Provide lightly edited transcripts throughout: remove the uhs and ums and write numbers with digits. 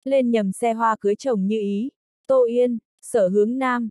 Lên nhầm xe hoa cưới chồng như ý. Tô Yên, Sở Hướng Nam.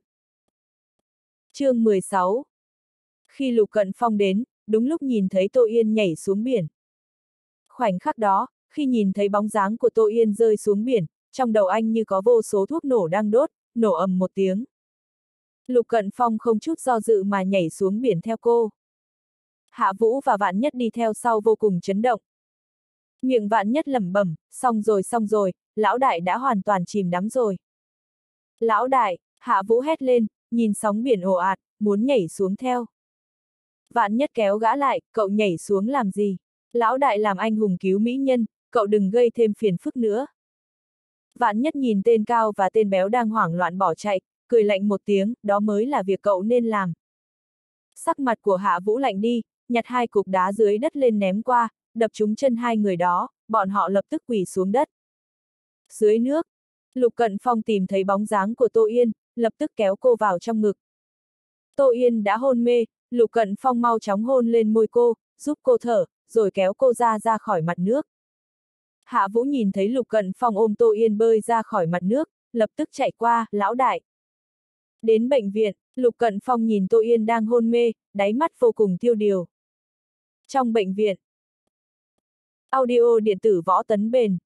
Chương 16. Khi Lục Cận Phong đến, đúng lúc nhìn thấy Tô Yên nhảy xuống biển. Khoảnh khắc đó, khi nhìn thấy bóng dáng của Tô Yên rơi xuống biển, trong đầu anh như có vô số thuốc nổ đang đốt, nổ ầm một tiếng. Lục Cận Phong không chút do dự mà nhảy xuống biển theo cô. Hạ Vũ và Vạn Nhất đi theo sau vô cùng chấn động. Miệng Vạn Nhất lẩm bẩm, xong rồi, lão đại đã hoàn toàn chìm đắm rồi. Lão đại, Hạ Vũ hét lên, nhìn sóng biển ồ ạt, muốn nhảy xuống theo. Vạn Nhất kéo gã lại, cậu nhảy xuống làm gì? Lão đại làm anh hùng cứu mỹ nhân, cậu đừng gây thêm phiền phức nữa. Vạn Nhất nhìn tên cao và tên béo đang hoảng loạn bỏ chạy, cười lạnh một tiếng, đó mới là việc cậu nên làm. Sắc mặt của Hạ Vũ lạnh đi, nhặt hai cục đá dưới đất lên ném qua, đập trúng chân hai người đó, bọn họ lập tức quỳ xuống đất. Dưới nước, Lục Cận Phong tìm thấy bóng dáng của Tô Yên, lập tức kéo cô vào trong ngực. Tô Yên đã hôn mê, Lục Cận Phong mau chóng hôn lên môi cô, giúp cô thở, rồi kéo cô ra khỏi mặt nước. Hạ Vũ nhìn thấy Lục Cận Phong ôm Tô Yên bơi ra khỏi mặt nước, lập tức chạy qua, lão đại. Đến bệnh viện, Lục Cận Phong nhìn Tô Yên đang hôn mê, đáy mắt vô cùng tiêu điều. Trong bệnh viện, audio điện tử Võ Tấn Bền.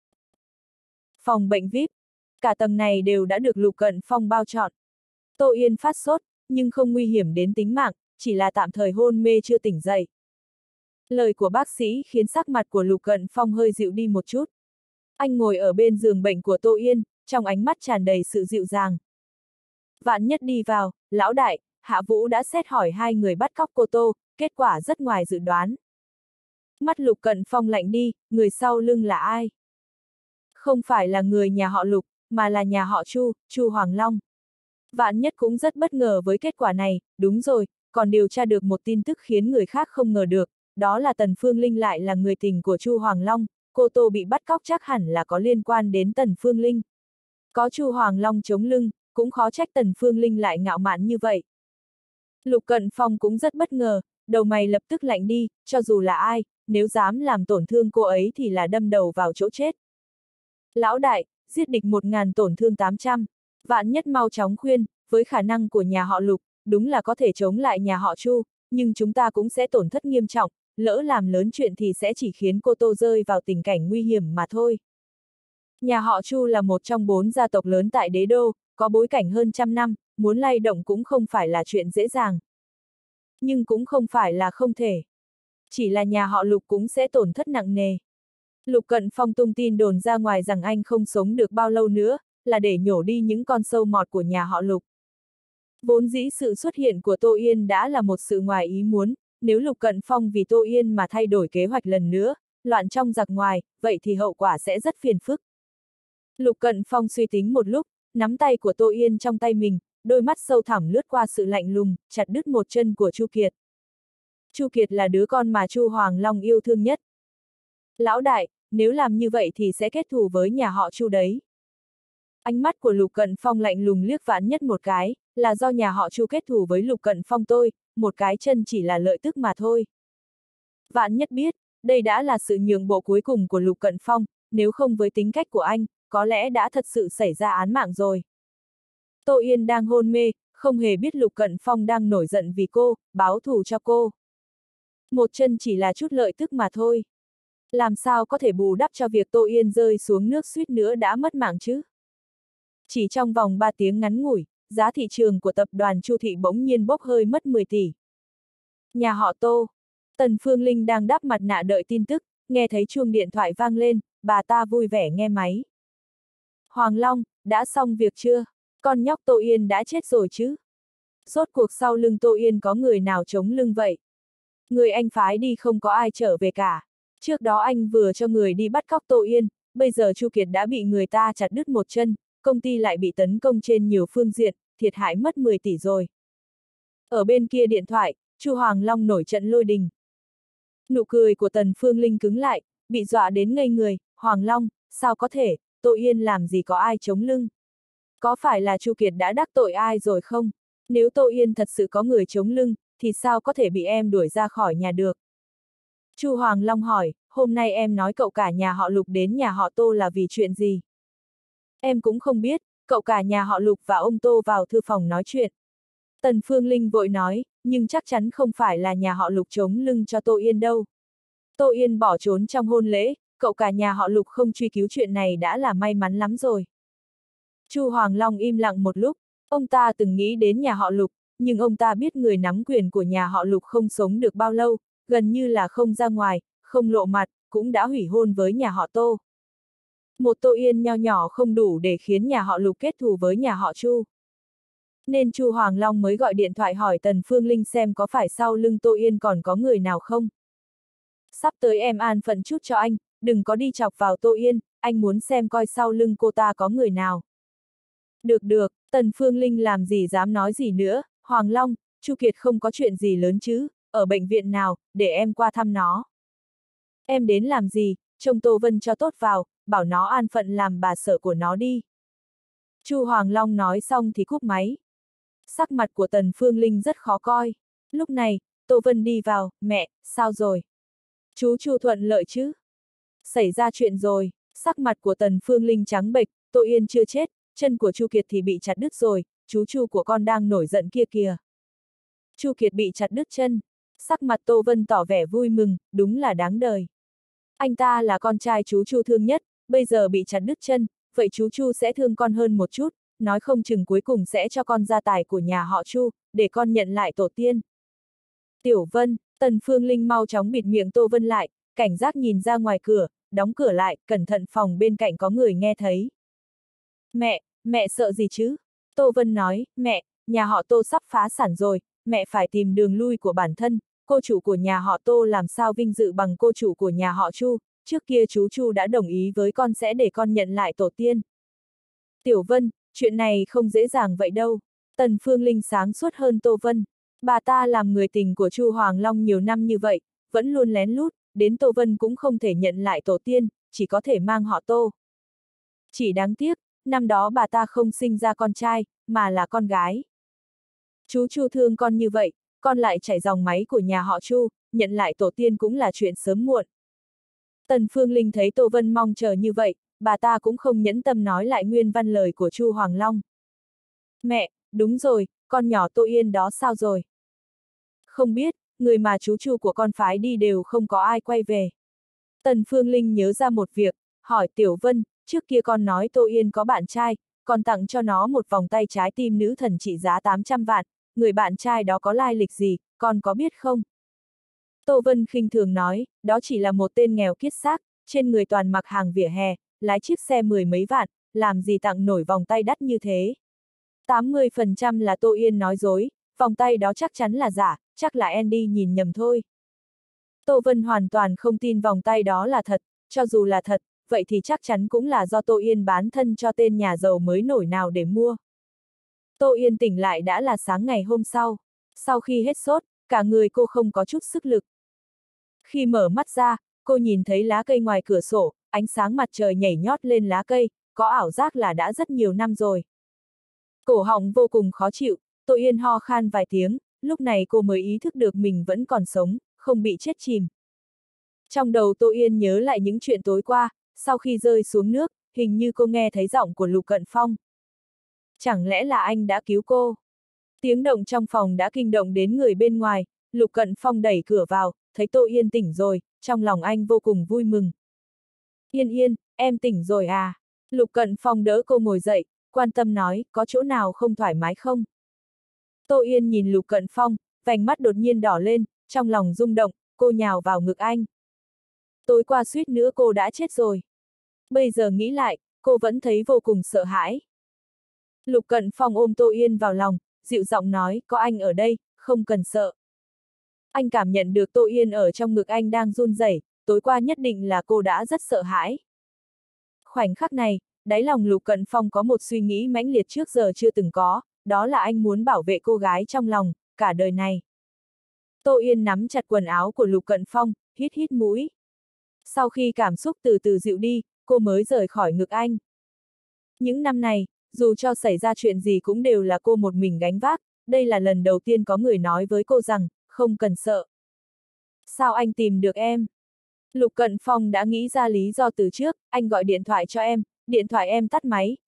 Phòng bệnh VIP, cả tầng này đều đã được Lục Cận Phong bao trọn. Tô Yên phát sốt, nhưng không nguy hiểm đến tính mạng, chỉ là tạm thời hôn mê chưa tỉnh dậy. Lời của bác sĩ khiến sắc mặt của Lục Cận Phong hơi dịu đi một chút. Anh ngồi ở bên giường bệnh của Tô Yên, trong ánh mắt tràn đầy sự dịu dàng. Vạn Nhất đi vào, lão đại, Hạ Vũ đã xét hỏi hai người bắt cóc cô Tô, kết quả rất ngoài dự đoán. Mắt Lục Cận Phong lạnh đi, người sau lưng là ai? Không phải là người nhà họ Lục, mà là nhà họ Chu, Chu Hoàng Long. Vạn Nhất cũng rất bất ngờ với kết quả này, đúng rồi, còn điều tra được một tin tức khiến người khác không ngờ được, đó là Tần Phương Linh lại là người tình của Chu Hoàng Long, cô Tô bị bắt cóc chắc hẳn là có liên quan đến Tần Phương Linh. Có Chu Hoàng Long chống lưng, cũng khó trách Tần Phương Linh lại ngạo mạn như vậy. Lục Cận Phong cũng rất bất ngờ, đầu mày lập tức lạnh đi, cho dù là ai, nếu dám làm tổn thương cô ấy thì là đâm đầu vào chỗ chết. Lão đại, giết địch 1000 tổn thương 800, Vạn Nhất mau chóng khuyên, với khả năng của nhà họ Lục, đúng là có thể chống lại nhà họ Chu, nhưng chúng ta cũng sẽ tổn thất nghiêm trọng, lỡ làm lớn chuyện thì sẽ chỉ khiến cô Tô rơi vào tình cảnh nguy hiểm mà thôi. Nhà họ Chu là một trong 4 gia tộc lớn tại đế đô, có bối cảnh hơn trăm năm, muốn lay động cũng không phải là chuyện dễ dàng. Nhưng cũng không phải là không thể. Chỉ là nhà họ Lục cũng sẽ tổn thất nặng nề. Lục Cận Phong tung tin đồn ra ngoài rằng anh không sống được bao lâu nữa, là để nhổ đi những con sâu mọt của nhà họ Lục. Vốn dĩ sự xuất hiện của Tô Yên đã là một sự ngoài ý muốn, nếu Lục Cận Phong vì Tô Yên mà thay đổi kế hoạch lần nữa, loạn trong giặc ngoài, vậy thì hậu quả sẽ rất phiền phức. Lục Cận Phong suy tính một lúc, nắm tay của Tô Yên trong tay mình, đôi mắt sâu thẳm lướt qua sự lạnh lùng, chặt đứt một chân của Chu Kiệt. Chu Kiệt là đứa con mà Chu Hoàng Long yêu thương nhất. Lão đại, nếu làm như vậy thì sẽ kết thù với nhà họ Chu đấy. Ánh mắt của Lục Cận Phong lạnh lùng liếc Vạn Nhất một cái, là do nhà họ Chu kết thù với Lục Cận Phong tôi, một cái chân chỉ là lợi tức mà thôi. Vạn Nhất biết, đây đã là sự nhượng bộ cuối cùng của Lục Cận Phong, nếu không với tính cách của anh, có lẽ đã thật sự xảy ra án mạng rồi. Tô Yên đang hôn mê, không hề biết Lục Cận Phong đang nổi giận vì cô, báo thù cho cô. Một chân chỉ là chút lợi tức mà thôi. Làm sao có thể bù đắp cho việc Tô Yên rơi xuống nước suýt nữa đã mất mạng chứ? Chỉ trong vòng 3 tiếng ngắn ngủi, giá thị trường của tập đoàn Chu Thị bỗng nhiên bốc hơi mất 10 tỷ. Nhà họ Tô. Tần Phương Linh đang đắp mặt nạ đợi tin tức, nghe thấy chuông điện thoại vang lên, bà ta vui vẻ nghe máy. Hoàng Long, đã xong việc chưa? Con nhóc Tô Yên đã chết rồi chứ? Rốt cuộc sau lưng Tô Yên có người nào chống lưng vậy? Người anh phái đi không có ai trở về cả. Trước đó anh vừa cho người đi bắt cóc Tô Yên, bây giờ Chu Kiệt đã bị người ta chặt đứt một chân, công ty lại bị tấn công trên nhiều phương diện, thiệt hại mất 10 tỷ rồi. Ở bên kia điện thoại, Chu Hoàng Long nổi trận lôi đình. Nụ cười của Tần Phương Linh cứng lại, bị dọa đến ngây người, Hoàng Long, sao có thể, Tô Yên làm gì có ai chống lưng? Có phải là Chu Kiệt đã đắc tội ai rồi không? Nếu Tô Yên thật sự có người chống lưng, thì sao có thể bị em đuổi ra khỏi nhà được? Chu Hoàng Long hỏi, hôm nay em nói cậu cả nhà họ Lục đến nhà họ Tô là vì chuyện gì? Em cũng không biết, cậu cả nhà họ Lục và ông Tô vào thư phòng nói chuyện. Tần Phương Linh vội nói, nhưng chắc chắn không phải là nhà họ Lục chống lưng cho Tô Yên đâu. Tô Yên bỏ trốn trong hôn lễ, cậu cả nhà họ Lục không truy cứu chuyện này đã là may mắn lắm rồi. Chu Hoàng Long im lặng một lúc, ông ta từng nghĩ đến nhà họ Lục, nhưng ông ta biết người nắm quyền của nhà họ Lục không sống được bao lâu, gần như là không ra ngoài, không lộ mặt, cũng đã hủy hôn với nhà họ Tô. Một Tô Yên nho nhỏ không đủ để khiến nhà họ Lục kết thù với nhà họ Chu. Nên Chu Hoàng Long mới gọi điện thoại hỏi Tần Phương Linh xem có phải sau lưng Tô Yên còn có người nào không. Sắp tới em an phận chút cho anh, đừng có đi chọc vào Tô Yên, anh muốn xem coi sau lưng cô ta có người nào. Được được, Tần Phương Linh làm gì dám nói gì nữa, Hoàng Long, Chu Kiệt không có chuyện gì lớn chứ, ở bệnh viện nào, để em qua thăm nó. Em đến làm gì, trông Tô Vân cho tốt vào, bảo nó an phận làm bà sở của nó đi. Chu Hoàng Long nói xong thì cúp máy. Sắc mặt của Tần Phương Linh rất khó coi. Lúc này, Tô Vân đi vào, mẹ, sao rồi? Chú Chu thuận lợi chứ? Xảy ra chuyện rồi, sắc mặt của Tần Phương Linh trắng bệch, Tô Yên chưa chết, chân của Chu Kiệt thì bị chặt đứt rồi, chú Chu của con đang nổi giận kia kìa. Chu Kiệt bị chặt đứt chân, sắc mặt Tô Vân tỏ vẻ vui mừng, đúng là đáng đời. Anh ta là con trai chú Chu thương nhất, bây giờ bị chặt đứt chân, vậy chú Chu sẽ thương con hơn một chút, nói không chừng cuối cùng sẽ cho con gia tài của nhà họ Chu, để con nhận lại tổ tiên. Tiểu Vân, Tần Phương Linh mau chóng bịt miệng Tô Vân lại, cảnh giác nhìn ra ngoài cửa, đóng cửa lại, cẩn thận phòng bên cạnh có người nghe thấy. Mẹ sợ gì chứ? Tô Vân nói, mẹ, nhà họ Tô sắp phá sản rồi, mẹ phải tìm đường lui của bản thân, cô chủ của nhà họ Tô làm sao vinh dự bằng cô chủ của nhà họ Chu, trước kia chú Chu đã đồng ý với con sẽ để con nhận lại tổ tiên. Tiểu Vân, chuyện này không dễ dàng vậy đâu. Tần Phương Linh sáng suốt hơn Tô Vân. Bà ta làm người tình của Chu Hoàng Long nhiều năm như vậy, vẫn luôn lén lút, đến Tô Vân cũng không thể nhận lại tổ tiên, chỉ có thể mang họ Tô. Chỉ đáng tiếc, năm đó bà ta không sinh ra con trai, mà là con gái. Chú Chu thương con như vậy, con lại chảy dòng máu của nhà họ Chu, nhận lại tổ tiên cũng là chuyện sớm muộn. Tần Phương Linh thấy Tô Vân mong chờ như vậy, bà ta cũng không nhẫn tâm nói lại nguyên văn lời của Chu Hoàng Long. Mẹ, đúng rồi, con nhỏ Tô Yên đó sao rồi? Không biết, người mà chú Chu của con phái đi đều không có ai quay về. Tần Phương Linh nhớ ra một việc, hỏi Tiểu Vân, trước kia con nói Tô Yên có bạn trai, còn tặng cho nó một vòng tay trái tim nữ thần trị giá 800 vạn, người bạn trai đó có lai lịch gì, con có biết không? Tô Vân khinh thường nói, đó chỉ là một tên nghèo kiết xác, trên người toàn mặc hàng vỉa hè, lái chiếc xe mười mấy vạn, làm gì tặng nổi vòng tay đắt như thế. 80% là Tô Yên nói dối, vòng tay đó chắc chắn là giả, chắc là Andy nhìn nhầm thôi. Tô Vân hoàn toàn không tin vòng tay đó là thật, cho dù là thật, vậy thì chắc chắn cũng là do Tô Yên bán thân cho tên nhà giàu mới nổi nào để mua. Tô Yên tỉnh lại đã là sáng ngày hôm sau. Sau khi hết sốt, cả người cô không có chút sức lực. Khi mở mắt ra, cô nhìn thấy lá cây ngoài cửa sổ, ánh sáng mặt trời nhảy nhót lên lá cây, có ảo giác là đã rất nhiều năm rồi. Cổ họng vô cùng khó chịu, Tô Yên ho khan vài tiếng, lúc này cô mới ý thức được mình vẫn còn sống, không bị chết chìm. Trong đầu Tô Yên nhớ lại những chuyện tối qua, sau khi rơi xuống nước, hình như cô nghe thấy giọng của Lục Cận Phong. Chẳng lẽ là anh đã cứu cô? Tiếng động trong phòng đã kinh động đến người bên ngoài, Lục Cận Phong đẩy cửa vào, thấy Tô Yên tỉnh rồi, trong lòng anh vô cùng vui mừng. Yên Yên, em tỉnh rồi à? Lục Cận Phong đỡ cô ngồi dậy, quan tâm nói, có chỗ nào không thoải mái không? Tô Yên nhìn Lục Cận Phong, vành mắt đột nhiên đỏ lên, trong lòng rung động, cô nhào vào ngực anh. Tối qua suýt nữa cô đã chết rồi. Bây giờ nghĩ lại, cô vẫn thấy vô cùng sợ hãi. Lục Cận Phong ôm Tô Yên vào lòng, dịu giọng nói, có anh ở đây, không cần sợ. Anh cảm nhận được Tô Yên ở trong ngực anh đang run rẩy, tối qua nhất định là cô đã rất sợ hãi. Khoảnh khắc này, đáy lòng Lục Cận Phong có một suy nghĩ mãnh liệt trước giờ chưa từng có, đó là anh muốn bảo vệ cô gái trong lòng, cả đời này. Tô Yên nắm chặt quần áo của Lục Cận Phong, hít hít mũi. Sau khi cảm xúc từ từ dịu đi, cô mới rời khỏi ngực anh. Những năm này, dù cho xảy ra chuyện gì cũng đều là cô một mình gánh vác, đây là lần đầu tiên có người nói với cô rằng, không cần sợ. Sao anh tìm được em? Lục Cận Phong đã nghĩ ra lý do từ trước, anh gọi điện thoại cho em, điện thoại em tắt máy,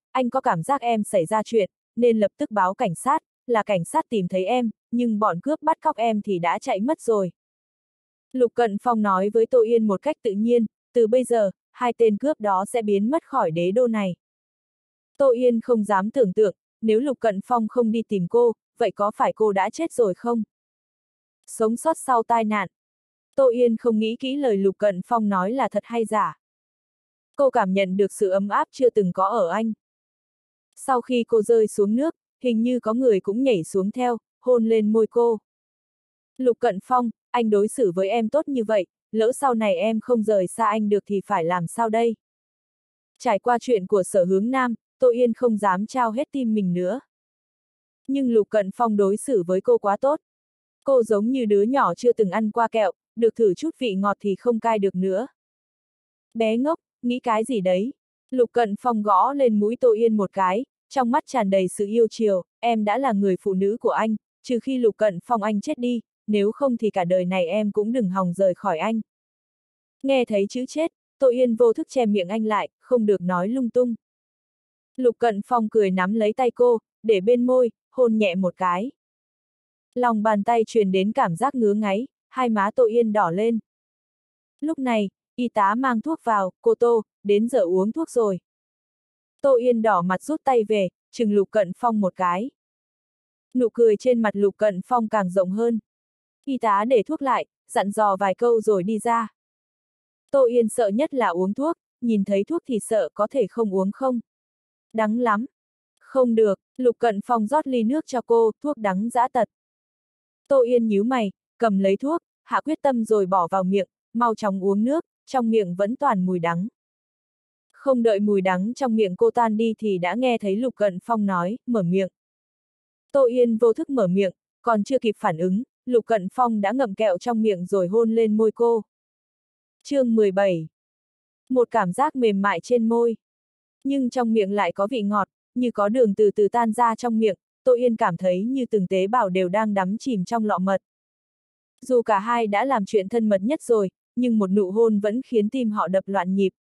anh có cảm giác em xảy ra chuyện, nên lập tức báo cảnh sát, là cảnh sát tìm thấy em, nhưng bọn cướp bắt cóc em thì đã chạy mất rồi. Lục Cận Phong nói với Tô Yên một cách tự nhiên, từ bây giờ, hai tên cướp đó sẽ biến mất khỏi đế đô này. Tô Yên không dám tưởng tượng, nếu Lục Cận Phong không đi tìm cô, vậy có phải cô đã chết rồi không? Sống sót sau tai nạn. Tô Yên không nghĩ kỹ lời Lục Cận Phong nói là thật hay giả. Cô cảm nhận được sự ấm áp chưa từng có ở anh. Sau khi cô rơi xuống nước, hình như có người cũng nhảy xuống theo, hôn lên môi cô. Lục Cận Phong, anh đối xử với em tốt như vậy, lỡ sau này em không rời xa anh được thì phải làm sao đây? Trải qua chuyện của Sở Hướng Nam, Tô Yên không dám trao hết tim mình nữa. Nhưng Lục Cận Phong đối xử với cô quá tốt. Cô giống như đứa nhỏ chưa từng ăn qua kẹo, được thử chút vị ngọt thì không cai được nữa. Bé ngốc, nghĩ cái gì đấy? Lục Cận Phong gõ lên mũi Tô Yên một cái, trong mắt tràn đầy sự yêu chiều, em đã là người phụ nữ của anh, trừ khi Lục Cận Phong anh chết đi, nếu không thì cả đời này em cũng đừng hòng rời khỏi anh. Nghe thấy chữ chết, Tô Yên vô thức che miệng anh lại, không được nói lung tung. Lục Cận Phong cười nắm lấy tay cô, để bên môi, hôn nhẹ một cái. Lòng bàn tay truyền đến cảm giác ngứa ngáy, hai má Tô Yên đỏ lên. Lúc này, y tá mang thuốc vào, cô Tô, đến giờ uống thuốc rồi. Tô Yên đỏ mặt rút tay về, chừng Lục Cận Phong một cái. Nụ cười trên mặt Lục Cận Phong càng rộng hơn. Y tá để thuốc lại, dặn dò vài câu rồi đi ra. Tô Yên sợ nhất là uống thuốc, nhìn thấy thuốc thì sợ có thể không uống không. Đắng lắm. Không được, Lục Cận Phong rót ly nước cho cô, thuốc đắng dã tật. Tô Yên nhíu mày, cầm lấy thuốc, hạ quyết tâm rồi bỏ vào miệng, mau chóng uống nước, trong miệng vẫn toàn mùi đắng. Không đợi mùi đắng trong miệng cô tan đi thì đã nghe thấy Lục Cận Phong nói, mở miệng. Tô Yên vô thức mở miệng, còn chưa kịp phản ứng, Lục Cận Phong đã ngậm kẹo trong miệng rồi hôn lên môi cô. Chương 17. Một cảm giác mềm mại trên môi. Nhưng trong miệng lại có vị ngọt, như có đường từ từ tan ra trong miệng, Tô Yên cảm thấy như từng tế bào đều đang đắm chìm trong lọ mật. Dù cả hai đã làm chuyện thân mật nhất rồi, nhưng một nụ hôn vẫn khiến tim họ đập loạn nhịp.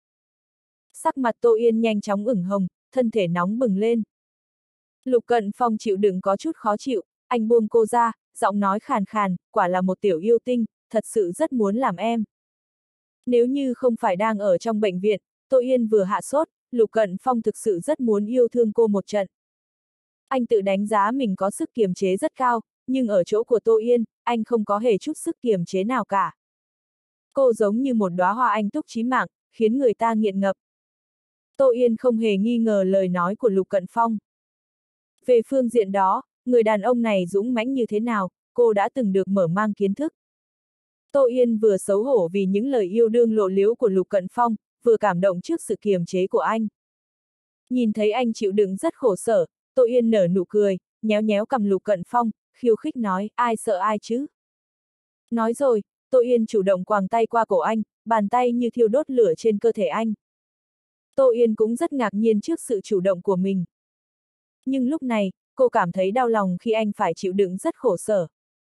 Sắc mặt Tô Yên nhanh chóng ửng hồng, thân thể nóng bừng lên. Lục Cận Phong chịu đựng có chút khó chịu, anh buông cô ra, giọng nói khàn khàn, quả là một tiểu yêu tinh, thật sự rất muốn làm em. Nếu như không phải đang ở trong bệnh viện, Tô Yên vừa hạ sốt, Lục Cận Phong thực sự rất muốn yêu thương cô một trận. Anh tự đánh giá mình có sức kiềm chế rất cao, nhưng ở chỗ của Tô Yên, anh không có hề chút sức kiềm chế nào cả. Cô giống như một đóa hoa anh túc chí mạng, khiến người ta nghiện ngập. Tô Yên không hề nghi ngờ lời nói của Lục Cận Phong. Về phương diện đó, người đàn ông này dũng mãnh như thế nào, cô đã từng được mở mang kiến thức. Tô Yên vừa xấu hổ vì những lời yêu đương lộ liễu của Lục Cận Phong, vừa cảm động trước sự kiềm chế của anh. Nhìn thấy anh chịu đựng rất khổ sở, Tô Yên nở nụ cười, nhéo nhéo cằm Lục Cận Phong, khiêu khích nói, ai sợ ai chứ. Nói rồi, Tô Yên chủ động quàng tay qua cổ anh, bàn tay như thiêu đốt lửa trên cơ thể anh. Tô Yên cũng rất ngạc nhiên trước sự chủ động của mình. Nhưng lúc này, cô cảm thấy đau lòng khi anh phải chịu đựng rất khổ sở.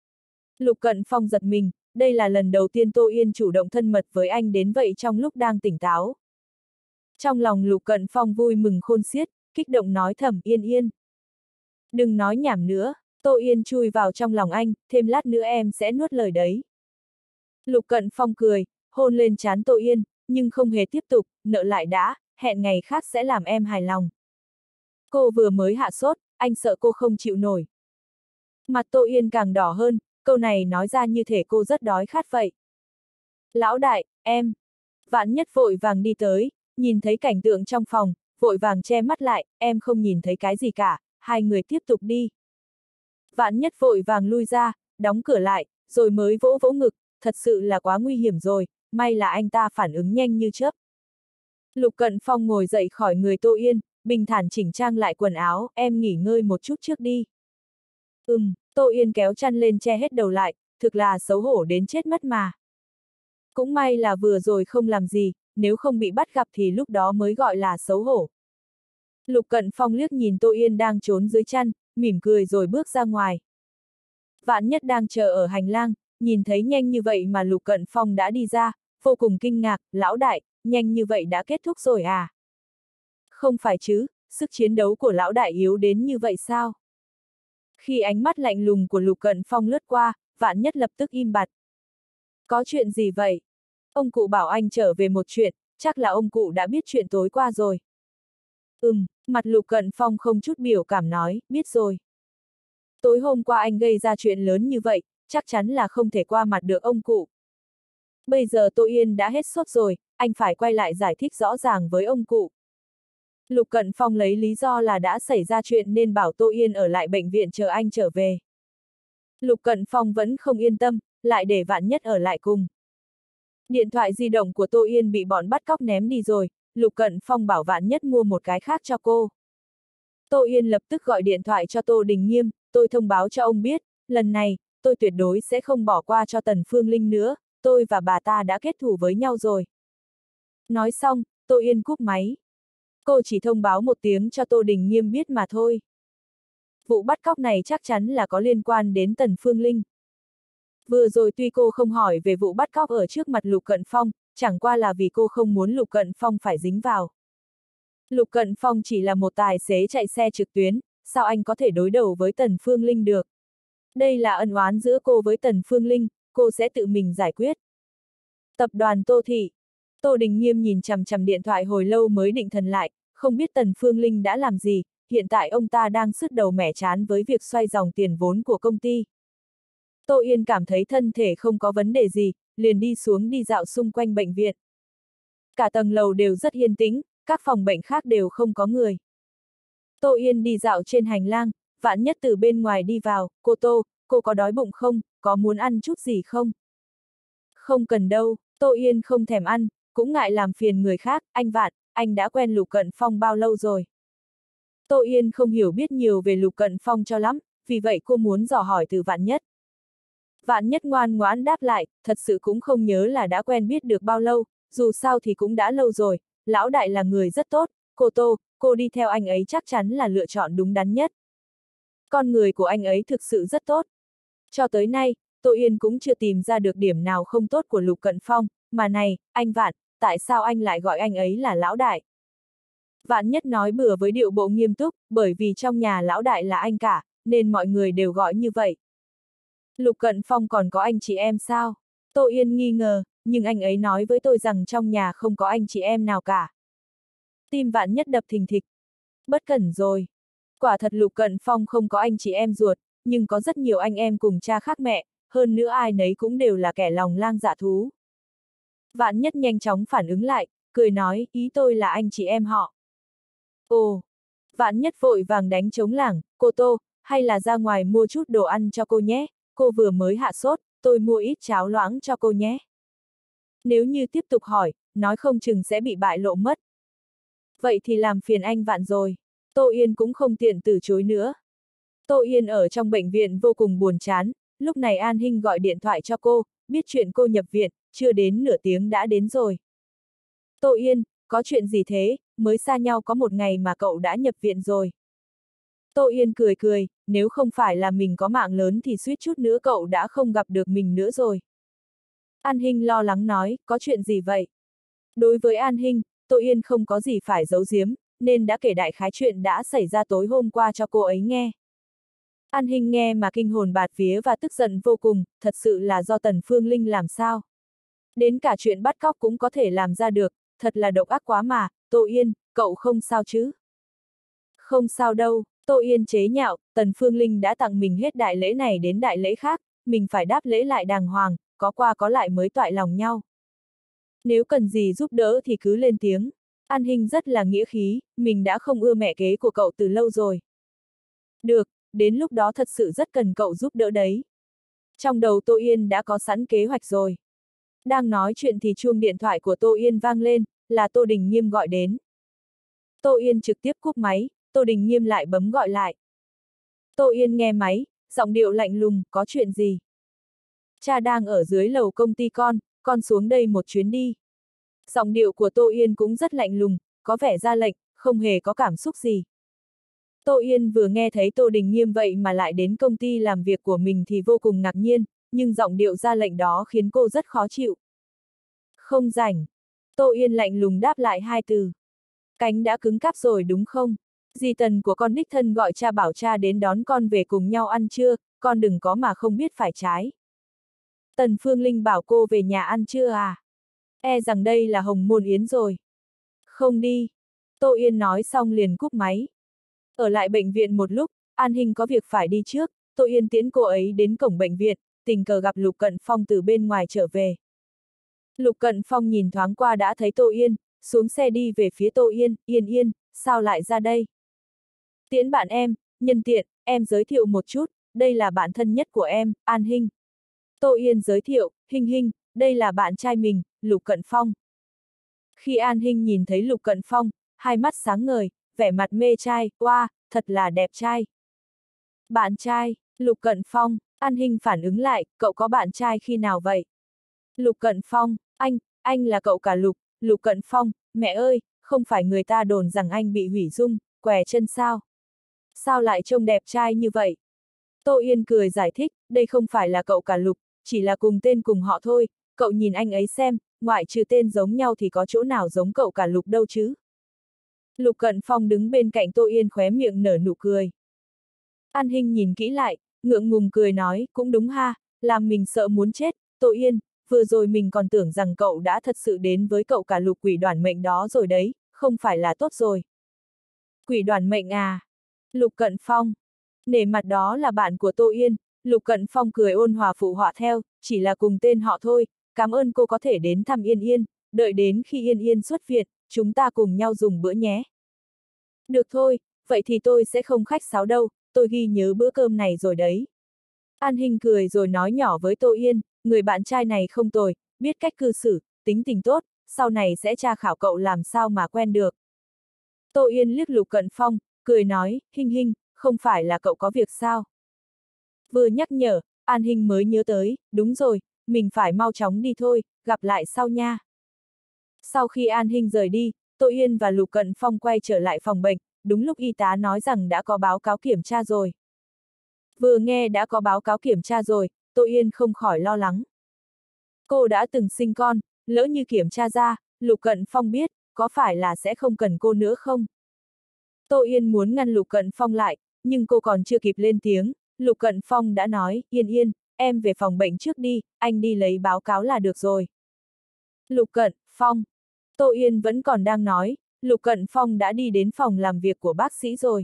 Lục Cận Phong giật mình, đây là lần đầu tiên Tô Yên chủ động thân mật với anh đến vậy trong lúc đang tỉnh táo. Trong lòng Lục Cận Phong vui mừng khôn xiết, kích động nói thầm Yên Yên. Đừng nói nhảm nữa, Tô Yên chui vào trong lòng anh, thêm lát nữa em sẽ nuốt lời đấy. Lục Cận Phong cười, hôn lên trán Tô Yên, nhưng không hề tiếp tục, nợ lại đã, hẹn ngày khác sẽ làm em hài lòng. Cô vừa mới hạ sốt, anh sợ cô không chịu nổi. Mặt Tô Yên càng đỏ hơn, câu này nói ra như thể cô rất đói khát vậy. Lão đại, em. Vạn Nhất vội vàng đi tới, nhìn thấy cảnh tượng trong phòng, vội vàng che mắt lại, em không nhìn thấy cái gì cả, hai người tiếp tục đi. Vạn Nhất vội vàng lui ra, đóng cửa lại, rồi mới vỗ vỗ ngực, thật sự là quá nguy hiểm rồi, may là anh ta phản ứng nhanh như chớp. Lục Cận Phong ngồi dậy khỏi người Tô Yên, bình thản chỉnh trang lại quần áo, em nghỉ ngơi một chút trước đi. Tô Yên kéo chăn lên che hết đầu lại, thực là xấu hổ đến chết mất mà. Cũng may là vừa rồi không làm gì, nếu không bị bắt gặp thì lúc đó mới gọi là xấu hổ. Lục Cận Phong liếc nhìn Tô Yên đang trốn dưới chăn, mỉm cười rồi bước ra ngoài. Vạn Nhất đang chờ ở hành lang, nhìn thấy nhanh như vậy mà Lục Cận Phong đã đi ra, vô cùng kinh ngạc, lão đại, nhanh như vậy đã kết thúc rồi à? Không phải chứ, sức chiến đấu của lão đại yếu đến như vậy sao? Khi ánh mắt lạnh lùng của Lục Cận Phong lướt qua, Vạn Nhất lập tức im bặt. Có chuyện gì vậy? Ông cụ bảo anh trở về một chuyện, chắc là ông cụ đã biết chuyện tối qua rồi. Mặt Lục Cận Phong không chút biểu cảm nói, biết rồi. Tối hôm qua anh gây ra chuyện lớn như vậy, chắc chắn là không thể qua mặt được ông cụ. Bây giờ Tô Yên đã hết sốt rồi, anh phải quay lại giải thích rõ ràng với ông cụ. Lục Cận Phong lấy lý do là đã xảy ra chuyện nên bảo Tô Yên ở lại bệnh viện chờ anh trở về. Lục Cận Phong vẫn không yên tâm, lại để Vạn Nhất ở lại cùng. Điện thoại di động của Tô Yên bị bọn bắt cóc ném đi rồi, Lục Cận Phong bảo Vạn Nhất mua một cái khác cho cô. Tô Yên lập tức gọi điện thoại cho Tô Đình Nghiêm, tôi thông báo cho ông biết, lần này, tôi tuyệt đối sẽ không bỏ qua cho Tần Phương Linh nữa, tôi và bà ta đã kết thù với nhau rồi. Nói xong, Tô Yên cúp máy. Cô chỉ thông báo một tiếng cho Tô Đình Nghiêm biết mà thôi. Vụ bắt cóc này chắc chắn là có liên quan đến Tần Phương Linh. Vừa rồi tuy cô không hỏi về vụ bắt cóc ở trước mặt Lục Cận Phong, chẳng qua là vì cô không muốn Lục Cận Phong phải dính vào. Lục Cận Phong chỉ là một tài xế chạy xe trực tuyến, sao anh có thể đối đầu với Tần Phương Linh được? Đây là ân oán giữa cô với Tần Phương Linh, cô sẽ tự mình giải quyết. Tập đoàn Tô Thị. Tô Đình Nghiêm nhìn chằm chằm điện thoại hồi lâu mới định thần lại, không biết Tần Phương Linh đã làm gì, hiện tại ông ta đang sứt đầu mẻ trán với việc xoay dòng tiền vốn của công ty. Tô Yên cảm thấy thân thể không có vấn đề gì, liền đi xuống đi dạo xung quanh bệnh viện. Cả tầng lầu đều rất yên tĩnh, các phòng bệnh khác đều không có người. Tô Yên đi dạo trên hành lang, Vạn Nhất từ bên ngoài đi vào, cô Tô, cô có đói bụng không, có muốn ăn chút gì không? Không cần đâu, Tô Yên không thèm ăn, cũng ngại làm phiền người khác, anh Vạn, anh đã quen Lục Cận Phong bao lâu rồi? Tô Yên không hiểu biết nhiều về Lục Cận Phong cho lắm, vì vậy cô muốn dò hỏi từ Vạn Nhất. Vạn Nhất ngoan ngoãn đáp lại, thật sự cũng không nhớ là đã quen biết được bao lâu, dù sao thì cũng đã lâu rồi, lão đại là người rất tốt, cô Tô, cô đi theo anh ấy chắc chắn là lựa chọn đúng đắn nhất. Con người của anh ấy thực sự rất tốt. Cho tới nay, Tô Yên cũng chưa tìm ra được điểm nào không tốt của Lục Cận Phong, mà này, anh Vạn, tại sao anh lại gọi anh ấy là lão đại? Vạn Nhất nói bừa với điệu bộ nghiêm túc, bởi vì trong nhà lão đại là anh cả, nên mọi người đều gọi như vậy. Lục Cận Phong còn có anh chị em sao? Tô Yên nghi ngờ, nhưng anh ấy nói với tôi rằng trong nhà không có anh chị em nào cả. Tim Vạn Nhất đập thình thịch. Bất cẩn rồi. Quả thật Lục Cận Phong không có anh chị em ruột, nhưng có rất nhiều anh em cùng cha khác mẹ, hơn nữa ai nấy cũng đều là kẻ lòng lang dạ thú. Vạn Nhất nhanh chóng phản ứng lại, cười nói, ý tôi là anh chị em họ. Ồ! Vạn Nhất vội vàng đánh trống lảng, cô Tô, hay là ra ngoài mua chút đồ ăn cho cô nhé, cô vừa mới hạ sốt, tôi mua ít cháo loãng cho cô nhé. Nếu như tiếp tục hỏi, nói không chừng sẽ bị bại lộ mất. Vậy thì làm phiền anh Vạn rồi. Tô Yên cũng không tiện từ chối nữa. Tô Yên ở trong bệnh viện vô cùng buồn chán, lúc này An Hinh gọi điện thoại cho cô, biết chuyện cô nhập viện, chưa đến nửa tiếng đã đến rồi. Tô Yên, có chuyện gì thế, mới xa nhau có một ngày mà cậu đã nhập viện rồi. Tô Yên cười cười, nếu không phải là mình có mạng lớn thì suýt chút nữa cậu đã không gặp được mình nữa rồi. An Hinh lo lắng nói, có chuyện gì vậy? Đối với An Hinh, Tô Yên không có gì phải giấu giếm, nên đã kể đại khái chuyện đã xảy ra tối hôm qua cho cô ấy nghe. An Hinh nghe mà kinh hồn bạt vía và tức giận vô cùng, thật sự là do Tần Phương Linh làm sao? Đến cả chuyện bắt cóc cũng có thể làm ra được, thật là độc ác quá mà, Tô Yên, cậu không sao chứ? Không sao đâu, Tô Yên chế nhạo, Tần Phương Linh đã tặng mình hết đại lễ này đến đại lễ khác, mình phải đáp lễ lại đàng hoàng, có qua có lại mới toại lòng nhau. Nếu cần gì giúp đỡ thì cứ lên tiếng. An Hinh rất là nghĩa khí, mình đã không ưa mẹ kế của cậu từ lâu rồi. Được, đến lúc đó thật sự rất cần cậu giúp đỡ đấy. Trong đầu Tô Yên đã có sẵn kế hoạch rồi. Đang nói chuyện thì chuông điện thoại của Tô Yên vang lên, là Tô Đình Nghiêm gọi đến. Tô Yên trực tiếp cúp máy, Tô Đình Nghiêm lại bấm gọi lại. Tô Yên nghe máy, giọng điệu lạnh lùng, có chuyện gì? Cha đang ở dưới lầu công ty con xuống đây một chuyến đi. Giọng điệu của Tô Yên cũng rất lạnh lùng, có vẻ ra lệnh, không hề có cảm xúc gì. Tô Yên vừa nghe thấy Tô Đình Nghiêm vậy mà lại đến công ty làm việc của mình thì vô cùng ngạc nhiên, nhưng giọng điệu ra lệnh đó khiến cô rất khó chịu. Không rảnh. Tô Yên lạnh lùng đáp lại hai từ. Cánh đã cứng cáp rồi đúng không? Dì Tần của con đích thân gọi cha bảo cha đến đón con về cùng nhau ăn trưa, con đừng có mà không biết phải trái. Tần Phương Linh bảo cô về nhà ăn trưa à? E rằng đây là Hồng Môn Yến rồi. Không đi. Tô Yên nói xong liền cúp máy. Ở lại bệnh viện một lúc, An Hinh có việc phải đi trước, Tô Yên tiễn cô ấy đến cổng bệnh viện, tình cờ gặp Lục Cận Phong từ bên ngoài trở về. Lục Cận Phong nhìn thoáng qua đã thấy Tô Yên, xuống xe đi về phía Tô Yên, Yên, sao lại ra đây? Tiễn bạn em, nhân tiện, em giới thiệu một chút, đây là bạn thân nhất của em, An Hinh. Tô Yên giới thiệu, Hinh, đây là bạn trai mình, Lục Cận Phong. Khi An Hinh nhìn thấy Lục Cận Phong, hai mắt sáng ngời, vẻ mặt mê trai, wow, thật là đẹp trai. Bạn trai, Lục Cận Phong, An Hinh phản ứng lại, cậu có bạn trai khi nào vậy? Lục Cận Phong, anh là cậu cả Lục, Lục Cận Phong, mẹ ơi, không phải người ta đồn rằng anh bị hủy dung, què chân sao? Sao lại trông đẹp trai như vậy? Tô Yên cười giải thích, đây không phải là cậu cả Lục, chỉ là cùng tên cùng họ thôi, cậu nhìn anh ấy xem, ngoại trừ tên giống nhau thì có chỗ nào giống cậu cả Lục đâu chứ? Lục Cận Phong đứng bên cạnh Tô Yên khóe miệng nở nụ cười. An Hinh nhìn kỹ lại, ngượng ngùng cười nói, cũng đúng ha, làm mình sợ muốn chết, Tô Yên, vừa rồi mình còn tưởng rằng cậu đã thật sự đến với cậu cả Lục quỷ đoản mệnh đó rồi đấy, không phải là tốt rồi. Quỷ đoản mệnh à? Lục Cận Phong. Nể mặt đó là bạn của Tô Yên, Lục Cận Phong cười ôn hòa phụ họa theo, chỉ là cùng tên họ thôi, cảm ơn cô có thể đến thăm Yên, đợi đến khi Yên xuất viện, chúng ta cùng nhau dùng bữa nhé. Được thôi, vậy thì tôi sẽ không khách sáo đâu, tôi ghi nhớ bữa cơm này rồi đấy. An Hinh cười rồi nói nhỏ với Tô Yên, người bạn trai này không tồi, biết cách cư xử, tính tình tốt, sau này sẽ tra khảo cậu làm sao mà quen được. Tô Yên liếc Lục Cận Phong, cười nói, Hinh, không phải là cậu có việc sao? Vừa nhắc nhở, An Hinh mới nhớ tới, đúng rồi, mình phải mau chóng đi thôi, gặp lại sau nha. Sau khi An Hinh rời đi, Tô Yên và Lục Cận Phong quay trở lại phòng bệnh, đúng lúc y tá nói rằng đã có báo cáo kiểm tra rồi. Vừa nghe đã có báo cáo kiểm tra rồi, Tô Yên không khỏi lo lắng. Cô đã từng sinh con, lỡ như kiểm tra ra, Lục Cận Phong biết, có phải là sẽ không cần cô nữa không? Tô Yên muốn ngăn Lục Cận Phong lại, nhưng cô còn chưa kịp lên tiếng, Lục Cận Phong đã nói, Yên, em về phòng bệnh trước đi, anh đi lấy báo cáo là được rồi. Lục Cận Phong. Tô Yên vẫn còn đang nói, Lục Cận Phong đã đi đến phòng làm việc của bác sĩ rồi.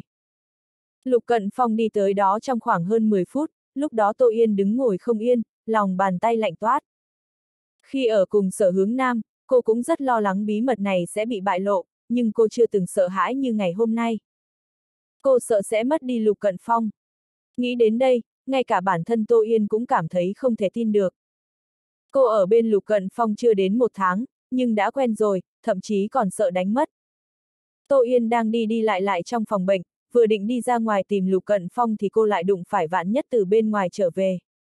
Lục Cận Phong đi tới đó trong khoảng hơn 10 phút, lúc đó Tô Yên đứng ngồi không yên, lòng bàn tay lạnh toát. Khi ở cùng Sở Hướng Nam, cô cũng rất lo lắng bí mật này sẽ bị bại lộ, nhưng cô chưa từng sợ hãi như ngày hôm nay. Cô sợ sẽ mất đi Lục Cận Phong. Nghĩ đến đây, ngay cả bản thân Tô Yên cũng cảm thấy không thể tin được. Cô ở bên Lục Cận Phong chưa đến 1 tháng, nhưng đã quen rồi, thậm chí còn sợ đánh mất. Tô Yên đang đi lại trong phòng bệnh, vừa định đi ra ngoài tìm Lục Cận Phong thì cô lại đụng phải Vạn Nhất từ bên ngoài trở về.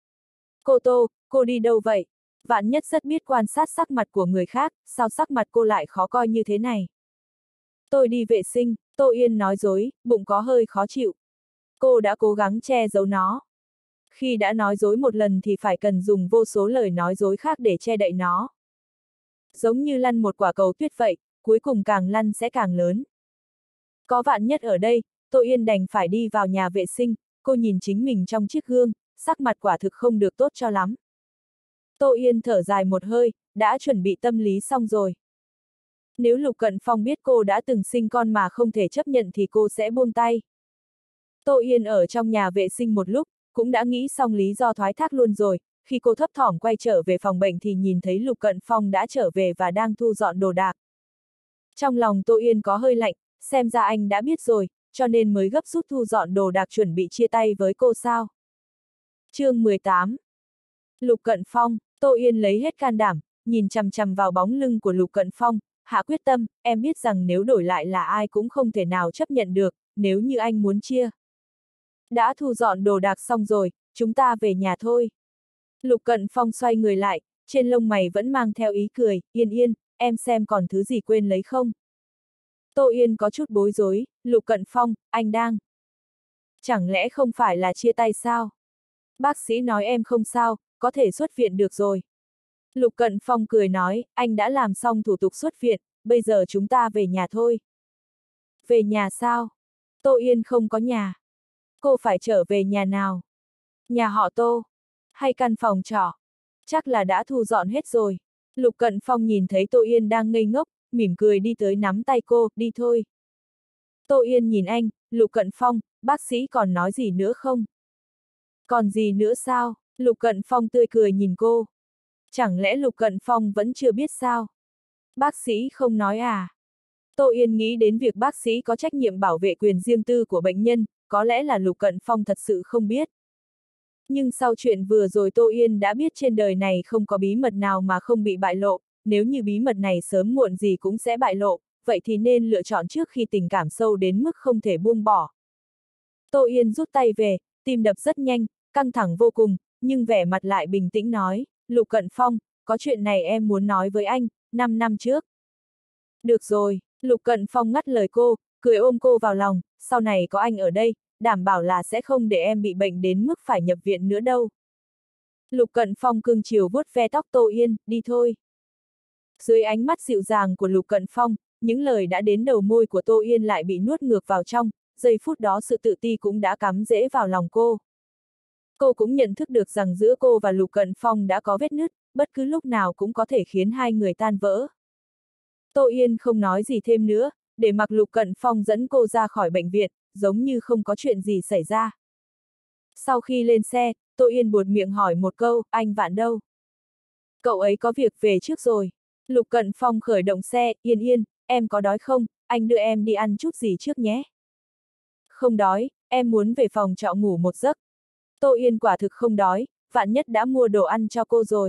Cô Tô, cô đi đâu vậy? Vạn Nhất rất biết quan sát sắc mặt của người khác, sao sắc mặt cô lại khó coi như thế này? Tôi đi vệ sinh, Tô Yên nói dối, bụng có hơi khó chịu. Cô đã cố gắng che giấu nó. Khi đã nói dối một lần thì phải cần dùng vô số lời nói dối khác để che đậy nó. Giống như lăn một quả cầu tuyết vậy, cuối cùng càng lăn sẽ càng lớn. Có Vạn Nhất ở đây, Tô Yên đành phải đi vào nhà vệ sinh, cô nhìn chính mình trong chiếc gương, sắc mặt quả thực không được tốt cho lắm. Tô Yên thở dài một hơi, đã chuẩn bị tâm lý xong rồi. Nếu Lục Cận Phong biết cô đã từng sinh con mà không thể chấp nhận thì cô sẽ buông tay. Tô Yên ở trong nhà vệ sinh một lúc, cũng đã nghĩ xong lý do thoái thác luôn rồi, khi cô thấp thỏm quay trở về phòng bệnh thì nhìn thấy Lục Cận Phong đã trở về và đang thu dọn đồ đạc. Trong lòng Tô Yên có hơi lạnh, xem ra anh đã biết rồi, cho nên mới gấp rút thu dọn đồ đạc chuẩn bị chia tay với cô sao. Chương 18. Lục Cận Phong, Tô Yên lấy hết can đảm, nhìn chằm chằm vào bóng lưng của Lục Cận Phong, hạ quyết tâm, em biết rằng nếu đổi lại là ai cũng không thể nào chấp nhận được, nếu như anh muốn chia. Đã thu dọn đồ đạc xong rồi, chúng ta về nhà thôi. Lục Cận Phong xoay người lại, trên lông mày vẫn mang theo ý cười, Yên, em xem còn thứ gì quên lấy không? Tô Yên có chút bối rối, Lục Cận Phong, anh đang. Chẳng lẽ không phải là chia tay sao? Bác sĩ nói em không sao, có thể xuất viện được rồi. Lục Cận Phong cười nói, anh đã làm xong thủ tục xuất viện, bây giờ chúng ta về nhà thôi. Về nhà sao? Tô Yên không có nhà. Cô phải trở về nhà nào? Nhà họ Tô? Hay căn phòng trọ? Chắc là đã thu dọn hết rồi. Lục Cận Phong nhìn thấy Tô Yên đang ngây ngốc, mỉm cười đi tới nắm tay cô, đi thôi. Tô Yên nhìn anh, Lục Cận Phong, bác sĩ còn nói gì nữa không? Còn gì nữa sao? Lục Cận Phong tươi cười nhìn cô. Chẳng lẽ Lục Cận Phong vẫn chưa biết sao? Bác sĩ không nói à? Tô Yên nghĩ đến việc bác sĩ có trách nhiệm bảo vệ quyền riêng tư của bệnh nhân, có lẽ là Lục Cận Phong thật sự không biết. Nhưng sau chuyện vừa rồi Tô Yên đã biết trên đời này không có bí mật nào mà không bị bại lộ, nếu như bí mật này sớm muộn gì cũng sẽ bại lộ, vậy thì nên lựa chọn trước khi tình cảm sâu đến mức không thể buông bỏ. Tô Yên rút tay về, tim đập rất nhanh, căng thẳng vô cùng, nhưng vẻ mặt lại bình tĩnh nói, Lục Cận Phong, có chuyện này em muốn nói với anh, 5 năm trước. Được rồi, Lục Cận Phong ngắt lời cô, cười ôm cô vào lòng, sau này có anh ở đây, đảm bảo là sẽ không để em bị bệnh đến mức phải nhập viện nữa đâu. Lục Cận Phong cưng chiều vuốt ve tóc Tô Yên, đi thôi. Dưới ánh mắt dịu dàng của Lục Cận Phong, những lời đã đến đầu môi của Tô Yên lại bị nuốt ngược vào trong, giây phút đó sự tự ti cũng đã cắm rễ vào lòng cô. Cô cũng nhận thức được rằng giữa cô và Lục Cận Phong đã có vết nứt, bất cứ lúc nào cũng có thể khiến hai người tan vỡ. Tô Yên không nói gì thêm nữa, để mặc Lục Cận Phong dẫn cô ra khỏi bệnh viện, giống như không có chuyện gì xảy ra. Sau khi lên xe, Tô Yên buột miệng hỏi một câu, anh Vạn đâu? Cậu ấy có việc về trước rồi. Lục Cận Phong khởi động xe, Yên Yên, em có đói không, anh đưa em đi ăn chút gì trước nhé. Không đói, em muốn về phòng trọ ngủ một giấc. Tô Yên quả thực không đói, Vạn Nhất đã mua đồ ăn cho cô rồi.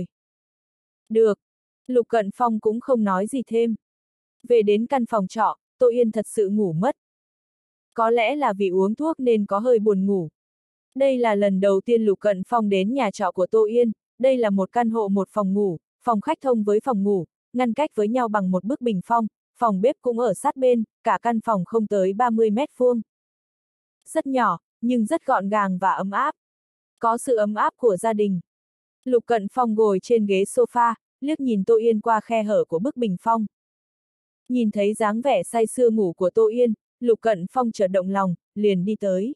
Được. Lục Cận Phong cũng không nói gì thêm. Về đến căn phòng trọ, Tô Yên thật sự ngủ mất. Có lẽ là vì uống thuốc nên có hơi buồn ngủ. Đây là lần đầu tiên Lục Cận Phong đến nhà trọ của Tô Yên, đây là một căn hộ một phòng ngủ, phòng khách thông với phòng ngủ, ngăn cách với nhau bằng một bức bình phong, phòng bếp cũng ở sát bên, cả căn phòng không tới 30 mét vuông. Rất nhỏ, nhưng rất gọn gàng và ấm áp. Có sự ấm áp của gia đình. Lục Cận Phong ngồi trên ghế sofa, liếc nhìn Tô Yên qua khe hở của bức bình phong. Nhìn thấy dáng vẻ say sưa ngủ của Tô Yên, Lục Cận Phong chợt động lòng, liền đi tới.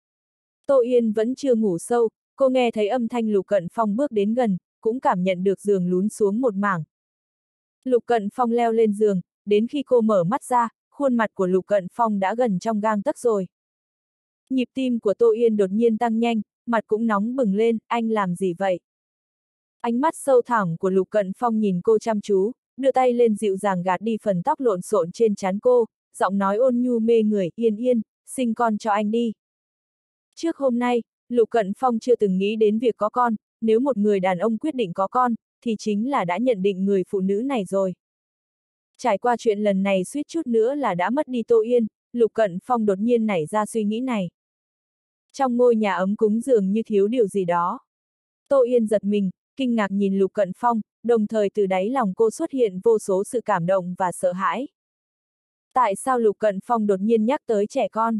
Tô Yên vẫn chưa ngủ sâu, cô nghe thấy âm thanh Lục Cận Phong bước đến gần, cũng cảm nhận được giường lún xuống một mảng. Lục Cận Phong leo lên giường, đến khi cô mở mắt ra, khuôn mặt của Lục Cận Phong đã gần trong gang tấc rồi. Nhịp tim của Tô Yên đột nhiên tăng nhanh, mặt cũng nóng bừng lên, anh làm gì vậy? Ánh mắt sâu thẳm của Lục Cận Phong nhìn cô chăm chú, đưa tay lên dịu dàng gạt đi phần tóc lộn xộn trên trán cô, giọng nói ôn nhu mê người, Yên Yên, sinh con cho anh đi. Trước hôm nay, Lục Cận Phong chưa từng nghĩ đến việc có con, nếu một người đàn ông quyết định có con, thì chính là đã nhận định người phụ nữ này rồi. Trải qua chuyện lần này suýt chút nữa là đã mất đi Tô Yên, Lục Cận Phong đột nhiên nảy ra suy nghĩ này. Trong ngôi nhà ấm cúng dường như thiếu điều gì đó. Tô Yên giật mình, kinh ngạc nhìn Lục Cận Phong, đồng thời từ đáy lòng cô xuất hiện vô số sự cảm động và sợ hãi. Tại sao Lục Cận Phong đột nhiên nhắc tới trẻ con?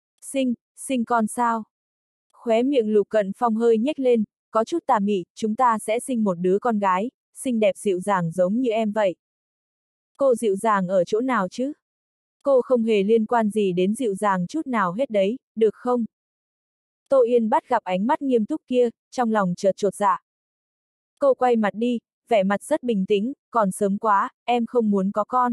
Sinh con sao? Khóe miệng Lục Cận Phong hơi nhếch lên, có chút tà mị, chúng ta sẽ sinh một đứa con gái, xinh đẹp dịu dàng giống như em vậy. Cô dịu dàng ở chỗ nào chứ? Cô không hề liên quan gì đến dịu dàng chút nào hết đấy, được không? Tô Yên bắt gặp ánh mắt nghiêm túc kia, trong lòng chợt chột dạ. Cô quay mặt đi, vẻ mặt rất bình tĩnh, còn sớm quá, em không muốn có con.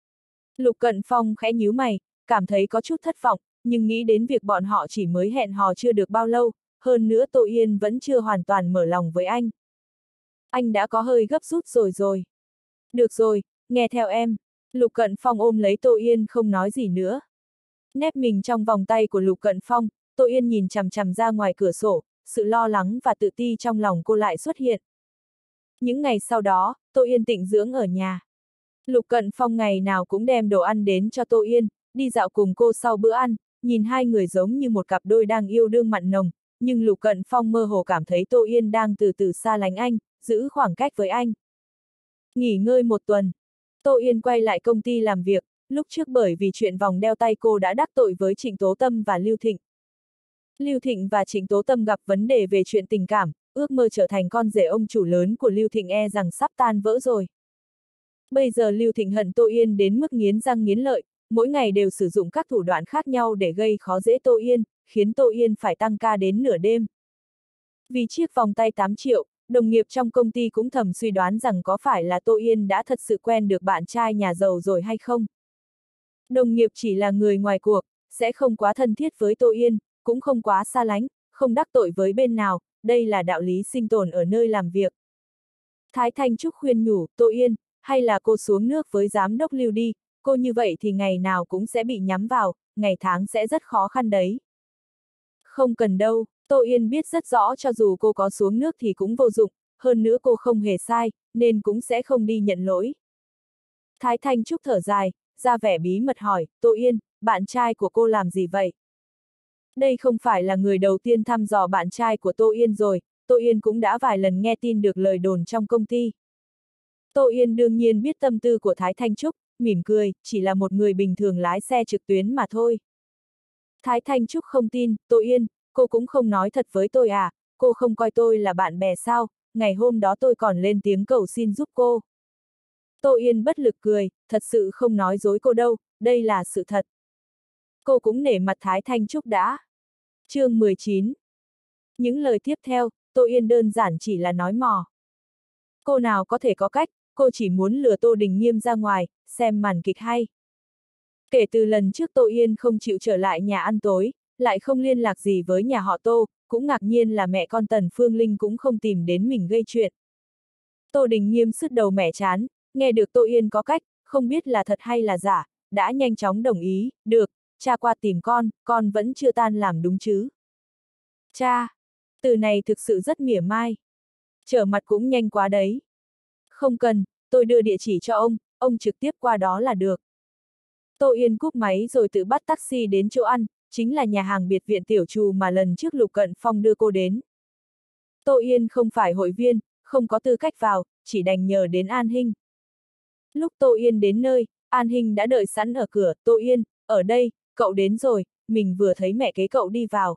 Lục Cận Phong khẽ nhíu mày, cảm thấy có chút thất vọng, nhưng nghĩ đến việc bọn họ chỉ mới hẹn hò chưa được bao lâu, hơn nữa Tô Yên vẫn chưa hoàn toàn mở lòng với anh. Anh đã có hơi gấp rút rồi. Được rồi, nghe theo em. Lục Cận Phong ôm lấy Tô Yên không nói gì nữa. Nép mình trong vòng tay của Lục Cận Phong, Tô Yên nhìn chằm chằm ra ngoài cửa sổ, sự lo lắng và tự ti trong lòng cô lại xuất hiện. Những ngày sau đó, Tô Yên tịnh dưỡng ở nhà. Lục Cận Phong ngày nào cũng đem đồ ăn đến cho Tô Yên, đi dạo cùng cô sau bữa ăn, nhìn hai người giống như một cặp đôi đang yêu đương mặn nồng, nhưng Lục Cận Phong mơ hồ cảm thấy Tô Yên đang từ từ xa lánh anh, giữ khoảng cách với anh. Nghỉ ngơi một tuần, Tô Yên quay lại công ty làm việc, lúc trước bởi vì chuyện vòng đeo tay cô đã đắc tội với Trịnh Tố Tâm và Lưu Thịnh. Lưu Thịnh và Trịnh Tố Tâm gặp vấn đề về chuyện tình cảm, ước mơ trở thành con rể ông chủ lớn của Lưu Thịnh e rằng sắp tan vỡ rồi. Bây giờ Lưu Thịnh hận Tô Yên đến mức nghiến răng nghiến lợi, mỗi ngày đều sử dụng các thủ đoạn khác nhau để gây khó dễ Tô Yên, khiến Tô Yên phải tăng ca đến nửa đêm. Vì chiếc vòng tay 8 triệu, đồng nghiệp trong công ty cũng thầm suy đoán rằng có phải là Tô Yên đã thật sự quen được bạn trai nhà giàu rồi hay không. Đồng nghiệp chỉ là người ngoài cuộc, sẽ không quá thân thiết với Tô Yên, cũng không quá xa lánh, không đắc tội với bên nào, đây là đạo lý sinh tồn ở nơi làm việc. Thái Thanh Trúc khuyên nhủ, Tô Yên, hay là cô xuống nước với giám đốc Lưu đi, cô như vậy thì ngày nào cũng sẽ bị nhắm vào, ngày tháng sẽ rất khó khăn đấy. Không cần đâu, Tô Yên biết rất rõ cho dù cô có xuống nước thì cũng vô dụng, hơn nữa cô không hề sai, nên cũng sẽ không đi nhận lỗi. Thái Thanh Trúc thở dài, ra vẻ bí mật hỏi, Tô Yên, bạn trai của cô làm gì vậy? Đây không phải là người đầu tiên thăm dò bạn trai của Tô Yên rồi, Tô Yên cũng đã vài lần nghe tin được lời đồn trong công ty. Tô Yên đương nhiên biết tâm tư của Thái Thanh Trúc, mỉm cười, chỉ là một người bình thường lái xe trực tuyến mà thôi. Thái Thanh Trúc không tin, Tô Yên, cô cũng không nói thật với tôi à, cô không coi tôi là bạn bè sao, ngày hôm đó tôi còn lên tiếng cầu xin giúp cô. Tô Yên bất lực cười, thật sự không nói dối cô đâu, đây là sự thật. Cô cũng nể mặt Thái Thanh Trúc đã. Chương 19. Những lời tiếp theo, Tô Yên đơn giản chỉ là nói mò. Cô nào có thể có cách, cô chỉ muốn lừa Tô Đình Nghiêm ra ngoài, xem màn kịch hay. Kể từ lần trước Tô Yên không chịu trở lại nhà ăn tối, lại không liên lạc gì với nhà họ Tô, cũng ngạc nhiên là mẹ con Tần Phương Linh cũng không tìm đến mình gây chuyện. Tô Đình Nghiêm sứt đầu mẻ chán, nghe được Tô Yên có cách, không biết là thật hay là giả, đã nhanh chóng đồng ý, được, cha qua tìm con vẫn chưa tan làm đúng chứ. Cha, từ này thực sự rất mỉa mai. Trở mặt cũng nhanh quá đấy. Không cần, tôi đưa địa chỉ cho ông trực tiếp qua đó là được. Tô Yên cúp máy rồi tự bắt taxi đến chỗ ăn, chính là nhà hàng biệt viện Tiểu Trù mà lần trước Lục Cận Phong đưa cô đến. Tô Yên không phải hội viên, không có tư cách vào, chỉ đành nhờ đến An Hinh. Lúc Tô Yên đến nơi, An Hinh đã đợi sẵn ở cửa, Tô Yên, ở đây, cậu đến rồi, mình vừa thấy mẹ kế cậu đi vào.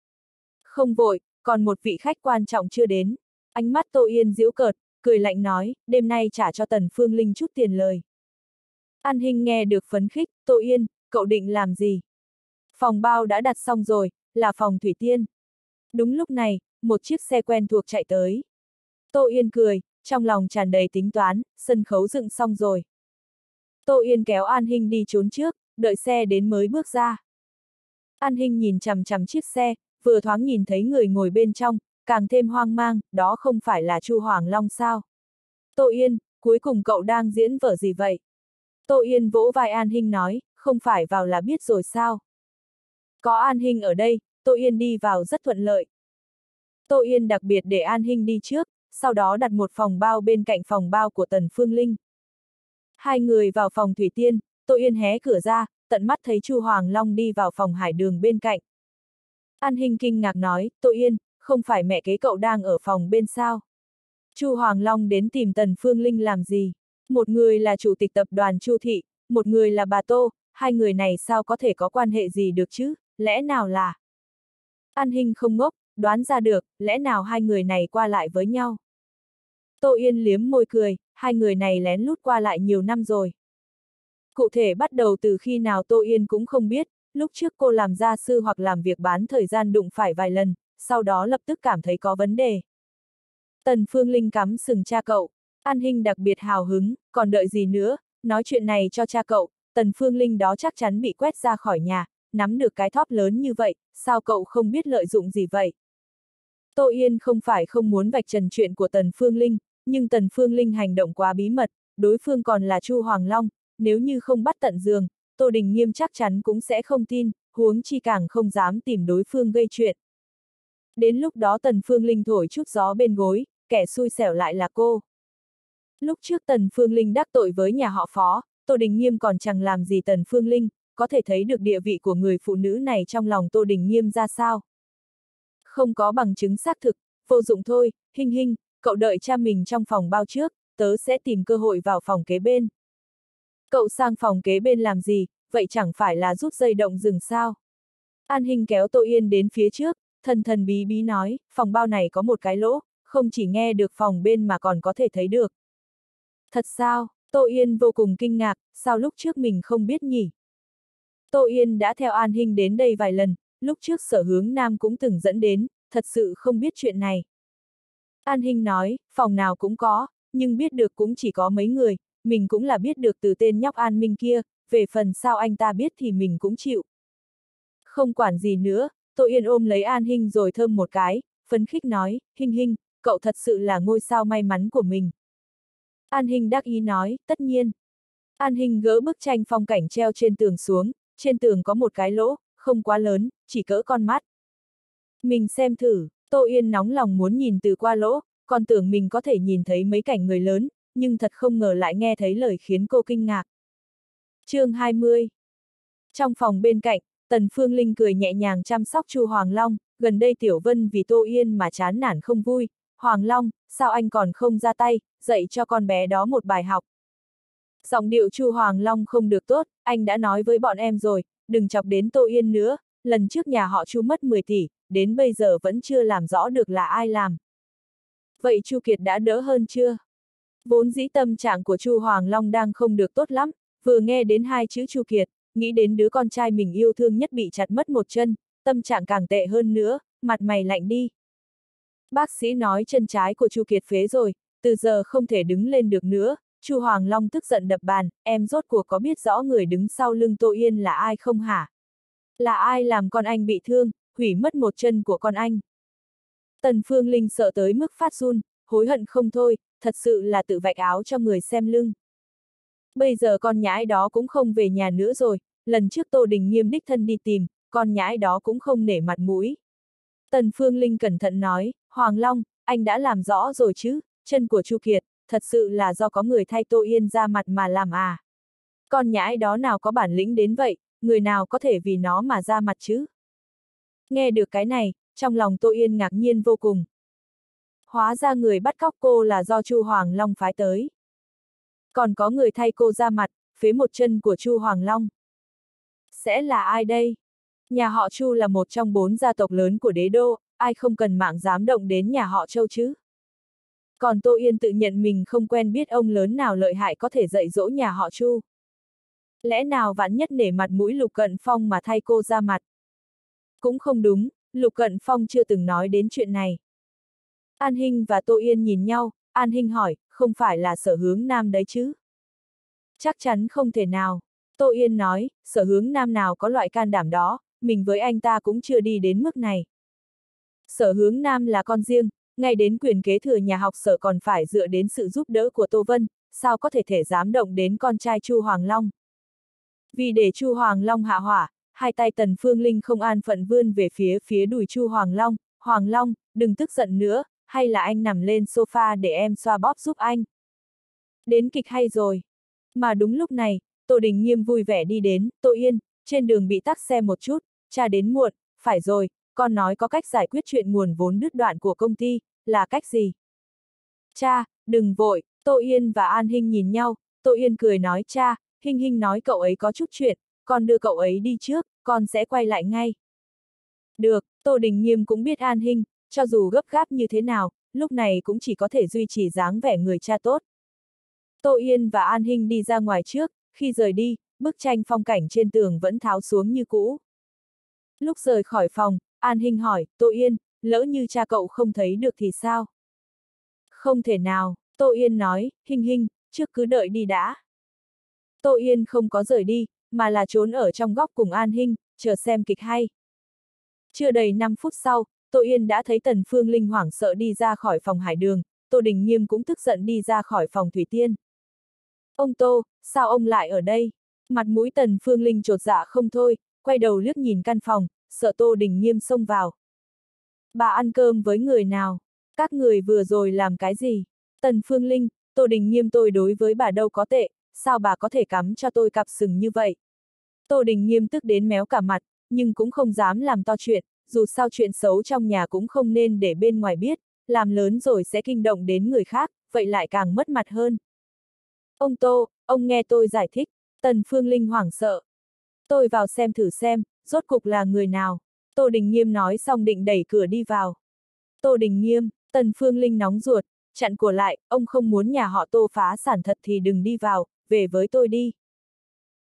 Không vội, còn một vị khách quan trọng chưa đến. Ánh mắt Tô Yên giễu cợt, cười lạnh nói, đêm nay trả cho Tần Phương Linh chút tiền lời. An Hinh nghe được phấn khích, Tô Yên, cậu định làm gì? Phòng bao đã đặt xong rồi, là phòng Thủy Tiên. Đúng lúc này, một chiếc xe quen thuộc chạy tới. Tô Yên cười, trong lòng tràn đầy tính toán, sân khấu dựng xong rồi. Tô Yên kéo An Hinh đi trốn trước, đợi xe đến mới bước ra. An Hinh nhìn chằm chằm chiếc xe, vừa thoáng nhìn thấy người ngồi bên trong, càng thêm hoang mang, đó không phải là Chu Hoàng Long sao? Tô Yên, cuối cùng cậu đang diễn vở gì vậy? Tô Yên vỗ vai An Hinh nói, không phải vào là biết rồi sao? Có An Hinh ở đây, Tô Yên đi vào rất thuận lợi. Tô Yên đặc biệt để An Hinh đi trước, sau đó đặt một phòng bao bên cạnh phòng bao của Tần Phương Linh. Hai người vào phòng Thủy Tiên, Tô Yên hé cửa ra, tận mắt thấy Chu Hoàng Long đi vào phòng Hải Đường bên cạnh. An Hinh kinh ngạc nói, Tô Yên, không phải mẹ kế cậu đang ở phòng bên sao? Chu Hoàng Long đến tìm Tần Phương Linh làm gì? Một người là chủ tịch tập đoàn Chu Thị, một người là bà Tô, hai người này sao có thể có quan hệ gì được chứ, lẽ nào là... An Hinh không ngốc, đoán ra được, lẽ nào hai người này qua lại với nhau? Tô Yên liếm môi cười, hai người này lén lút qua lại nhiều năm rồi. Cụ thể bắt đầu từ khi nào Tô Yên cũng không biết, lúc trước cô làm gia sư hoặc làm việc bán thời gian đụng phải vài lần, sau đó lập tức cảm thấy có vấn đề. Tần Phương Linh cắm sừng cha cậu, An Hinh đặc biệt hào hứng, còn đợi gì nữa, nói chuyện này cho cha cậu, Tần Phương Linh đó chắc chắn bị quét ra khỏi nhà, nắm được cái thóp lớn như vậy, sao cậu không biết lợi dụng gì vậy? Tô Yên không phải không muốn vạch trần chuyện của Tần Phương Linh, nhưng Tần Phương Linh hành động quá bí mật, đối phương còn là Chu Hoàng Long, nếu như không bắt tận giường, Tô Đình Nghiêm chắc chắn cũng sẽ không tin, huống chi càng không dám tìm đối phương gây chuyện. Đến lúc đó Tần Phương Linh thổi chút gió bên gối, kẻ xui xẻo lại là cô. Lúc trước Tần Phương Linh đắc tội với nhà họ Phó, Tô Đình Nghiêm còn chẳng làm gì Tần Phương Linh, có thể thấy được địa vị của người phụ nữ này trong lòng Tô Đình Nghiêm ra sao. Không có bằng chứng xác thực, vô dụng thôi, Hinh Hinh, cậu đợi cha mình trong phòng bao trước, tớ sẽ tìm cơ hội vào phòng kế bên. Cậu sang phòng kế bên làm gì, vậy chẳng phải là rút dây động rừng sao? An Hinh kéo Tô Yên đến phía trước, thần thần bí bí nói, phòng bao này có một cái lỗ, không chỉ nghe được phòng bên mà còn có thể thấy được. Thật sao? Tô Yên vô cùng kinh ngạc, sao lúc trước mình không biết nhỉ? Tô Yên đã theo An Hinh đến đây vài lần, lúc trước Sở Hướng Nam cũng từng dẫn đến, thật sự không biết chuyện này. An Hinh nói, phòng nào cũng có, nhưng biết được cũng chỉ có mấy người, mình cũng là biết được từ tên nhóc An Minh kia, về phần sao anh ta biết thì mình cũng chịu. Không quản gì nữa, Tô Yên ôm lấy An Hinh rồi thơm một cái, phấn khích nói, Hinh Hinh, cậu thật sự là ngôi sao may mắn của mình. An Hinh đắc ý nói, tất nhiên. An Hinh gỡ bức tranh phong cảnh treo trên tường xuống, trên tường có một cái lỗ, không quá lớn, chỉ cỡ con mắt. Mình xem thử, Tô Yên nóng lòng muốn nhìn từ qua lỗ, còn tưởng mình có thể nhìn thấy mấy cảnh người lớn, nhưng thật không ngờ lại nghe thấy lời khiến cô kinh ngạc. Chương 20. Trong phòng bên cạnh, Tần Phương Linh cười nhẹ nhàng chăm sóc Chu Hoàng Long, gần đây Tiểu Vân vì Tô Yên mà chán nản không vui, Hoàng Long, sao anh còn không ra tay, dạy cho con bé đó một bài học. Giọng điệu Chu Hoàng Long không được tốt, anh đã nói với bọn em rồi, đừng chọc đến Tô Yên nữa, lần trước nhà họ Chu mất 10 tỷ, đến bây giờ vẫn chưa làm rõ được là ai làm. Vậy Chu Kiệt đã đỡ hơn chưa? Vốn dĩ tâm trạng của Chu Hoàng Long đang không được tốt lắm, vừa nghe đến hai chữ Chu Kiệt, nghĩ đến đứa con trai mình yêu thương nhất bị chặt mất một chân, tâm trạng càng tệ hơn nữa, mặt mày lạnh đi. Bác sĩ nói chân trái của Chu Kiệt phế rồi, từ giờ không thể đứng lên được nữa. Chu Hoàng Long tức giận đập bàn, em rốt cuộc có biết rõ người đứng sau lưng Tô Yên là ai không hả? Là ai làm con anh bị thương, hủy mất một chân của con anh? Tần Phương Linh sợ tới mức phát run, hối hận không thôi, thật sự là tự vạch áo cho người xem lưng. Bây giờ con nhãi đó cũng không về nhà nữa rồi, lần trước Tô Đình Nghiêm đích thân đi tìm, con nhãi đó cũng không nể mặt mũi. Tần Phương Linh cẩn thận nói, Hoàng Long, anh đã làm rõ rồi chứ, chân của Chu Kiệt, thật sự là do có người thay Tô Yên ra mặt mà làm à. Con nhãi đó nào có bản lĩnh đến vậy, người nào có thể vì nó mà ra mặt chứ. Nghe được cái này, trong lòng Tô Yên ngạc nhiên vô cùng. Hóa ra người bắt cóc cô là do Chu Hoàng Long phái tới. Còn có người thay cô ra mặt, phế một chân của Chu Hoàng Long. Sẽ là ai đây? Nhà họ Chu là một trong 4 gia tộc lớn của đế đô, ai không cần mạng dám động đến nhà họ Châu chứ? Còn Tô Yên tự nhận mình không quen biết ông lớn nào lợi hại có thể dạy dỗ nhà họ Chu. Lẽ nào vạn nhất nể mặt mũi Lục Cận Phong mà thay cô ra mặt? Cũng không đúng, Lục Cận Phong chưa từng nói đến chuyện này. An Hinh và Tô Yên nhìn nhau, An Hinh hỏi, không phải là Sở Hướng Nam đấy chứ? Chắc chắn không thể nào. Tô Yên nói, Sở Hướng Nam nào có loại can đảm đó, mình với anh ta cũng chưa đi đến mức này. Sở Hướng Nam là con riêng, ngay đến quyền kế thừa nhà học Sở còn phải dựa đến sự giúp đỡ của Tô Vân, sao có thể dám động đến con trai Chu Hoàng Long. Vì để Chu Hoàng Long hạ hỏa, hai tay Tần Phương Linh không an phận vươn về phía đùi Chu Hoàng Long, đừng tức giận nữa, hay là anh nằm lên sofa để em xoa bóp giúp anh. Đến kịch hay rồi. Mà đúng lúc này, Tô Đình Nghiêm vui vẻ đi đến, Tô Yên, trên đường bị tắc xe một chút, cha đến muộn, phải rồi, con nói có cách giải quyết chuyện nguồn vốn đứt đoạn của công ty, là cách gì? Cha, đừng vội, Tô Yên và An Hinh nhìn nhau, Tô Yên cười nói cha, Hinh Hinh nói cậu ấy có chút chuyện, con đưa cậu ấy đi trước, con sẽ quay lại ngay. Được, Tô Đình Nghiêm cũng biết An Hinh, cho dù gấp gáp như thế nào, lúc này cũng chỉ có thể duy trì dáng vẻ người cha tốt. Tô Yên và An Hinh đi ra ngoài trước, khi rời đi, bức tranh phong cảnh trên tường vẫn tháo xuống như cũ. Lúc rời khỏi phòng, An Hinh hỏi, Tô Yên, lỡ như cha cậu không thấy được thì sao? Không thể nào, Tô Yên nói, Hinh Hinh, trước cứ đợi đi đã. Tô Yên không có rời đi, mà là trốn ở trong góc cùng An Hinh, chờ xem kịch hay. Chưa đầy 5 phút sau, Tô Yên đã thấy Tần Phương Linh hoảng sợ đi ra khỏi phòng Hải Đường, Tô Đình Nghiêm cũng tức giận đi ra khỏi phòng Thủy Tiên. Ông Tô, sao ông lại ở đây? Mặt mũi Tần Phương Linh chột dạ không thôi, quay đầu liếc nhìn căn phòng, sợ Tô Đình Nghiêm xông vào. Bà ăn cơm với người nào? Các người vừa rồi làm cái gì? Tần Phương Linh, Tô Đình Nghiêm tôi đối với bà đâu có tệ, sao bà có thể cắm cho tôi cặp sừng như vậy? Tô Đình Nghiêm tức đến méo cả mặt, nhưng cũng không dám làm to chuyện, dù sao chuyện xấu trong nhà cũng không nên để bên ngoài biết, làm lớn rồi sẽ kinh động đến người khác, vậy lại càng mất mặt hơn. Ông Tô, ông nghe tôi giải thích, Tần Phương Linh hoảng sợ. Tôi vào xem thử xem, rốt cục là người nào. Tô Đình Nghiêm nói xong định đẩy cửa đi vào. Tô Đình Nghiêm, Tần Phương Linh nóng ruột, chặn cửa lại, ông không muốn nhà họ Tô phá sản thật thì đừng đi vào, về với tôi đi.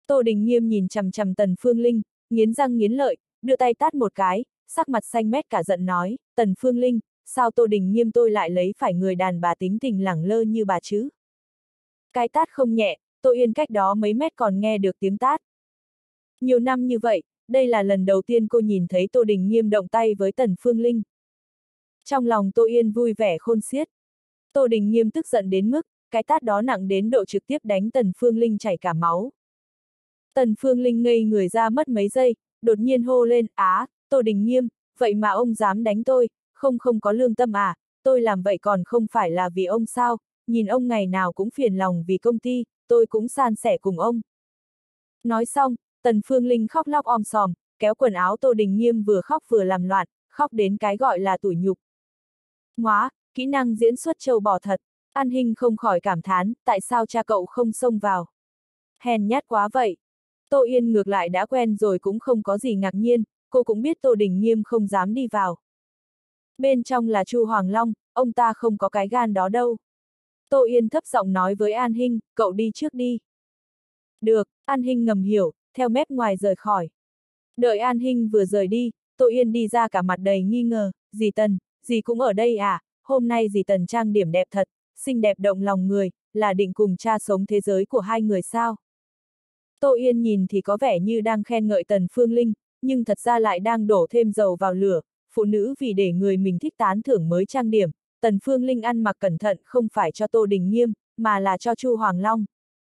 Tô Đình Nghiêm nhìn chằm chằm Tần Phương Linh, nghiến răng nghiến lợi, đưa tay tát một cái, sắc mặt xanh mét cả giận nói, Tần Phương Linh, sao Tô Đình Nghiêm tôi lại lấy phải người đàn bà tính tình lẳng lơ như bà chứ? Cái tát không nhẹ, Tô Yên cách đó mấy mét còn nghe được tiếng tát. Nhiều năm như vậy, đây là lần đầu tiên cô nhìn thấy Tô Đình Nghiêm động tay với Tần Phương Linh. Trong lòng Tô Yên vui vẻ khôn xiết. Tô Đình Nghiêm tức giận đến mức, cái tát đó nặng đến độ trực tiếp đánh Tần Phương Linh chảy cả máu. Tần Phương Linh ngây người ra mất mấy giây, đột nhiên hô lên, Tô Đình Nghiêm, vậy mà ông dám đánh tôi, không có lương tâm à, tôi làm vậy còn không phải là vì ông sao, nhìn ông ngày nào cũng phiền lòng vì công ty, tôi cũng san sẻ cùng ông. Nói xong, Tần Phương Linh khóc lóc om sòm, kéo quần áo Tô Đình Nghiêm vừa khóc vừa làm loạn, khóc đến cái gọi là tủi nhục. Ngoá, kỹ năng diễn xuất trâu bò thật, An Hinh không khỏi cảm thán, tại sao cha cậu không xông vào. Hèn nhát quá vậy. Tô Yên ngược lại đã quen rồi cũng không có gì ngạc nhiên, cô cũng biết Tô Đình Nghiêm không dám đi vào. Bên trong là Chu Hoàng Long, ông ta không có cái gan đó đâu. Tô Yên thấp giọng nói với An Hinh, cậu đi trước đi. Được, An Hinh ngầm hiểu, theo mép ngoài rời khỏi. Đợi An Hinh vừa rời đi, Tô Yên đi ra cả mặt đầy nghi ngờ, dì Tần, dì cũng ở đây à, hôm nay dì Tần trang điểm đẹp thật, xinh đẹp động lòng người, là định cùng cha sống thế giới của hai người sao? Tô Yên nhìn thì có vẻ như đang khen ngợi Tần Phương Linh, nhưng thật ra lại đang đổ thêm dầu vào lửa, phụ nữ vì để người mình thích tán thưởng mới trang điểm, Tần Phương Linh ăn mặc cẩn thận không phải cho Tô Đình Nghiêm, mà là cho Chu Hoàng Long.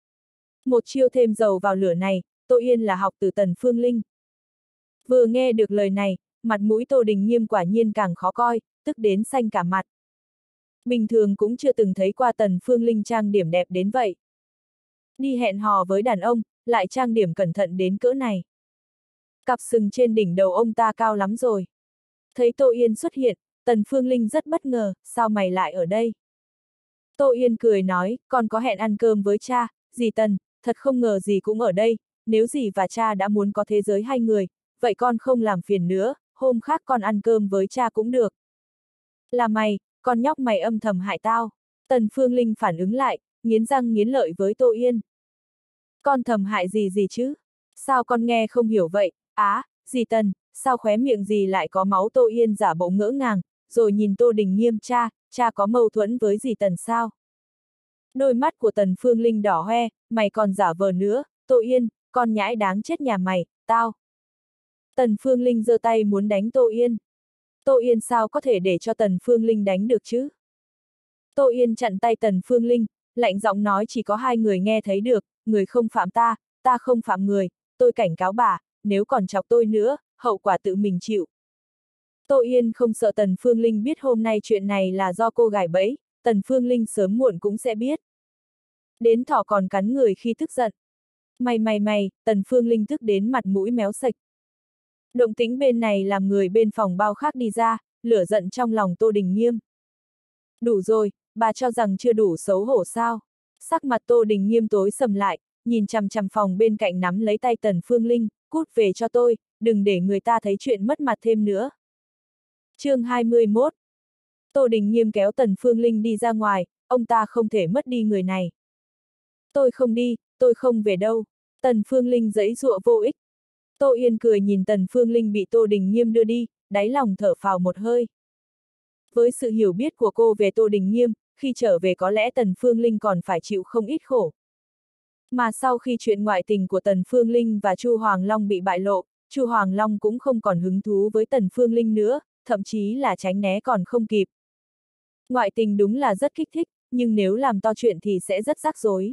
Một chiêu thêm dầu vào lửa này, Tô Yên là học từ Tần Phương Linh. Vừa nghe được lời này, mặt mũi Tô Đình Nghiêm quả nhiên càng khó coi, tức đến xanh cả mặt. Bình thường cũng chưa từng thấy qua Tần Phương Linh trang điểm đẹp đến vậy. Đi hẹn hò với đàn ông, lại trang điểm cẩn thận đến cỡ này. Cặp sừng trên đỉnh đầu ông ta cao lắm rồi. Thấy Tô Yên xuất hiện, Tần Phương Linh rất bất ngờ, sao mày lại ở đây? Tô Yên cười nói, con có hẹn ăn cơm với cha, dì Tần, thật không ngờ dì cũng ở đây, nếu dì và cha đã muốn có thế giới hai người, vậy con không làm phiền nữa, hôm khác con ăn cơm với cha cũng được. Là mày, con nhóc mày âm thầm hại tao. Tần Phương Linh phản ứng lại, nghiến răng nghiến lợi với Tô Yên. Con thầm hại gì chứ? Sao con nghe không hiểu vậy? Dì Tần, sao khóe miệng dì lại có máu? Tô Yên giả bộ ngỡ ngàng, rồi nhìn Tô Đình Nghiêm, cha có mâu thuẫn với dì Tần sao? Đôi mắt của Tần Phương Linh đỏ hoe, mày còn giả vờ nữa, Tô Yên, con nhãi đáng chết nhà mày, tao. Tần Phương Linh giơ tay muốn đánh Tô Yên. Tô Yên sao có thể để cho Tần Phương Linh đánh được chứ? Tô Yên chặn tay Tần Phương Linh, lạnh giọng nói chỉ có hai người nghe thấy được, người không phạm ta, ta không phạm người, tôi cảnh cáo bà, nếu còn chọc tôi nữa, hậu quả tự mình chịu. Tô Yên không sợ Tần Phương Linh biết hôm nay chuyện này là do cô gài bẫy, Tần Phương Linh sớm muộn cũng sẽ biết. Đến thỏ còn cắn người khi tức giận. Mày, Tần Phương Linh tức đến mặt mũi méo sạch. Động tĩnh bên này làm người bên phòng bao khác đi ra, lửa giận trong lòng Tô Đình Nghiêm. Đủ rồi, bà cho rằng chưa đủ xấu hổ sao? Sắc mặt Tô Đình Nghiêm tối sầm lại, nhìn chằm chằm phòng bên cạnh nắm lấy tay Tần Phương Linh, cút về cho tôi, đừng để người ta thấy chuyện mất mặt thêm nữa. Chương 21. Tô Đình Nghiêm kéo Tần Phương Linh đi ra ngoài, ông ta không thể mất đi người này. Tôi không đi, tôi không về đâu. Tần Phương Linh giãy giụa vô ích. Tô Yên cười nhìn Tần Phương Linh bị Tô Đình Nghiêm đưa đi, đáy lòng thở phào một hơi. Với sự hiểu biết của cô về Tô Đình Nghiêm, khi trở về có lẽ Tần Phương Linh còn phải chịu không ít khổ. Mà sau khi chuyện ngoại tình của Tần Phương Linh và Chu Hoàng Long bị bại lộ, Chu Hoàng Long cũng không còn hứng thú với Tần Phương Linh nữa, thậm chí là tránh né còn không kịp. Ngoại tình đúng là rất kích thích, nhưng nếu làm to chuyện thì sẽ rất rắc rối.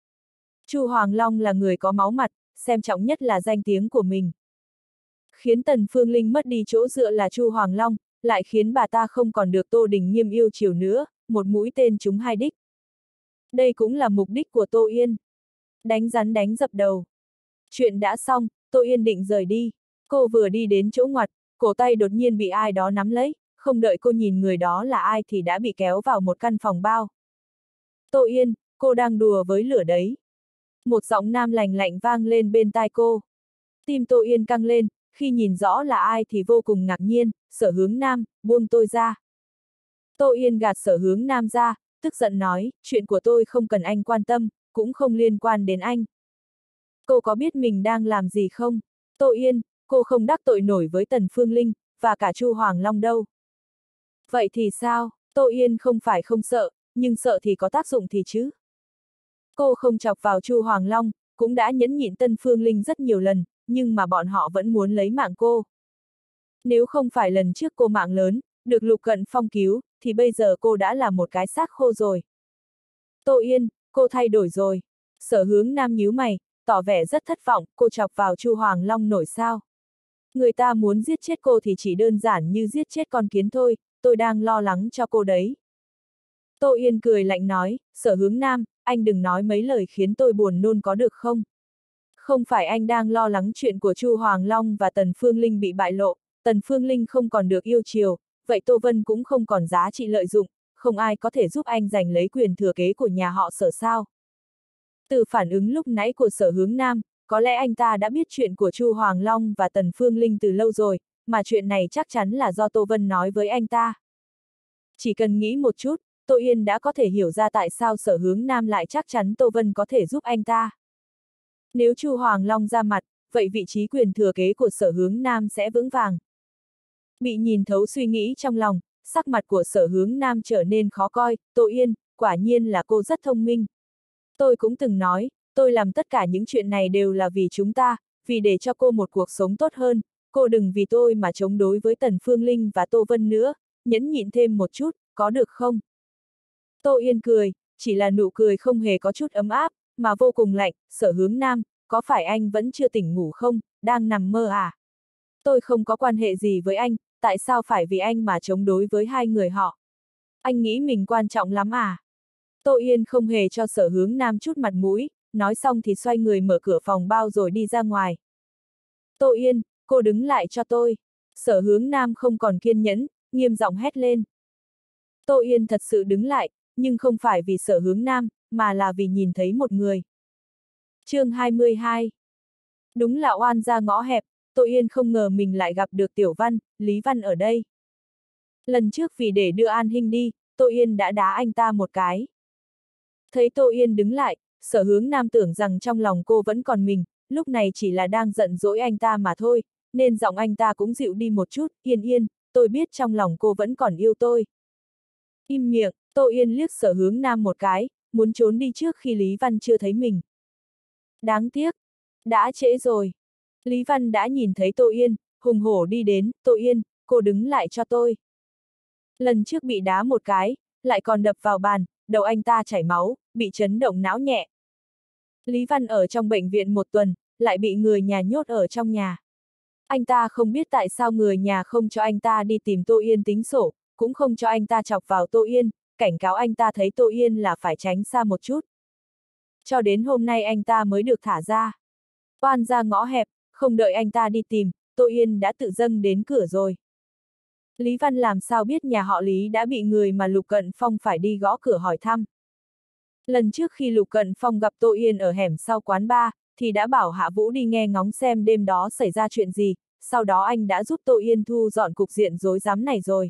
Chu Hoàng Long là người có máu mặt, xem trọng nhất là danh tiếng của mình. Khiến Tần Phương Linh mất đi chỗ dựa là Chu Hoàng Long, lại khiến bà ta không còn được Tô Đình Nghiêm yêu chiều nữa, một mũi tên trúng hai đích. Đây cũng là mục đích của Tô Yên. Đánh rắn đánh dập đầu. Chuyện đã xong, Tô Yên định rời đi. Cô vừa đi đến chỗ ngoặt, cổ tay đột nhiên bị ai đó nắm lấy, không đợi cô nhìn người đó là ai thì đã bị kéo vào một căn phòng bao. Tô Yên, cô đang đùa với lửa đấy. Một giọng nam lành lạnh vang lên bên tai cô. Tim Tô Yên căng lên, khi nhìn rõ là ai thì vô cùng ngạc nhiên, Sở Hướng Nam, buông tôi ra. Tô Yên gạt Sở Hướng Nam ra, tức giận nói, chuyện của tôi không cần anh quan tâm, cũng không liên quan đến anh. Cô có biết mình đang làm gì không? Tô Yên, cô không đắc tội nổi với Tần Phương Linh, và cả Chu Hoàng Long đâu. Vậy thì sao? Tô Yên không phải không sợ, nhưng sợ thì có tác dụng thì chứ. Cô không chọc vào Chu Hoàng Long, cũng đã nhẫn nhịn Tần Phương Linh rất nhiều lần, nhưng mà bọn họ vẫn muốn lấy mạng cô. Nếu không phải lần trước cô mạng lớn, được Lục Cận Phong cứu, thì bây giờ cô đã là một cái xác khô rồi. Tô Yên, cô thay đổi rồi. Sở Hướng Nam nhíu mày, tỏ vẻ rất thất vọng, cô chọc vào Chu Hoàng Long nổi sao. Người ta muốn giết chết cô thì chỉ đơn giản như giết chết con kiến thôi, tôi đang lo lắng cho cô đấy. Tô Yên cười lạnh nói, Sở Hướng Nam, anh đừng nói mấy lời khiến tôi buồn nôn có được không? Không phải anh đang lo lắng chuyện của Chu Hoàng Long và Tần Phương Linh bị bại lộ, Tần Phương Linh không còn được yêu chiều, vậy Tô Vân cũng không còn giá trị lợi dụng, không ai có thể giúp anh giành lấy quyền thừa kế của nhà họ Sở sao. Từ phản ứng lúc nãy của Sở Hướng Nam, có lẽ anh ta đã biết chuyện của Chu Hoàng Long và Tần Phương Linh từ lâu rồi, mà chuyện này chắc chắn là do Tô Vân nói với anh ta. Chỉ cần nghĩ một chút, Tô Yên đã có thể hiểu ra tại sao Sở Hướng Nam lại chắc chắn Tô Vân có thể giúp anh ta. Nếu Chu Hoàng Long ra mặt, vậy vị trí quyền thừa kế của Sở Hướng Nam sẽ vững vàng. Bị nhìn thấu suy nghĩ trong lòng, sắc mặt của Sở Hướng Nam trở nên khó coi, Tô Yên, quả nhiên là cô rất thông minh. Tôi cũng từng nói, tôi làm tất cả những chuyện này đều là vì chúng ta, vì để cho cô một cuộc sống tốt hơn, cô đừng vì tôi mà chống đối với Tần Phương Linh và Tô Vân nữa, nhẫn nhịn thêm một chút, có được không? Tô Yên cười, chỉ là nụ cười không hề có chút ấm áp, mà vô cùng lạnh, Sở Hướng Nam, có phải anh vẫn chưa tỉnh ngủ không, đang nằm mơ à? Tôi không có quan hệ gì với anh, tại sao phải vì anh mà chống đối với hai người họ? Anh nghĩ mình quan trọng lắm à? Tô Yên không hề cho Sở Hướng Nam chút mặt mũi, nói xong thì xoay người mở cửa phòng bao rồi đi ra ngoài. Tô Yên, cô đứng lại cho tôi. Sở Hướng Nam không còn kiên nhẫn, nghiêm giọng hét lên. Tô Yên thật sự đứng lại, nhưng không phải vì Sở Hướng Nam, mà là vì nhìn thấy một người. Chương 22. Đúng là oan ra ngõ hẹp, Tô Yên không ngờ mình lại gặp được Tiểu Văn, Lý Văn ở đây. Lần trước vì để đưa An Hinh đi, Tô Yên đã đá anh ta một cái. Thấy Tô Yên đứng lại, Sở Hướng Nam tưởng rằng trong lòng cô vẫn còn mình, lúc này chỉ là đang giận dỗi anh ta mà thôi, nên giọng anh ta cũng dịu đi một chút, Yên Yên, tôi biết trong lòng cô vẫn còn yêu tôi. Im miệng, Tô Yên liếc Sở Hướng Nam một cái, muốn trốn đi trước khi Lý Văn chưa thấy mình. Đáng tiếc, đã trễ rồi. Lý Văn đã nhìn thấy Tô Yên, hùng hổ đi đến, Tô Yên, cô đứng lại cho tôi. Lần trước bị đá một cái, lại còn đập vào bàn, đầu anh ta chảy máu, bị chấn động não nhẹ. Lý Văn ở trong bệnh viện một tuần, lại bị người nhà nhốt ở trong nhà. Anh ta không biết tại sao người nhà không cho anh ta đi tìm Tô Yên tính sổ, cũng không cho anh ta chọc vào Tô Yên, cảnh cáo anh ta thấy Tô Yên là phải tránh xa một chút. Cho đến hôm nay anh ta mới được thả ra. Oan ra ngõ hẹp, không đợi anh ta đi tìm, Tô Yên đã tự dâng đến cửa rồi. Lý Văn làm sao biết nhà họ Lý đã bị người mà Lục Cận Phong phải đi gõ cửa hỏi thăm. Lần trước khi Lục Cận Phong gặp Tô Yên ở hẻm sau quán bar, thì đã bảo Hạ Vũ đi nghe ngóng xem đêm đó xảy ra chuyện gì, sau đó anh đã giúp Tô Yên thu dọn cục diện rối rắm này rồi.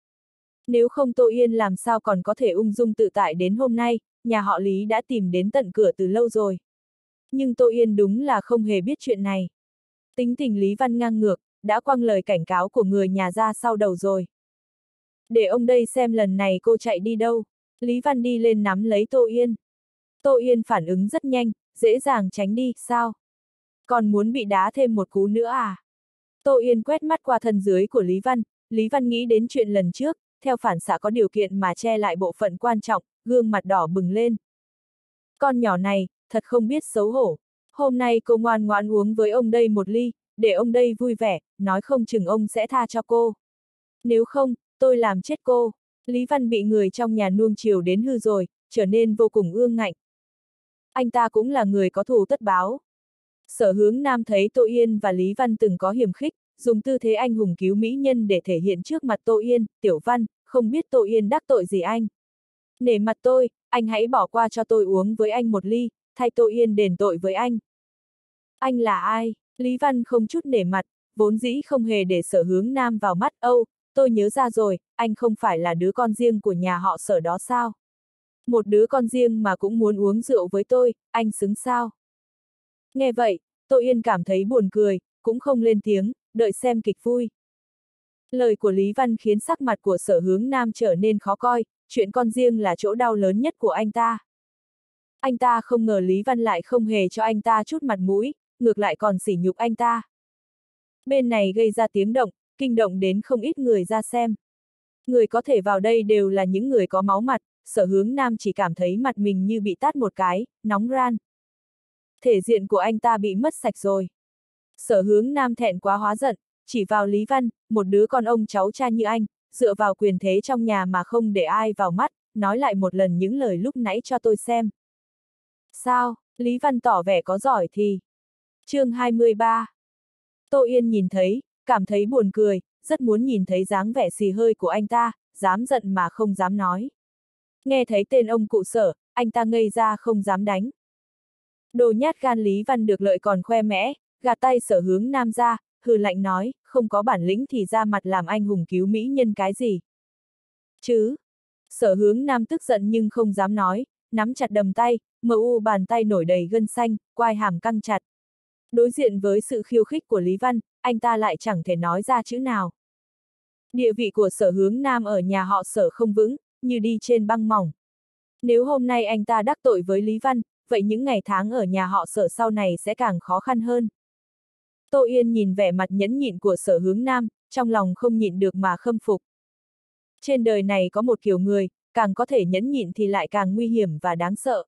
Nếu không Tô Yên làm sao còn có thể ung dung tự tại đến hôm nay, nhà họ Lý đã tìm đến tận cửa từ lâu rồi. Nhưng Tô Yên đúng là không hề biết chuyện này. Tính tình Lý Văn ngang ngược, đã quăng lời cảnh cáo của người nhà ra sau đầu rồi. Để ông đây xem lần này cô chạy đi đâu. Lý Văn đi lên nắm lấy Tô Yên. Tô Yên phản ứng rất nhanh, dễ dàng tránh đi, sao? Còn muốn bị đá thêm một cú nữa à? Tô Yên quét mắt qua thân dưới của Lý Văn nghĩ đến chuyện lần trước, theo phản xạ có điều kiện mà che lại bộ phận quan trọng, gương mặt đỏ bừng lên. Con nhỏ này, thật không biết xấu hổ. Hôm nay cô ngoan ngoãn uống với ông đây một ly, để ông đây vui vẻ, nói không chừng ông sẽ tha cho cô. Nếu không, tôi làm chết cô. Lý Văn bị người trong nhà nuông chiều đến hư rồi, trở nên vô cùng ương ngạnh. Anh ta cũng là người có thù tất báo. Sở Hướng Nam thấy Tô Yên và Lý Văn từng có hiềm khích, dùng tư thế anh hùng cứu mỹ nhân để thể hiện trước mặt Tô Yên, Tiểu Văn, không biết Tô Yên đắc tội gì anh. Nể mặt tôi, anh hãy bỏ qua cho tôi uống với anh một ly, thay Tô Yên đền tội với anh. Anh là ai? Lý Văn không chút nể mặt, vốn dĩ không hề để Sở Hướng Nam vào mắt. Âu, tôi nhớ ra rồi, anh không phải là đứa con riêng của nhà họ Sở đó sao? Một đứa con riêng mà cũng muốn uống rượu với tôi, anh xứng sao? Nghe vậy, Tô Yên cảm thấy buồn cười, cũng không lên tiếng, đợi xem kịch vui. Lời của Lý Văn khiến sắc mặt của Sở Hướng Nam trở nên khó coi, chuyện con riêng là chỗ đau lớn nhất của anh ta. Anh ta không ngờ Lý Văn lại không hề cho anh ta chút mặt mũi, ngược lại còn sỉ nhục anh ta. Bên này gây ra tiếng động, kinh động đến không ít người ra xem. Người có thể vào đây đều là những người có máu mặt, Sở Hướng Nam chỉ cảm thấy mặt mình như bị tát một cái, nóng ran. Thể diện của anh ta bị mất sạch rồi. Sở Hướng Nam thẹn quá hóa giận, chỉ vào Lý Văn, một đứa con ông cháu cha như anh, dựa vào quyền thế trong nhà mà không để ai vào mắt, nói lại một lần những lời lúc nãy cho tôi xem. Sao? Lý Văn tỏ vẻ có giỏi thì. Chương 23. Tô Yên nhìn thấy, cảm thấy buồn cười, rất muốn nhìn thấy dáng vẻ xì hơi của anh ta, dám giận mà không dám nói. Nghe thấy tên ông cụ Sở, anh ta ngây ra không dám đánh. Đồ nhát gan Lý Văn được lợi còn khoe mẽ, gạt tay Sở Hướng Nam ra, hừ lạnh nói, không có bản lĩnh thì ra mặt làm anh hùng cứu mỹ nhân cái gì. Chứ? Sở Hướng Nam tức giận nhưng không dám nói, nắm chặt đầm tay, bàn tay nổi đầy gân xanh, quai hàm căng chặt. Đối diện với sự khiêu khích của Lý Văn, anh ta lại chẳng thể nói ra chữ nào. Địa vị của Sở Hướng Nam ở nhà họ Sở không vững, như đi trên băng mỏng. Nếu hôm nay anh ta đắc tội với Lý Văn, vậy những ngày tháng ở nhà họ Sở sau này sẽ càng khó khăn hơn. Tô Yên nhìn vẻ mặt nhẫn nhịn của Sở Hướng Nam, trong lòng không nhịn được mà khâm phục. Trên đời này có một kiểu người, càng có thể nhẫn nhịn thì lại càng nguy hiểm và đáng sợ.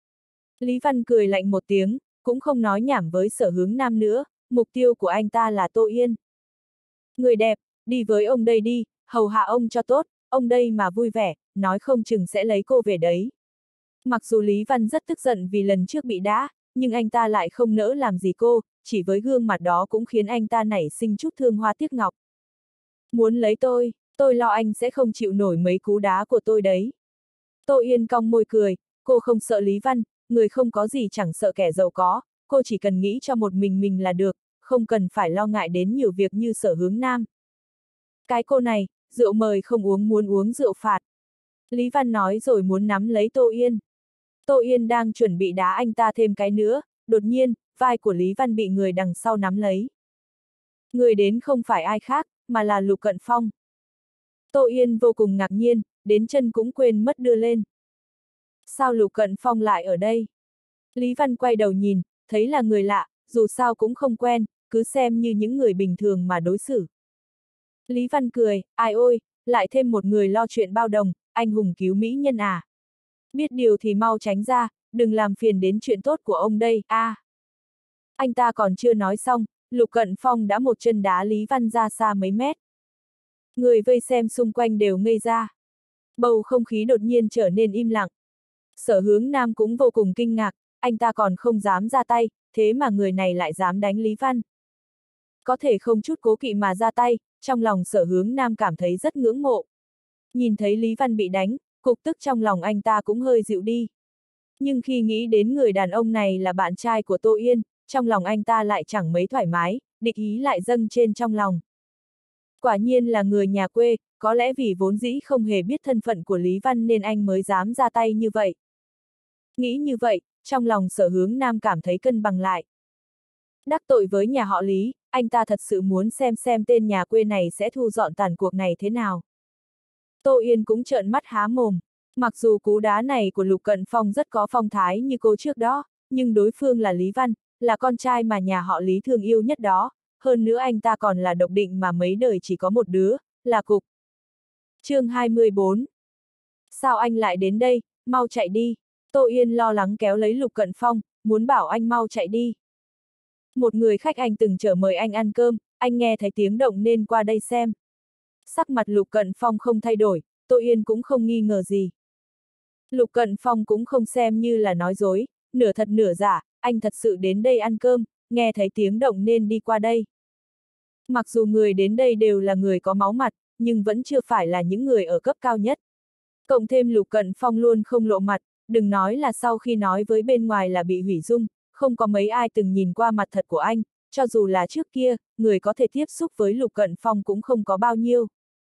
Lý Văn cười lạnh một tiếng, cũng không nói nhảm với Sở Hướng Nam nữa, mục tiêu của anh ta là Tô Yên. Người đẹp, đi với ông đây đi, hầu hạ ông cho tốt, ông đây mà vui vẻ, nói không chừng sẽ lấy cô về đấy. Mặc dù Lý Văn rất tức giận vì lần trước bị đá, nhưng anh ta lại không nỡ làm gì cô, chỉ với gương mặt đó cũng khiến anh ta nảy sinh chút thương hoa tiếc ngọc. Muốn lấy tôi lo anh sẽ không chịu nổi mấy cú đá của tôi đấy. Tô Yên cong môi cười, cô không sợ Lý Văn, người không có gì chẳng sợ kẻ giàu có, cô chỉ cần nghĩ cho một mình là được, không cần phải lo ngại đến nhiều việc như Sở Hướng Nam. Cái cô này, rượu mời không uống muốn uống rượu phạt. Lý Văn nói rồi muốn nắm lấy Tô Yên. Tô Yên đang chuẩn bị đá anh ta thêm cái nữa, đột nhiên, vai của Lý Văn bị người đằng sau nắm lấy. Người đến không phải ai khác, mà là Lục Cận Phong. Tô Yên vô cùng ngạc nhiên, đến chân cũng quên mất đưa lên. Sao Lục Cận Phong lại ở đây? Lý Văn quay đầu nhìn, thấy là người lạ, dù sao cũng không quen, cứ xem như những người bình thường mà đối xử. Lý Văn cười, ai ôi, lại thêm một người lo chuyện bao đồng, anh hùng cứu mỹ nhân à. Biết điều thì mau tránh ra, đừng làm phiền đến chuyện tốt của ông đây, à. Anh ta còn chưa nói xong, Lục Cận Phong đã một chân đá Lý Văn ra xa mấy mét. Người vây xem xung quanh đều ngây ra. Bầu không khí đột nhiên trở nên im lặng. Sở Hướng Nam cũng vô cùng kinh ngạc, anh ta còn không dám ra tay, thế mà người này lại dám đánh Lý Văn. Có thể không chút cố kỵ mà ra tay, trong lòng Sở Hướng Nam cảm thấy rất ngưỡng mộ. Nhìn thấy Lý Văn bị đánh, cục tức trong lòng anh ta cũng hơi dịu đi. Nhưng khi nghĩ đến người đàn ông này là bạn trai của Tô Yên, trong lòng anh ta lại chẳng mấy thoải mái, địch ý lại dâng trên trong lòng. Quả nhiên là người nhà quê, có lẽ vì vốn dĩ không hề biết thân phận của Lý Văn nên anh mới dám ra tay như vậy. Nghĩ như vậy, trong lòng Sở Hướng Nam cảm thấy cân bằng lại. Đắc tội với nhà họ Lý, anh ta thật sự muốn xem tên nhà quê này sẽ thu dọn tàn cuộc này thế nào. Tô Yên cũng trợn mắt há mồm. Mặc dù cú đá này của Lục Cận Phong rất có phong thái như cô trước đó, nhưng đối phương là Lý Văn, là con trai mà nhà họ Lý thương yêu nhất đó, hơn nữa anh ta còn là độc định mà mấy đời chỉ có một đứa, là Cục. Chương 24. Sao anh lại đến đây, mau chạy đi. Tô Yên lo lắng kéo lấy Lục Cận Phong, muốn bảo anh mau chạy đi. Một người khách anh từng chở mời anh ăn cơm, anh nghe thấy tiếng động nên qua đây xem. Sắc mặt Lục Cận Phong không thay đổi, Tô Yên cũng không nghi ngờ gì. Lục Cận Phong cũng không xem như là nói dối, nửa thật nửa giả, anh thật sự đến đây ăn cơm, nghe thấy tiếng động nên đi qua đây. Mặc dù người đến đây đều là người có máu mặt, nhưng vẫn chưa phải là những người ở cấp cao nhất. Cộng thêm Lục Cận Phong luôn không lộ mặt, đừng nói là sau khi nói với bên ngoài là bị hủy dung, không có mấy ai từng nhìn qua mặt thật của anh, cho dù là trước kia, người có thể tiếp xúc với Lục Cận Phong cũng không có bao nhiêu.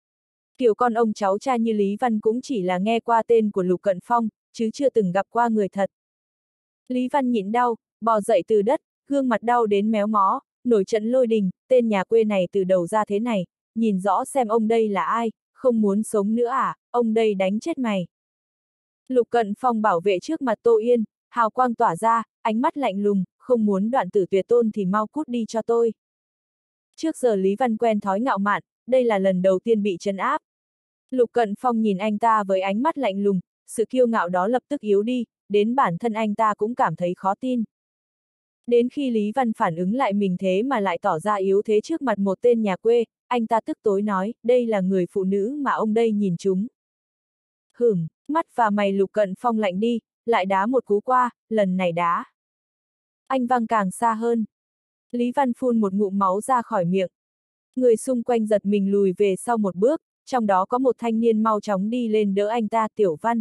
Kiểu con ông cháu cha như Lý Văn cũng chỉ là nghe qua tên của Lục Cận Phong, chứ chưa từng gặp qua người thật. Lý Văn nhịn đau, bò dậy từ đất, gương mặt đau đến méo mó, nổi trận lôi đình, tên nhà quê này từ đầu ra thế này, nhìn rõ xem ông đây là ai, không muốn sống nữa à, ông đây đánh chết mày. Lục Cận Phong bảo vệ trước mặt Tô Yên, hào quang tỏa ra, ánh mắt lạnh lùng, không muốn đoạn tử tuyệt tôn thì mau cút đi cho tôi. Trước giờ Lý Văn quen thói ngạo mạn, đây là lần đầu tiên bị trấn áp. Lục Cận Phong nhìn anh ta với ánh mắt lạnh lùng, sự kiêu ngạo đó lập tức yếu đi, đến bản thân anh ta cũng cảm thấy khó tin. Đến khi Lý Văn phản ứng lại mình thế mà lại tỏ ra yếu thế trước mặt một tên nhà quê, anh ta tức tối nói, đây là người phụ nữ mà ông đây nhìn chúng. Mắt và mày Lục Cận Phong lạnh đi, lại đá một cú qua, lần này đá. Anh văng càng xa hơn. Lý Văn phun một ngụm máu ra khỏi miệng. Người xung quanh giật mình lùi về sau một bước, trong đó có một thanh niên mau chóng đi lên đỡ anh ta, Tiểu Văn.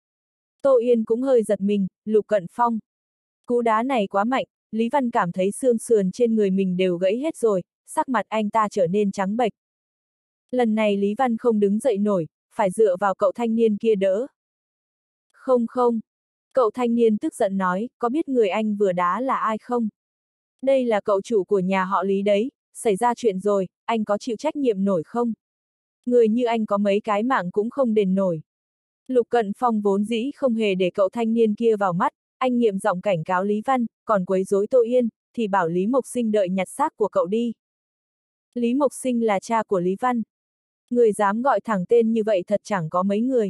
Tô Yên cũng hơi giật mình, Lục Cận Phong. Cú đá này quá mạnh, Lý Văn cảm thấy xương sườn trên người mình đều gãy hết rồi, sắc mặt anh ta trở nên trắng bệch. Lần này Lý Văn không đứng dậy nổi, phải dựa vào cậu thanh niên kia đỡ. Không, cậu thanh niên tức giận nói, có biết người anh vừa đá là ai không? Đây là cậu chủ của nhà họ Lý đấy, xảy ra chuyện rồi, anh có chịu trách nhiệm nổi không? Người như anh có mấy cái mạng cũng không đền nổi. Lục Cận Phong vốn dĩ không hề để cậu thanh niên kia vào mắt, anh nghiêm giọng cảnh cáo Lý Văn, còn quấy rối Tô Yên, thì bảo Lý Mộc Sinh đợi nhặt xác của cậu đi. Lý Mộc Sinh là cha của Lý Văn. Người dám gọi thẳng tên như vậy thật chẳng có mấy người.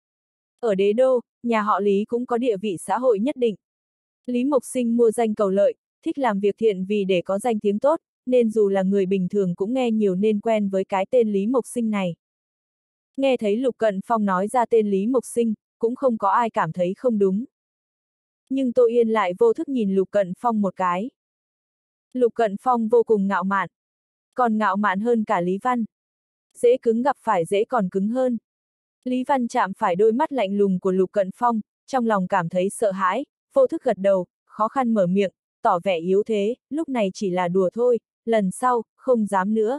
Ở đế đô, nhà họ Lý cũng có địa vị xã hội nhất định. Lý Mộc Sinh mua danh cầu lợi, thích làm việc thiện vì để có danh tiếng tốt, nên dù là người bình thường cũng nghe nhiều nên quen với cái tên Lý Mộc Sinh này. Nghe thấy Lục Cận Phong nói ra tên Lý Mộc Sinh, cũng không có ai cảm thấy không đúng. Nhưng Tô Yên lại vô thức nhìn Lục Cận Phong một cái. Lục Cận Phong vô cùng ngạo mạn. Còn ngạo mạn hơn cả Lý Văn. Dễ cứng gặp phải dễ còn cứng hơn. Lý Văn chạm phải đôi mắt lạnh lùng của Lục Cận Phong, trong lòng cảm thấy sợ hãi, vô thức gật đầu, khó khăn mở miệng, tỏ vẻ yếu thế, lúc này chỉ là đùa thôi, lần sau, không dám nữa.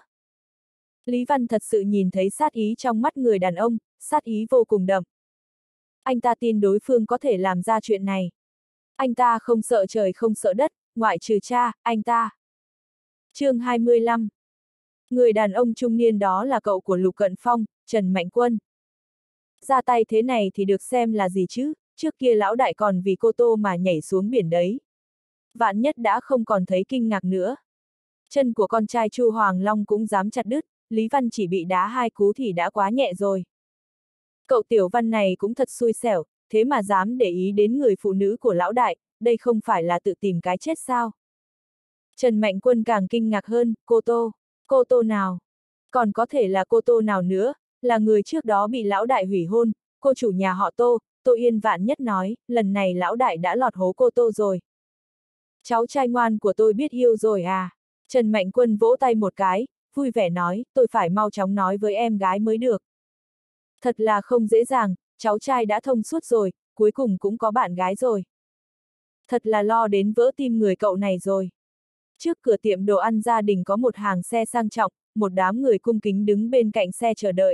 Lý Văn thật sự nhìn thấy sát ý trong mắt người đàn ông, sát ý vô cùng đậm. Anh ta tin đối phương có thể làm ra chuyện này. Anh ta không sợ trời không sợ đất, ngoại trừ cha, anh ta. Chương 25. Người đàn ông trung niên đó là cậu của Lục Cận Phong, Trần Mạnh Quân. Ra tay thế này thì được xem là gì chứ, trước kia lão đại còn vì cô Tô mà nhảy xuống biển đấy. Vạn nhất đã không còn thấy kinh ngạc nữa. Chân của con trai Chu Hoàng Long cũng dám chặt đứt, Lý Văn chỉ bị đá 2 cú thì đã quá nhẹ rồi. Cậu Tiểu Văn này cũng thật xui xẻo, thế mà dám để ý đến người phụ nữ của lão đại, đây không phải là tự tìm cái chết sao? Trần Mạnh Quân càng kinh ngạc hơn, cô Tô nào? Còn có thể là cô Tô nào nữa, là người trước đó bị lão đại hủy hôn, cô chủ nhà họ Tô, Tô Yên Vạn Nhất nói, lần này lão đại đã lọt hố cô Tô rồi. Cháu trai ngoan của tôi biết yêu rồi à? Trần Mạnh Quân vỗ tay một cái, vui vẻ nói, tôi phải mau chóng nói với em gái mới được. Thật là không dễ dàng, cháu trai đã thông suốt rồi, cuối cùng cũng có bạn gái rồi. Thật là lo đến vỡ tim người cậu này rồi. Trước cửa tiệm đồ ăn gia đình có một hàng xe sang trọng, một đám người cung kính đứng bên cạnh xe chờ đợi.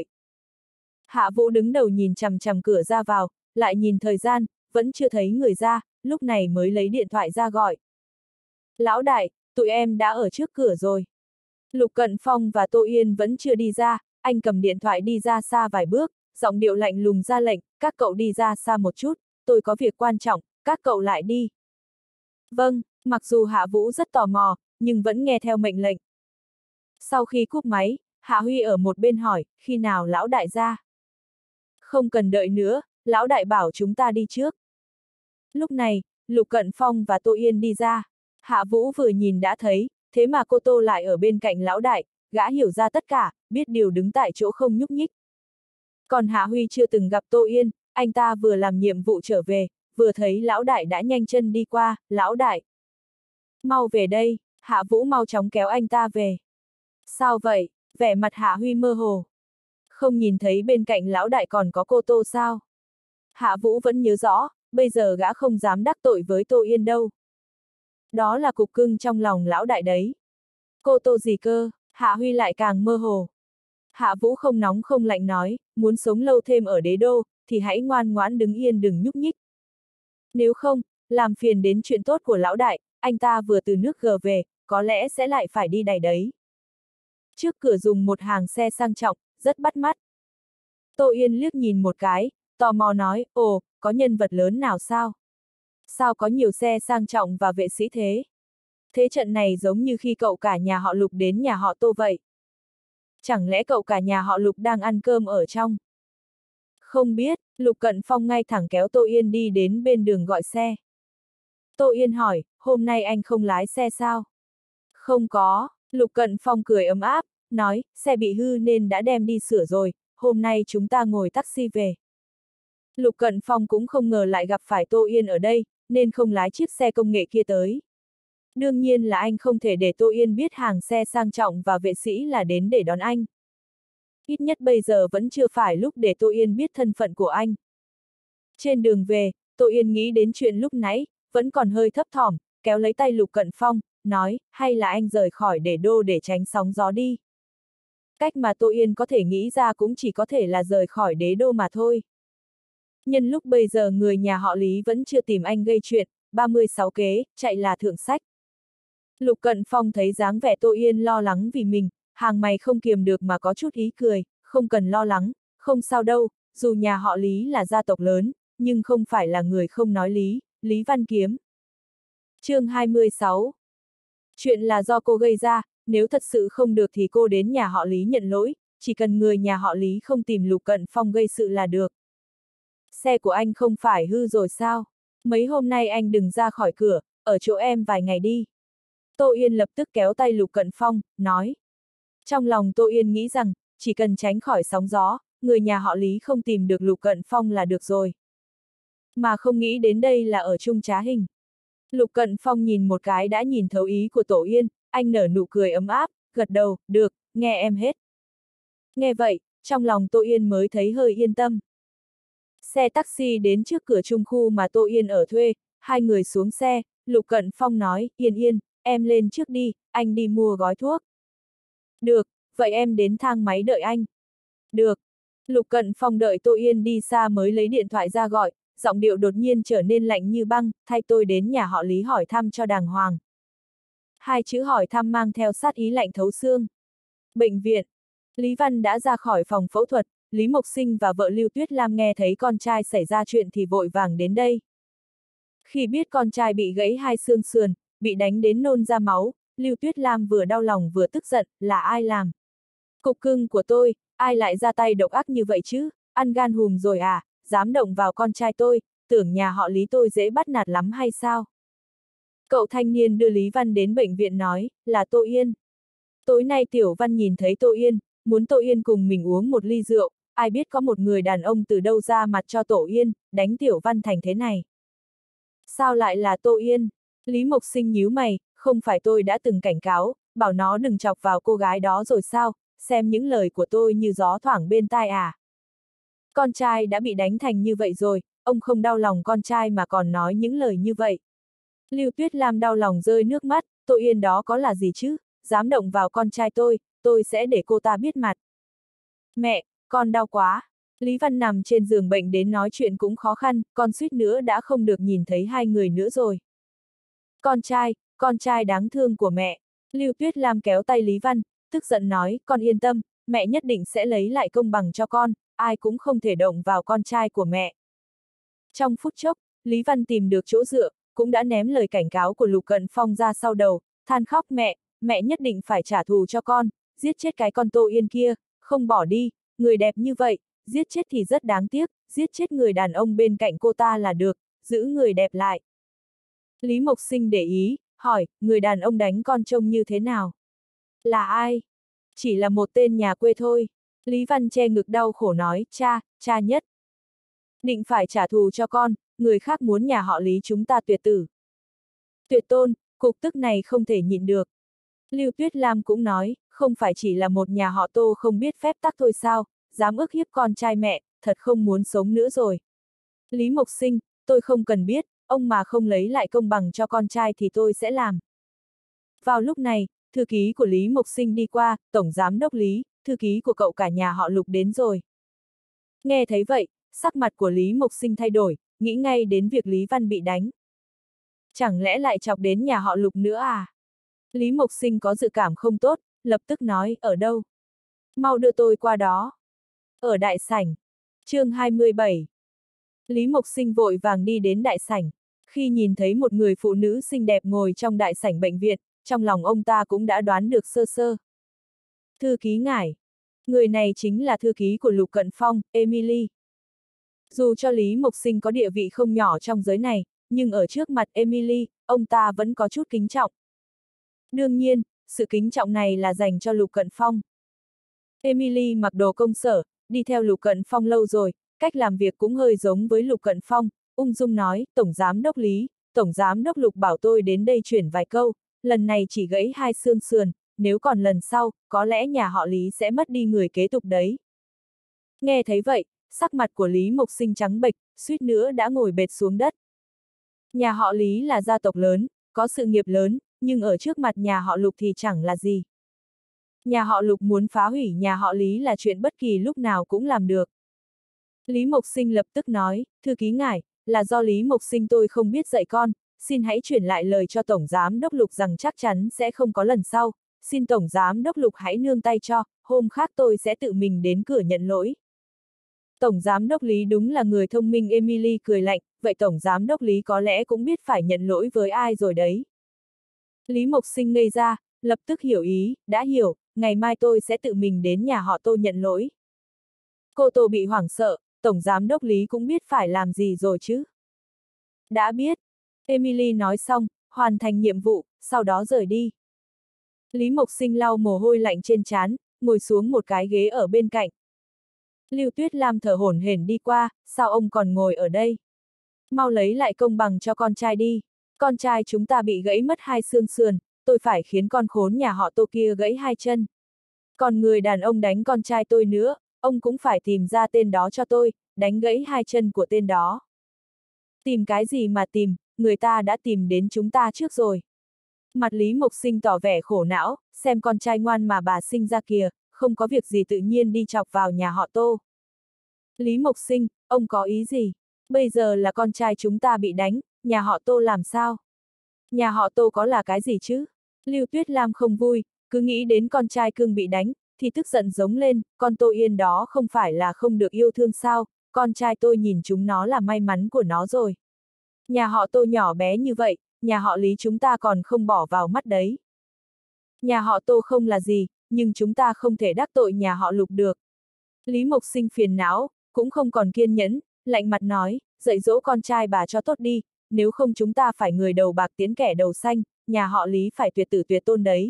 Hạ Vũ đứng đầu nhìn chằm chằm cửa ra vào, lại nhìn thời gian, vẫn chưa thấy người ra, lúc này mới lấy điện thoại ra gọi. Lão đại, tụi em đã ở trước cửa rồi. Lục Cận Phong và Tô Yên vẫn chưa đi ra, anh cầm điện thoại đi ra xa vài bước, giọng điệu lạnh lùng ra lệnh, các cậu đi ra xa một chút, tôi có việc quan trọng, các cậu lại đi. Vâng, mặc dù Hạ Vũ rất tò mò, nhưng vẫn nghe theo mệnh lệnh. Sau khi cúp máy, Hạ Huy ở một bên hỏi, khi nào lão đại ra? Không cần đợi nữa, lão đại bảo chúng ta đi trước. Lúc này, Lục Cận Phong và Tô Yên đi ra. Hạ Vũ vừa nhìn đã thấy, thế mà cô Tô lại ở bên cạnh lão đại, gã hiểu ra tất cả, biết điều đứng tại chỗ không nhúc nhích. Còn Hạ Huy chưa từng gặp Tô Yên, anh ta vừa làm nhiệm vụ trở về, vừa thấy lão đại đã nhanh chân đi qua, lão đại. Mau về đây, Hạ Vũ mau chóng kéo anh ta về. Sao vậy, vẻ mặt Hạ Huy mơ hồ. Không nhìn thấy bên cạnh lão đại còn có cô Tô sao? Hạ Vũ vẫn nhớ rõ, bây giờ gã không dám đắc tội với Tô Yên đâu. Đó là cục cưng trong lòng lão đại đấy. Cô Tô gì cơ, Hạ Huy lại càng mơ hồ. Hạ Vũ không nóng không lạnh nói, muốn sống lâu thêm ở đế đô, thì hãy ngoan ngoãn đứng yên đừng nhúc nhích. Nếu không, làm phiền đến chuyện tốt của lão đại, anh ta vừa từ nước G về, có lẽ sẽ lại phải đi đày đấy. Trước cửa dùng một hàng xe sang trọng, rất bắt mắt. Tô Yên liếc nhìn một cái, tò mò nói, ồ, có nhân vật lớn nào sao? Sao có nhiều xe sang trọng và vệ sĩ thế? Thế trận này giống như khi cậu cả nhà họ Lục đến nhà họ Tô vậy. Chẳng lẽ cậu cả nhà họ Lục đang ăn cơm ở trong? Không biết, Lục Cận Phong ngay thẳng kéo Tô Yên đi đến bên đường gọi xe. Tô Yên hỏi, hôm nay anh không lái xe sao? Không có, Lục Cận Phong cười ấm áp, nói, xe bị hư nên đã đem đi sửa rồi, hôm nay chúng ta ngồi taxi về. Lục Cận Phong cũng không ngờ lại gặp phải Tô Yên ở đây, nên không lái chiếc xe công nghệ kia tới. Đương nhiên là anh không thể để Tô Yên biết hàng xe sang trọng và vệ sĩ là đến để đón anh. Ít nhất bây giờ vẫn chưa phải lúc để Tô Yên biết thân phận của anh. Trên đường về, Tô Yên nghĩ đến chuyện lúc nãy, vẫn còn hơi thấp thỏm, kéo lấy tay Lục Cận Phong, nói, hay là anh rời khỏi để đô để tránh sóng gió đi. Cách mà Tô Yên có thể nghĩ ra cũng chỉ có thể là rời khỏi đế đô mà thôi. Nhân lúc bây giờ người nhà họ Lý vẫn chưa tìm anh gây chuyện, 36 kế, chạy là thượng sách. Lục Cận Phong thấy dáng vẻ Tô Yên lo lắng vì mình, hàng mày không kiềm được mà có chút ý cười, không cần lo lắng, không sao đâu, dù nhà họ Lý là gia tộc lớn, nhưng không phải là người không nói lý, Lý Văn Kiếm. Chương 26. Chuyện là do cô gây ra, nếu thật sự không được thì cô đến nhà họ Lý nhận lỗi, chỉ cần người nhà họ Lý không tìm Lục Cận Phong gây sự là được. Xe của anh không phải hư rồi sao? Mấy hôm nay anh đừng ra khỏi cửa, ở chỗ em vài ngày đi. Tô Yên lập tức kéo tay Lục Cận Phong, nói. Trong lòng Tô Yên nghĩ rằng, chỉ cần tránh khỏi sóng gió, người nhà họ Lý không tìm được Lục Cận Phong là được rồi. Mà không nghĩ đến đây là ở chung trá hình. Lục Cận Phong nhìn một cái đã nhìn thấu ý của Tô Yên, anh nở nụ cười ấm áp, gật đầu, được, nghe em hết. Nghe vậy, trong lòng Tô Yên mới thấy hơi yên tâm. Xe taxi đến trước cửa chung khu mà Tô Yên ở thuê, hai người xuống xe, Lục Cận Phong nói, Yên Yên, em lên trước đi, anh đi mua gói thuốc. Được, vậy em đến thang máy đợi anh. Được. Lục Cận Phong đợi Tô Yên đi xa mới lấy điện thoại ra gọi, giọng điệu đột nhiên trở nên lạnh như băng, thay tôi đến nhà họ Lý hỏi thăm cho đàng hoàng. Hai chữ hỏi thăm mang theo sát ý lạnh thấu xương. Bệnh viện. Lý Văn đã ra khỏi phòng phẫu thuật, Lý Mộc Sinh và vợ Lưu Tuyết Lam nghe thấy con trai xảy ra chuyện thì vội vàng đến đây. Khi biết con trai bị gãy hai xương sườn, bị đánh đến nôn ra máu, Lưu Tuyết Lam vừa đau lòng vừa tức giận, là ai làm? Cục cưng của tôi, ai lại ra tay độc ác như vậy chứ, ăn gan hùm rồi à, dám động vào con trai tôi, tưởng nhà họ Lý tôi dễ bắt nạt lắm hay sao? Cậu thanh niên đưa Lý Văn đến bệnh viện nói, là Tô Yên. Tối nay Tiểu Văn nhìn thấy Tô Yên, muốn Tô Yên cùng mình uống một ly rượu, ai biết có một người đàn ông từ đâu ra mặt cho Tô Yên, đánh Tiểu Văn thành thế này. Sao lại là Tô Yên? Lý Mộc Sinh nhíu mày, không phải tôi đã từng cảnh cáo, bảo nó đừng chọc vào cô gái đó rồi sao, xem những lời của tôi như gió thoảng bên tai à. Con trai đã bị đánh thành như vậy rồi, ông không đau lòng con trai mà còn nói những lời như vậy. Lưu Tuyết Lam đau lòng rơi nước mắt, Tô Yên đó có là gì chứ, dám động vào con trai tôi sẽ để cô ta biết mặt. Mẹ, con đau quá. Lý Văn nằm trên giường bệnh đến nói chuyện cũng khó khăn, con suýt nữa đã không được nhìn thấy hai người nữa rồi. Con trai đáng thương của mẹ. Lưu Tuyết Lam kéo tay Lý Văn, tức giận nói, con yên tâm, mẹ nhất định sẽ lấy lại công bằng cho con, ai cũng không thể động vào con trai của mẹ. Trong phút chốc, Lý Văn tìm được chỗ dựa, cũng đã ném lời cảnh cáo của Lục Cận Phong ra sau đầu, than khóc mẹ nhất định phải trả thù cho con, giết chết cái con Tô Yên kia, không bỏ đi, người đẹp như vậy, giết chết thì rất đáng tiếc, giết chết người đàn ông bên cạnh cô ta là được, giữ người đẹp lại. Lý Mộc Sinh để ý, hỏi, người đàn ông đánh con trông như thế nào? Là ai? Chỉ là một tên nhà quê thôi. Lý Văn che ngực đau khổ nói, cha nhất. Định phải trả thù cho con, người khác muốn nhà họ Lý chúng ta tuyệt tử. Tuyệt tôn, cục tức này không thể nhịn được. Lưu Tuyết Lam cũng nói, không phải chỉ là một nhà họ Tô không biết phép tắc thôi sao, dám ức hiếp con trai mẹ, thật không muốn sống nữa rồi. Lý Mộc Sinh, tôi không cần biết, ông mà không lấy lại công bằng cho con trai thì tôi sẽ làm. Vào lúc này, thư ký của Lý Mộc Sinh đi qua, tổng giám đốc Lý, thư ký của cậu cả nhà họ Lục đến rồi. Nghe thấy vậy, sắc mặt của Lý Mộc Sinh thay đổi, nghĩ ngay đến việc Lý Văn bị đánh. chẳng lẽ lại chọc đến nhà họ Lục nữa à? Lý Mộc Sinh có dự cảm không tốt, lập tức nói, ở đâu? Mau đưa tôi qua đó. Ở đại sảnh. Chương 27. Lý Mộc Sinh vội vàng đi đến đại sảnh. Khi nhìn thấy một người phụ nữ xinh đẹp ngồi trong đại sảnh bệnh viện, trong lòng ông ta cũng đã đoán được sơ sơ. Thư ký ngải. Người này chính là thư ký của Lục Cận Phong, Emily. Dù cho Lý Mộc Sinh có địa vị không nhỏ trong giới này, nhưng ở trước mặt Emily, ông ta vẫn có chút kính trọng. Đương nhiên, sự kính trọng này là dành cho Lục Cận Phong. Emily mặc đồ công sở, đi theo Lục Cận Phong lâu rồi, cách làm việc cũng hơi giống với Lục Cận Phong, ung dung nói, Tổng Giám đốc Lý, Tổng Giám đốc Lục bảo tôi đến đây chuyển vài câu, lần này chỉ gãy 2 xương sườn, nếu còn lần sau, có lẽ nhà họ Lý sẽ mất đi người kế tục đấy. Nghe thấy vậy, sắc mặt của Lý Mộc Sinh trắng bệch, suýt nữa đã ngồi bệt xuống đất. Nhà họ Lý là gia tộc lớn, có sự nghiệp lớn, nhưng ở trước mặt nhà họ Lục thì chẳng là gì. Nhà họ Lục muốn phá hủy nhà họ Lý là chuyện bất kỳ lúc nào cũng làm được. Lý Mộc Sinh lập tức nói, thư ký ngải, là do Lý Mộc Sinh tôi không biết dạy con, xin hãy chuyển lại lời cho Tổng Giám đốc Lục rằng chắc chắn sẽ không có lần sau, xin Tổng Giám đốc Lục hãy nương tay cho, hôm khác tôi sẽ tự mình đến cửa nhận lỗi. Tổng Giám đốc Lý đúng là người thông minh. Emily cười lạnh, vậy Tổng Giám đốc Lý có lẽ cũng biết phải nhận lỗi với ai rồi đấy. Lý Mộc Sinh ngây ra, lập tức hiểu ý, đã hiểu, ngày mai tôi sẽ tự mình đến nhà họ Tô nhận lỗi. Cô Tô bị hoảng sợ, Tổng Giám đốc Lý cũng biết phải làm gì rồi chứ. Đã biết. Emily nói xong, hoàn thành nhiệm vụ, sau đó rời đi. Lý Mộc Sinh lau mồ hôi lạnh trên trán, ngồi xuống một cái ghế ở bên cạnh. Lưu Tuyết Lam thở hổn hển đi qua, sao ông còn ngồi ở đây? Mau lấy lại công bằng cho con trai đi. Con trai chúng ta bị gãy mất 2 xương sườn, tôi phải khiến con khốn nhà họ Tô kia gãy 2 chân. Còn người đàn ông đánh con trai tôi nữa, ông cũng phải tìm ra tên đó cho tôi, đánh gãy 2 chân của tên đó. Tìm cái gì mà tìm, người ta đã tìm đến chúng ta trước rồi. Mặt Lý Mộc Sinh tỏ vẻ khổ não, xem con trai ngoan mà bà sinh ra kìa, không có việc gì tự nhiên đi chọc vào nhà họ Tô. Lý Mộc Sinh, ông có ý gì? Bây giờ là con trai chúng ta bị đánh, nhà họ Tô làm sao? Nhà họ Tô có là cái gì chứ? Lưu Tuyết Lam không vui, cứ nghĩ đến con trai cưng bị đánh, thì tức giận giống lên, con Tô Yên đó không phải là không được yêu thương sao, con trai tôi nhìn chúng nó là may mắn của nó rồi. Nhà họ Tô nhỏ bé như vậy, nhà họ Lý chúng ta còn không bỏ vào mắt đấy. Nhà họ Tô không là gì, nhưng chúng ta không thể đắc tội nhà họ Lục được. Lý Mộc Sinh phiền não, cũng không còn kiên nhẫn, lạnh mặt nói, dạy dỗ con trai bà cho tốt đi, nếu không chúng ta phải người đầu bạc tiến kẻ đầu xanh, nhà họ Lý phải tuyệt tử tuyệt tôn đấy.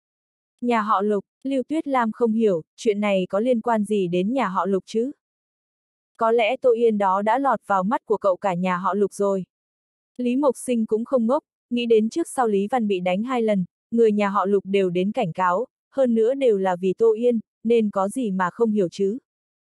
Nhà họ Lục, Lưu Tuyết Lam không hiểu, chuyện này có liên quan gì đến nhà họ Lục chứ? Có lẽ Tô Yên đó đã lọt vào mắt của cậu cả nhà họ Lục rồi. Lý Mộc Sinh cũng không ngốc, nghĩ đến trước sau Lý Văn bị đánh 2 lần, người nhà họ Lục đều đến cảnh cáo, hơn nữa đều là vì Tô Yên, nên có gì mà không hiểu chứ.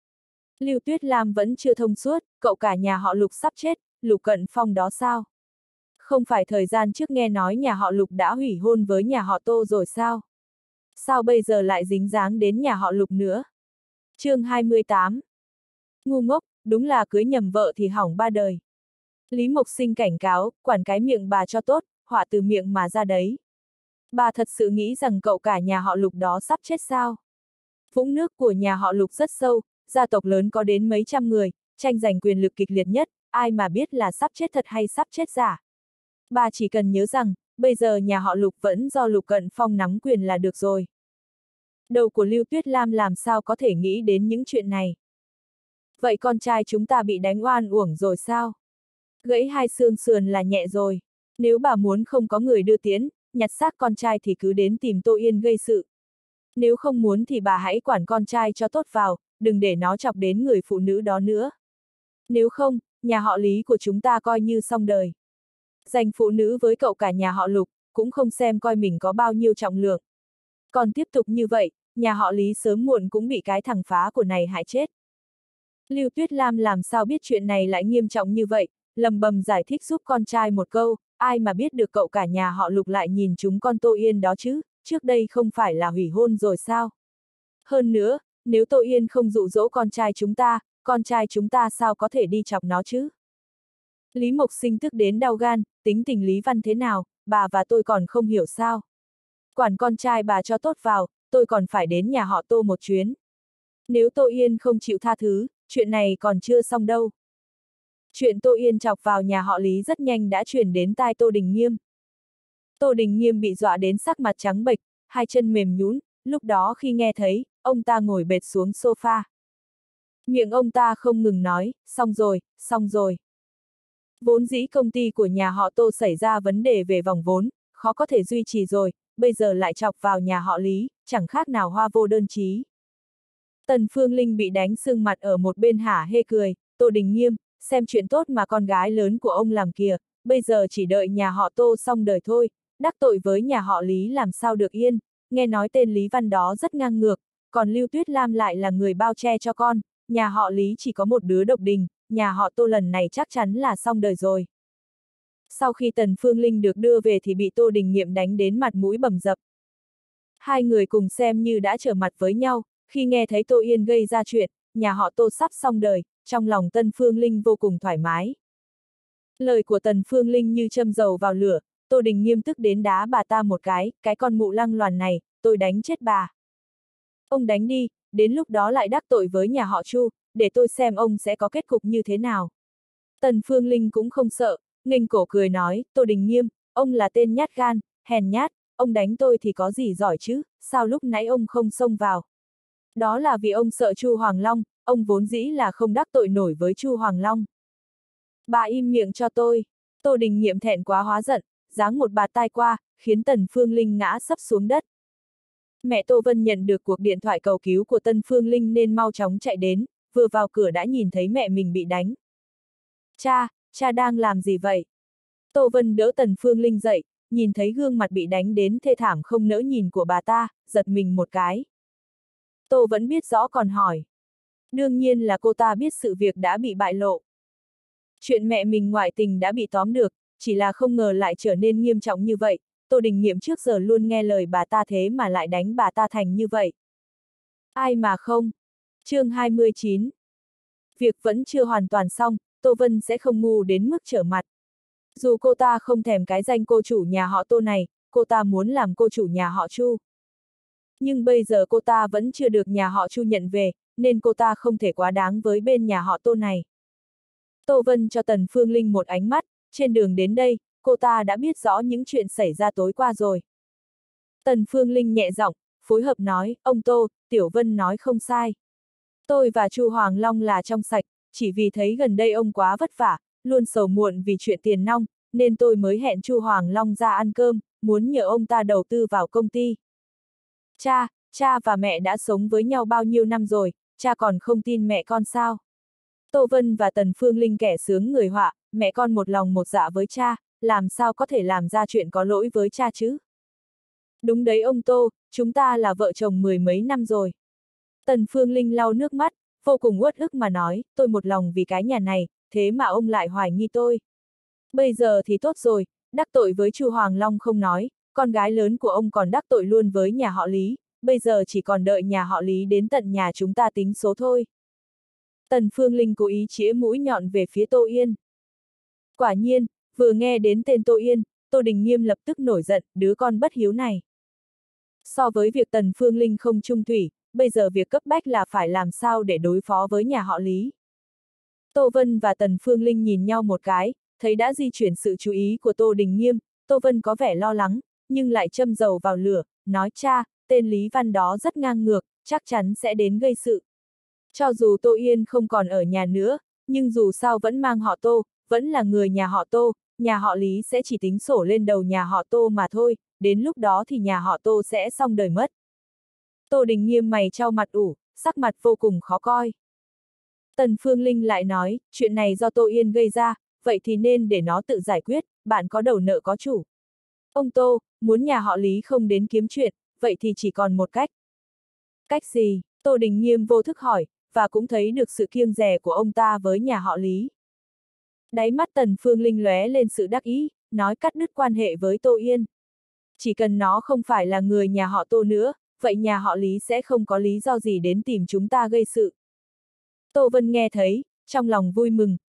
Lưu Tuyết Lam vẫn chưa thông suốt, cậu cả nhà họ Lục sắp chết, Lục Cận Phong đó sao? Không phải thời gian trước nghe nói nhà họ Lục đã hủy hôn với nhà họ Tô rồi sao? Sao bây giờ lại dính dáng đến nhà họ Lục nữa? Chương 28. Ngu ngốc, đúng là cưới nhầm vợ thì hỏng 3 đời. Lý Mộc Sinh cảnh cáo, quản cái miệng bà cho tốt, họa từ miệng mà ra đấy. Bà thật sự nghĩ rằng cậu cả nhà họ Lục đó sắp chết sao? Vũng nước của nhà họ Lục rất sâu, gia tộc lớn có đến mấy trăm người, tranh giành quyền lực kịch liệt nhất, ai mà biết là sắp chết thật hay sắp chết giả. Bà chỉ cần nhớ rằng, bây giờ nhà họ Lục vẫn do Lục Cận Phong nắm quyền là được rồi. Đầu của Lưu Tuyết Lam làm sao có thể nghĩ đến những chuyện này? Vậy con trai chúng ta bị đánh oan uổng rồi sao? Gãy 2 xương sườn là nhẹ rồi. Nếu bà muốn không có người đưa tiễn, nhặt xác con trai thì cứ đến tìm Tô Yên gây sự. Nếu không muốn thì bà hãy quản con trai cho tốt vào, đừng để nó chọc đến người phụ nữ đó nữa. Nếu không, nhà họ Lý của chúng ta coi như xong đời. Giành phụ nữ với cậu cả nhà họ Lục, cũng không xem coi mình có bao nhiêu trọng lượng. Còn tiếp tục như vậy, nhà họ Lý sớm muộn cũng bị cái thằng phá của này hại chết. Lưu Tuyết Lam làm sao biết chuyện này lại nghiêm trọng như vậy, lầm bầm giải thích giúp con trai một câu, ai mà biết được cậu cả nhà họ Lục lại nhìn chúng con Tô Yên đó chứ, trước đây không phải là hủy hôn rồi sao? Hơn nữa, nếu Tô Yên không dụ dỗ con trai chúng ta sao có thể đi chọc nó chứ? Lý Mộc Sinh tức đến đau gan, tính tình Lý Văn thế nào, bà và tôi còn không hiểu sao. Quản con trai bà cho tốt vào, tôi còn phải đến nhà họ Tô một chuyến. Nếu Tô Yên không chịu tha thứ, chuyện này còn chưa xong đâu. Chuyện Tô Yên chọc vào nhà họ Lý rất nhanh đã truyền đến tai Tô Đình Nghiêm. Tô Đình Nghiêm bị dọa đến sắc mặt trắng bệch, hai chân mềm nhũn, lúc đó khi nghe thấy, ông ta ngồi bệt xuống sofa. Miệng ông ta không ngừng nói, xong rồi, xong rồi. Vốn dĩ công ty của nhà họ Tô xảy ra vấn đề về vòng vốn, khó có thể duy trì rồi, bây giờ lại chọc vào nhà họ Lý, chẳng khác nào hoa vô đơn chí. Tần Phương Linh bị đánh sưng mặt ở một bên hả hê cười, Tô Đình Nghiêm, xem chuyện tốt mà con gái lớn của ông làm kìa, bây giờ chỉ đợi nhà họ Tô xong đời thôi, đắc tội với nhà họ Lý làm sao được yên, nghe nói tên Lý Văn đó rất ngang ngược, còn Lưu Tuyết Lam lại là người bao che cho con, nhà họ Lý chỉ có một đứa độc đình, nhà họ Tô lần này chắc chắn là xong đời rồi. Sau khi Tần Phương Linh được đưa về thì bị Tô Đình Nghiệm đánh đến mặt mũi bầm dập. Hai người cùng xem như đã trở mặt với nhau, khi nghe thấy Tô Yên gây ra chuyện, nhà họ Tô sắp xong đời, trong lòng Tần Phương Linh vô cùng thoải mái. Lời của Tần Phương Linh như châm dầu vào lửa, Tô Đình Nghiêm tức đến đá bà ta một cái con mụ lăng loàn này, tôi đánh chết bà. Ông đánh đi, đến lúc đó lại đắc tội với nhà họ Chu, để tôi xem ông sẽ có kết cục như thế nào. Tần Phương Linh cũng không sợ, nghênh cổ cười nói, Tô Đình Nghiêm, ông là tên nhát gan, hèn nhát, ông đánh tôi thì có gì giỏi chứ, sao lúc nãy ông không xông vào. Đó là vì ông sợ Chu Hoàng Long, ông vốn dĩ là không đắc tội nổi với Chu Hoàng Long. Bà im miệng cho tôi. Tô Đình Nghiệm thẹn quá hóa giận, giáng một bạt tai qua, khiến Tần Phương Linh ngã sấp xuống đất. Mẹ Tô Vân nhận được cuộc điện thoại cầu cứu của Tần Phương Linh nên mau chóng chạy đến, vừa vào cửa đã nhìn thấy mẹ mình bị đánh. Cha đang làm gì vậy? Tô Vân đỡ Tần Phương Linh dậy, nhìn thấy gương mặt bị đánh đến thê thảm không nỡ nhìn của bà ta, giật mình một cái. Tô vẫn biết rõ còn hỏi. Đương nhiên là cô ta biết sự việc đã bị bại lộ. Chuyện mẹ mình ngoại tình đã bị tóm được, chỉ là không ngờ lại trở nên nghiêm trọng như vậy, Tô Đình Nghiệm trước giờ luôn nghe lời bà ta thế mà lại đánh bà ta thành như vậy. Ai mà không? Chương 29. Việc vẫn chưa hoàn toàn xong, Tô Vân sẽ không ngu đến mức trở mặt. Dù cô ta không thèm cái danh cô chủ nhà họ Tô này, cô ta muốn làm cô chủ nhà họ Chu. Nhưng bây giờ cô ta vẫn chưa được nhà họ Chu nhận về, nên cô ta không thể quá đáng với bên nhà họ Tô này. Tô Vân cho Tần Phương Linh một ánh mắt, trên đường đến đây, cô ta đã biết rõ những chuyện xảy ra tối qua rồi. Tần Phương Linh nhẹ giọng, phối hợp nói, ông Tô, Tiểu Vân nói không sai. Tôi và Chu Hoàng Long là trong sạch, chỉ vì thấy gần đây ông quá vất vả, luôn sầu muộn vì chuyện tiền nong, nên tôi mới hẹn Chu Hoàng Long ra ăn cơm, muốn nhờ ông ta đầu tư vào công ty. Cha và mẹ đã sống với nhau bao nhiêu năm rồi, cha còn không tin mẹ con sao? Tô Vân và Tần Phương Linh kẻ sướng người họa, mẹ con một lòng một dạ với cha, làm sao có thể làm ra chuyện có lỗi với cha chứ? Đúng đấy ông Tô, chúng ta là vợ chồng mười mấy năm rồi. Tần Phương Linh lau nước mắt, vô cùng uất ức mà nói, tôi một lòng vì cái nhà này, thế mà ông lại hoài nghi tôi. Bây giờ thì tốt rồi, đắc tội với Chu Hoàng Long không nói, con gái lớn của ông còn đắc tội luôn với nhà họ Lý, bây giờ chỉ còn đợi nhà họ Lý đến tận nhà chúng ta tính số thôi. Tần Phương Linh cố ý chĩa mũi nhọn về phía Tô Yên. Quả nhiên, vừa nghe đến tên Tô Yên, Tô Đình Nghiêm lập tức nổi giận, đứa con bất hiếu này. So với việc Tần Phương Linh không trung thủy, bây giờ việc cấp bách là phải làm sao để đối phó với nhà họ Lý. Tô Vân và Tần Phương Linh nhìn nhau một cái, thấy đã di chuyển sự chú ý của Tô Đình Nghiêm, Tô Vân có vẻ lo lắng, nhưng lại châm dầu vào lửa, nói cha, tên Lý Văn đó rất ngang ngược, chắc chắn sẽ đến gây sự. Cho dù Tô Yên không còn ở nhà nữa, nhưng dù sao vẫn mang họ Tô, vẫn là người nhà họ Tô, nhà họ Lý sẽ chỉ tính sổ lên đầu nhà họ Tô mà thôi, đến lúc đó thì nhà họ Tô sẽ xong đời mất. Tô Đình Nghiêm mày chau mặt ủ, sắc mặt vô cùng khó coi. Tần Phương Linh lại nói, chuyện này do Tô Yên gây ra, vậy thì nên để nó tự giải quyết, bạn có đầu nợ có chủ. Ông Tô, muốn nhà họ Lý không đến kiếm chuyện, vậy thì chỉ còn một cách. Cách gì? Tô Đình Nghiêm vô thức hỏi, và cũng thấy được sự kiêng dè của ông ta với nhà họ Lý. Đáy mắt Tần Phương Linh lóe lên sự đắc ý, nói cắt đứt quan hệ với Tô Yên. Chỉ cần nó không phải là người nhà họ Tô nữa, vậy nhà họ Lý sẽ không có lý do gì đến tìm chúng ta gây sự. Tô Vân nghe thấy, trong lòng vui mừng,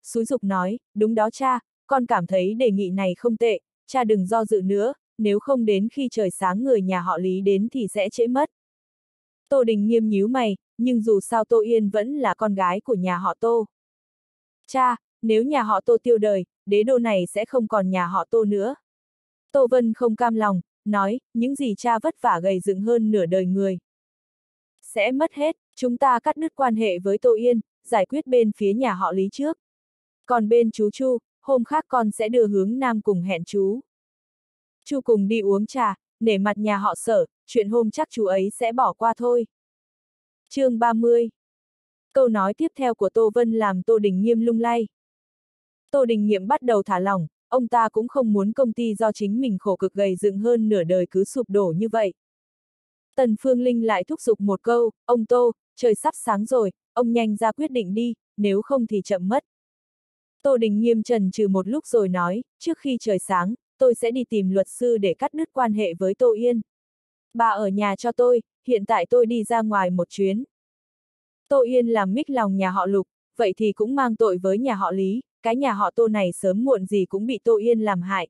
xúi giục nói, đúng đó cha, con cảm thấy đề nghị này không tệ, cha đừng do dự nữa, nếu không đến khi trời sáng người nhà họ Lý đến thì sẽ trễ mất. Tô Đình Nghiêm nhíu mày, nhưng dù sao Tô Yên vẫn là con gái của nhà họ Tô. Cha, nếu nhà họ Tô tiêu đời, đế đô này sẽ không còn nhà họ Tô nữa. Tô Vân không cam lòng, nói, những gì cha vất vả gầy dựng hơn nửa đời người. Sẽ mất hết, chúng ta cắt đứt quan hệ với Tô Yên, giải quyết bên phía nhà họ Lý trước. Còn bên chú Chu, hôm khác con sẽ đưa hướng Nam cùng hẹn chú. Chu cùng đi uống trà, nể mặt nhà họ Sở, chuyện hôm chắc chú ấy sẽ bỏ qua thôi. Chương 30. Câu nói tiếp theo của Tô Vân làm Tô Đình Nghiêm lung lay. Tô Đình Nghiêm bắt đầu thả lỏng, ông ta cũng không muốn công ty do chính mình khổ cực gầy dựng hơn nửa đời cứ sụp đổ như vậy. Tần Phương Linh lại thúc giục một câu, ông Tô, trời sắp sáng rồi, ông nhanh ra quyết định đi, nếu không thì chậm mất. Tô Đình Nghiêm chần chừ một lúc rồi nói, trước khi trời sáng, tôi sẽ đi tìm luật sư để cắt đứt quan hệ với Tô Yên. Bà ở nhà cho tôi, hiện tại tôi đi ra ngoài một chuyến. Tô Yên làm mích lòng nhà họ Lục, vậy thì cũng mang tội với nhà họ Lý, cái nhà họ Tô này sớm muộn gì cũng bị Tô Yên làm hại.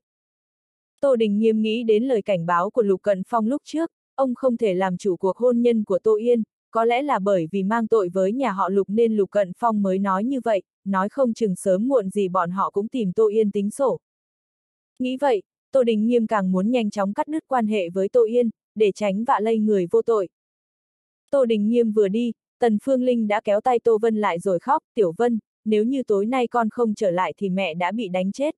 Tô Đình Nghiêm nghĩ đến lời cảnh báo của Lục Cận Phong lúc trước, ông không thể làm chủ cuộc hôn nhân của Tô Yên, có lẽ là bởi vì mang tội với nhà họ Lục nên Lục Cận Phong mới nói như vậy, nói không chừng sớm muộn gì bọn họ cũng tìm Tô Yên tính sổ. Nghĩ vậy, Tô Đình Nghiêm càng muốn nhanh chóng cắt đứt quan hệ với Tô Yên, để tránh vạ lây người vô tội. Tô Đình Nghiêm vừa đi, Tần Phương Linh đã kéo tay Tô Vân lại rồi khóc, Tiểu Vân, nếu như tối nay con không trở lại thì mẹ đã bị đánh chết.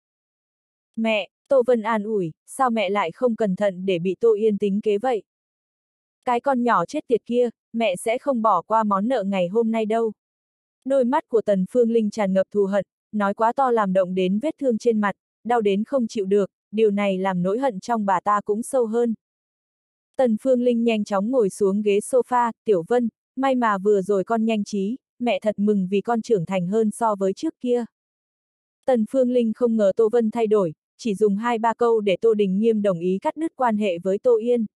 Mẹ, Tô Vân an ủi, sao mẹ lại không cẩn thận để bị Tô Yên tính kế vậy? Cái con nhỏ chết tiệt kia, mẹ sẽ không bỏ qua món nợ ngày hôm nay đâu. Đôi mắt của Tần Phương Linh tràn ngập thù hận, nói quá to làm động đến vết thương trên mặt, đau đến không chịu được, điều này làm nỗi hận trong bà ta cũng sâu hơn. Tần Phương Linh nhanh chóng ngồi xuống ghế sofa, Tiểu Vân, may mà vừa rồi con nhanh trí, mẹ thật mừng vì con trưởng thành hơn so với trước kia. Tần Phương Linh không ngờ Tô Vân thay đổi, chỉ dùng 2-3 câu để Tô Đình Nghiêm đồng ý cắt đứt quan hệ với Tô Yên.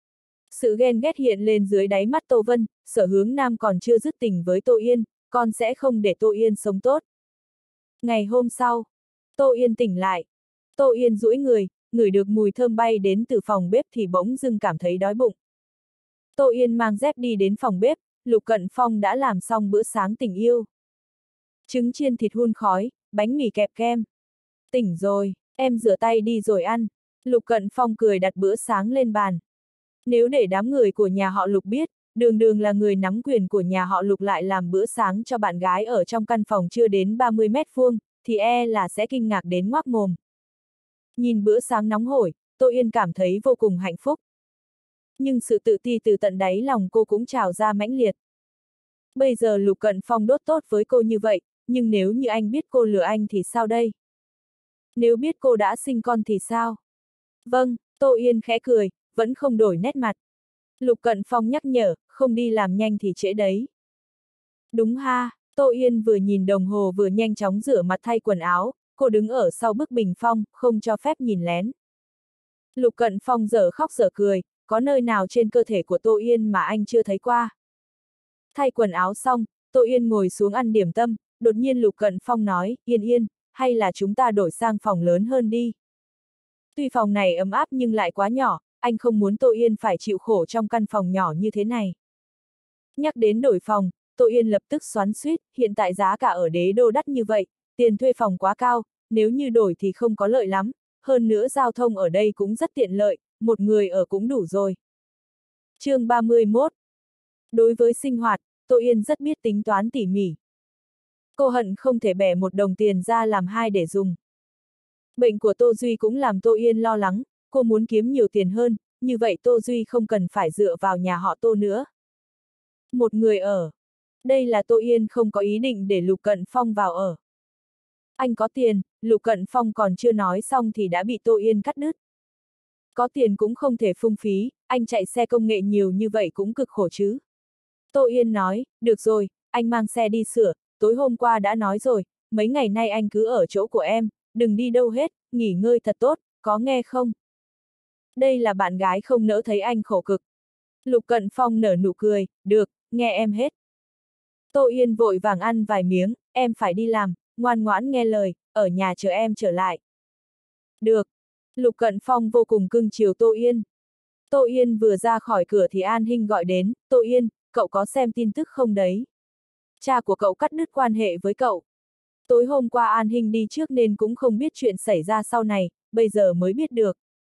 Sự ghen ghét hiện lên dưới đáy mắt Tô Vân, Sở Hướng Nam còn chưa dứt tình với Tô Yên, con sẽ không để Tô Yên sống tốt. Ngày hôm sau, Tô Yên tỉnh lại. Tô Yên duỗi người, ngửi được mùi thơm bay đến từ phòng bếp thì bỗng dưng cảm thấy đói bụng. Tô Yên mang dép đi đến phòng bếp, Lục Cận Phong đã làm xong bữa sáng tình yêu. Trứng chiên thịt hun khói, bánh mì kẹp kem. Tỉnh rồi, em rửa tay đi rồi ăn. Lục Cận Phong cười đặt bữa sáng lên bàn. Nếu để đám người của nhà họ Lục biết, đường đường là người nắm quyền của nhà họ Lục lại làm bữa sáng cho bạn gái ở trong căn phòng chưa đến 30 mét vuông, thì e là sẽ kinh ngạc đến ngoác mồm. Nhìn bữa sáng nóng hổi, Tô Yên cảm thấy vô cùng hạnh phúc. Nhưng sự tự ti từ tận đáy lòng cô cũng trào ra mãnh liệt. Bây giờ Lục Cận Phong đốt tốt với cô như vậy, nhưng nếu như anh biết cô lừa anh thì sao đây? Nếu biết cô đã sinh con thì sao? Vâng, Tô Yên khẽ cười, vẫn không đổi nét mặt. Lục Cận Phong nhắc nhở, không đi làm nhanh thì trễ đấy. Đúng ha, Tô Yên vừa nhìn đồng hồ vừa nhanh chóng rửa mặt thay quần áo, cô đứng ở sau bức bình phong, không cho phép nhìn lén. Lục Cận Phong dở khóc dở cười, có nơi nào trên cơ thể của Tô Yên mà anh chưa thấy qua. Thay quần áo xong, Tô Yên ngồi xuống ăn điểm tâm, đột nhiên Lục Cận Phong nói, Yên Yên, hay là chúng ta đổi sang phòng lớn hơn đi. Tuy phòng này ấm áp nhưng lại quá nhỏ, anh không muốn Tô Yên phải chịu khổ trong căn phòng nhỏ như thế này. Nhắc đến đổi phòng, Tô Yên lập tức xoắn xuýt, hiện tại giá cả ở đế đô đắt như vậy, tiền thuê phòng quá cao, nếu như đổi thì không có lợi lắm, hơn nữa giao thông ở đây cũng rất tiện lợi, một người ở cũng đủ rồi. Chương 31. Đối với sinh hoạt, Tô Yên rất biết tính toán tỉ mỉ. Cô hận không thể bẻ một đồng tiền ra làm hai để dùng. Bệnh của Tô Duy cũng làm Tô Yên lo lắng, cô muốn kiếm nhiều tiền hơn, như vậy Tô Duy không cần phải dựa vào nhà họ Tô nữa. Một người ở. Đây là Tô Yên không có ý định để Lục Cận Phong vào ở. Anh có tiền, Lục Cận Phong còn chưa nói xong thì đã bị Tô Yên cắt đứt. Có tiền cũng không thể phung phí, anh chạy xe công nghệ nhiều như vậy cũng cực khổ chứ. Tô Yên nói, được rồi, anh mang xe đi sửa, tối hôm qua đã nói rồi, mấy ngày nay anh cứ ở chỗ của em, đừng đi đâu hết, nghỉ ngơi thật tốt, có nghe không? Đây là bạn gái không nỡ thấy anh khổ cực. Lục Cận Phong nở nụ cười, được, nghe em hết. Tô Yên vội vàng ăn vài miếng, em phải đi làm, ngoan ngoãn nghe lời, ở nhà chờ em trở lại. Được. Lục Cận Phong vô cùng cưng chiều Tô Yên. Tô Yên vừa ra khỏi cửa thì An Hinh gọi đến, Tô Yên, cậu có xem tin tức không đấy? Cha của cậu cắt đứt quan hệ với cậu. Tối hôm qua An Hinh đi trước nên cũng không biết chuyện xảy ra sau này, bây giờ mới biết được.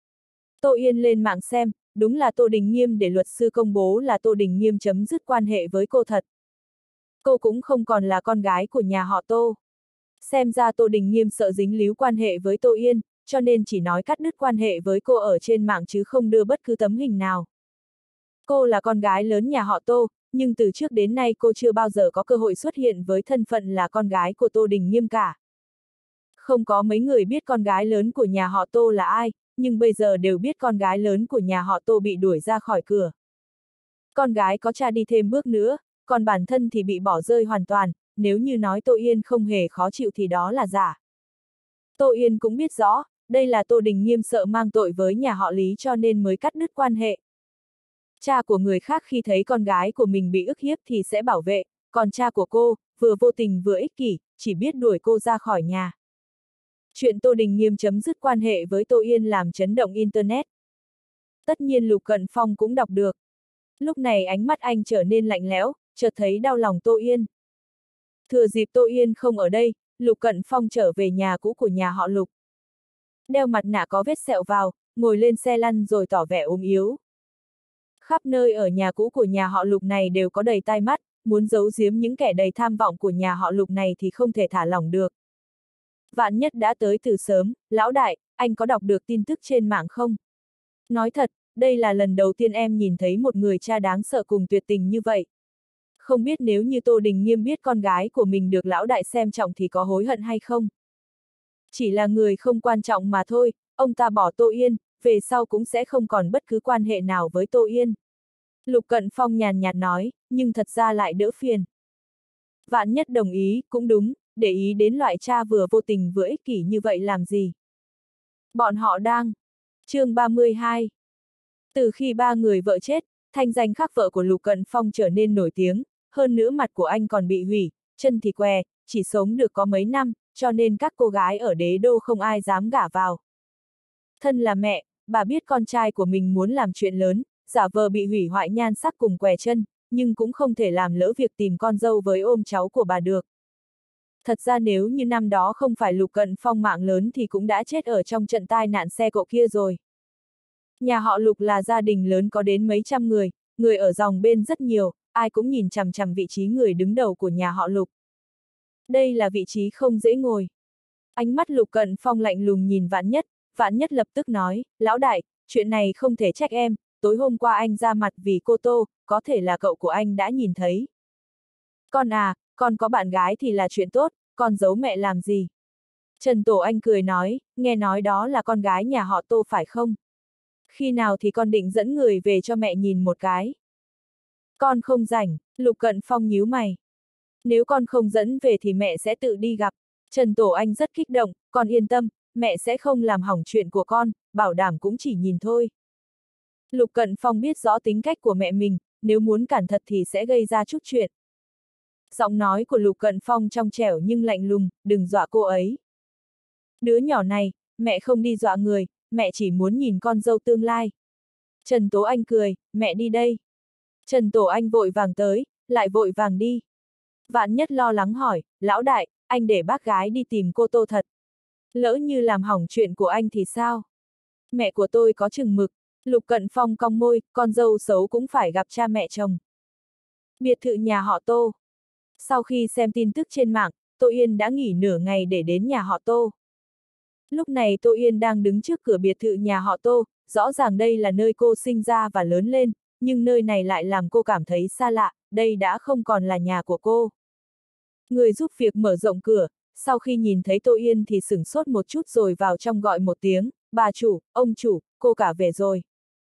Tô Yên lên mạng xem, đúng là Tô Đình Nghiêm để luật sư công bố là Tô Đình Nghiêm chấm dứt quan hệ với cô thật. Cô cũng không còn là con gái của nhà họ Tô. Xem ra Tô Đình Nghiêm sợ dính líu quan hệ với Tô Yên, cho nên chỉ nói cắt đứt quan hệ với cô ở trên mạng chứ không đưa bất cứ tấm hình nào. Cô là con gái lớn nhà họ Tô, nhưng từ trước đến nay cô chưa bao giờ có cơ hội xuất hiện với thân phận là con gái của Tô Đình Nghiêm cả. Không có mấy người biết con gái lớn của nhà họ Tô là ai, nhưng bây giờ đều biết con gái lớn của nhà họ Tô bị đuổi ra khỏi cửa. Con gái có cha đi thêm bước nữa, còn bản thân thì bị bỏ rơi hoàn toàn, nếu như nói Tô Yên không hề khó chịu thì đó là giả. Tô Yên cũng biết rõ, đây là Tô Đình Nghiêm sợ mang tội với nhà họ Lý cho nên mới cắt đứt quan hệ. Cha của người khác khi thấy con gái của mình bị ức hiếp thì sẽ bảo vệ, còn cha của cô, vừa vô tình vừa ích kỷ, chỉ biết đuổi cô ra khỏi nhà. Chuyện Tô Đình Nghiêm chấm dứt quan hệ với Tô Yên làm chấn động Internet. Tất nhiên Lục Cận Phong cũng đọc được. Lúc này ánh mắt anh trở nên lạnh lẽo, chợt thấy đau lòng Tô Yên. Thừa dịp Tô Yên không ở đây, Lục Cận Phong trở về nhà cũ của nhà họ Lục. Đeo mặt nạ có vết sẹo vào, ngồi lên xe lăn rồi tỏ vẻ ốm yếu. Khắp nơi ở nhà cũ của nhà họ Lục này đều có đầy tai mắt, muốn giấu giếm những kẻ đầy tham vọng của nhà họ Lục này thì không thể thả lỏng được. Vạn Nhất đã tới từ sớm, lão đại, anh có đọc được tin tức trên mạng không? Nói thật, đây là lần đầu tiên em nhìn thấy một người cha đáng sợ cùng tuyệt tình như vậy. Không biết nếu như Tô Đình Nghiêm biết con gái của mình được lão đại xem trọng thì có hối hận hay không? Chỉ là người không quan trọng mà thôi, ông ta bỏ Tô Yên, về sau cũng sẽ không còn bất cứ quan hệ nào với Tô Yên. Lục Cận Phong nhàn nhạt nói, nhưng thật ra lại đỡ phiền. Vạn Nhất đồng ý, cũng đúng, để ý đến loại cha vừa vô tình vừa ích kỷ như vậy làm gì? Bọn họ đang. Chương 32. Từ khi ba người vợ chết, thanh danh khắc vợ của Lục Cận Phong trở nên nổi tiếng, hơn nữa mặt của anh còn bị hủy, chân thì què, chỉ sống được có mấy năm, cho nên các cô gái ở đế đô không ai dám gả vào. Thân là mẹ, bà biết con trai của mình muốn làm chuyện lớn, giả vờ bị hủy hoại nhan sắc cùng què chân, nhưng cũng không thể làm lỡ việc tìm con dâu với ôm cháu của bà được. Thật ra nếu như năm đó không phải Lục Cận Phong mạng lớn thì cũng đã chết ở trong trận tai nạn xe cộ kia rồi. Nhà họ Lục là gia đình lớn có đến mấy trăm người, người ở dòng bên rất nhiều, ai cũng nhìn chằm chằm vị trí người đứng đầu của nhà họ Lục. Đây là vị trí không dễ ngồi. Ánh mắt Lục Cận Phong lạnh lùng nhìn Vạn Nhất lập tức nói, lão đại, chuyện này không thể trách em, tối hôm qua anh ra mặt vì cô Tô, có thể là cậu của anh đã nhìn thấy. Con à, con có bạn gái thì là chuyện tốt, con giấu mẹ làm gì? Trần Tổ Anh cười nói, nghe nói đó là con gái nhà họ Tô phải không? Khi nào thì con định dẫn người về cho mẹ nhìn một cái? Con không rảnh, Lục Cận Phong nhíu mày. Nếu con không dẫn về thì mẹ sẽ tự đi gặp. Trần Tổ Anh rất kích động, con yên tâm, mẹ sẽ không làm hỏng chuyện của con, bảo đảm cũng chỉ nhìn thôi. Lục Cận Phong biết rõ tính cách của mẹ mình, nếu muốn cản thật thì sẽ gây ra chút chuyện. Giọng nói của Lục Cận Phong trong trẻo nhưng lạnh lùng, đừng dọa cô ấy. Đứa nhỏ này, mẹ không đi dọa người, mẹ chỉ muốn nhìn con dâu tương lai. Trần Tố Anh cười, mẹ đi đây. Trần Tổ Anh vội vàng tới, lại vội vàng đi. Vạn Nhất lo lắng hỏi, lão đại, anh để bác gái đi tìm cô Tô thật. Lỡ như làm hỏng chuyện của anh thì sao? Mẹ của tôi có chừng mực. Lục Cận Phong cong môi, con dâu xấu cũng phải gặp cha mẹ chồng. Biệt thự nhà họ Tô. Sau khi xem tin tức trên mạng, Tô Yên đã nghỉ nửa ngày để đến nhà họ Tô. Lúc này Tô Yên đang đứng trước cửa biệt thự nhà họ Tô, rõ ràng đây là nơi cô sinh ra và lớn lên, nhưng nơi này lại làm cô cảm thấy xa lạ, đây đã không còn là nhà của cô. Người giúp việc mở rộng cửa, sau khi nhìn thấy Tô Yên thì sửng sốt một chút rồi vào trong gọi một tiếng, bà chủ, ông chủ, cô cả về rồi.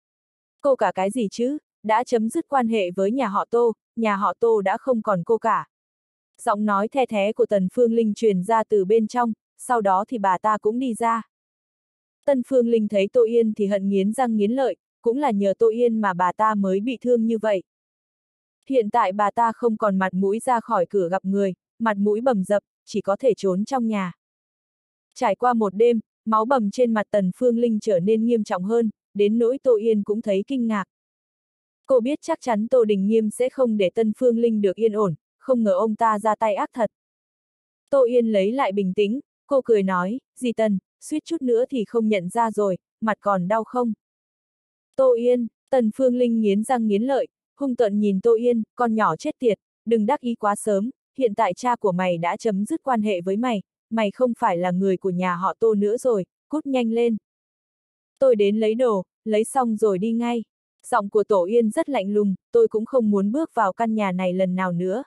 Cô cả cái gì chứ, đã chấm dứt quan hệ với nhà họ Tô đã không còn cô cả. Giọng nói the thé của Tần Phương Linh truyền ra từ bên trong, sau đó thì bà ta cũng đi ra. Tần Phương Linh thấy Tô Yên thì hận nghiến răng nghiến lợi, cũng là nhờ Tô Yên mà bà ta mới bị thương như vậy. Hiện tại bà ta không còn mặt mũi ra khỏi cửa gặp người, mặt mũi bầm dập, chỉ có thể trốn trong nhà. Trải qua một đêm, máu bầm trên mặt Tần Phương Linh trở nên nghiêm trọng hơn, đến nỗi Tô Yên cũng thấy kinh ngạc. Cô biết chắc chắn Tô Đình Nghiêm sẽ không để Tần Phương Linh được yên ổn, không ngờ ông ta ra tay ác thật. Tô Yên lấy lại bình tĩnh, cô cười nói, dì Tần, suýt chút nữa thì không nhận ra rồi, mặt còn đau không? Tô Yên, Tần Phương Linh nghiến răng nghiến lợi, hung tợn nhìn Tô Yên, con nhỏ chết tiệt, đừng đắc ý quá sớm, hiện tại cha của mày đã chấm dứt quan hệ với mày, mày không phải là người của nhà họ Tô nữa rồi, cút nhanh lên. Tôi đến lấy đồ, lấy xong rồi đi ngay. Giọng của Tô Yên rất lạnh lùng, tôi cũng không muốn bước vào căn nhà này lần nào nữa.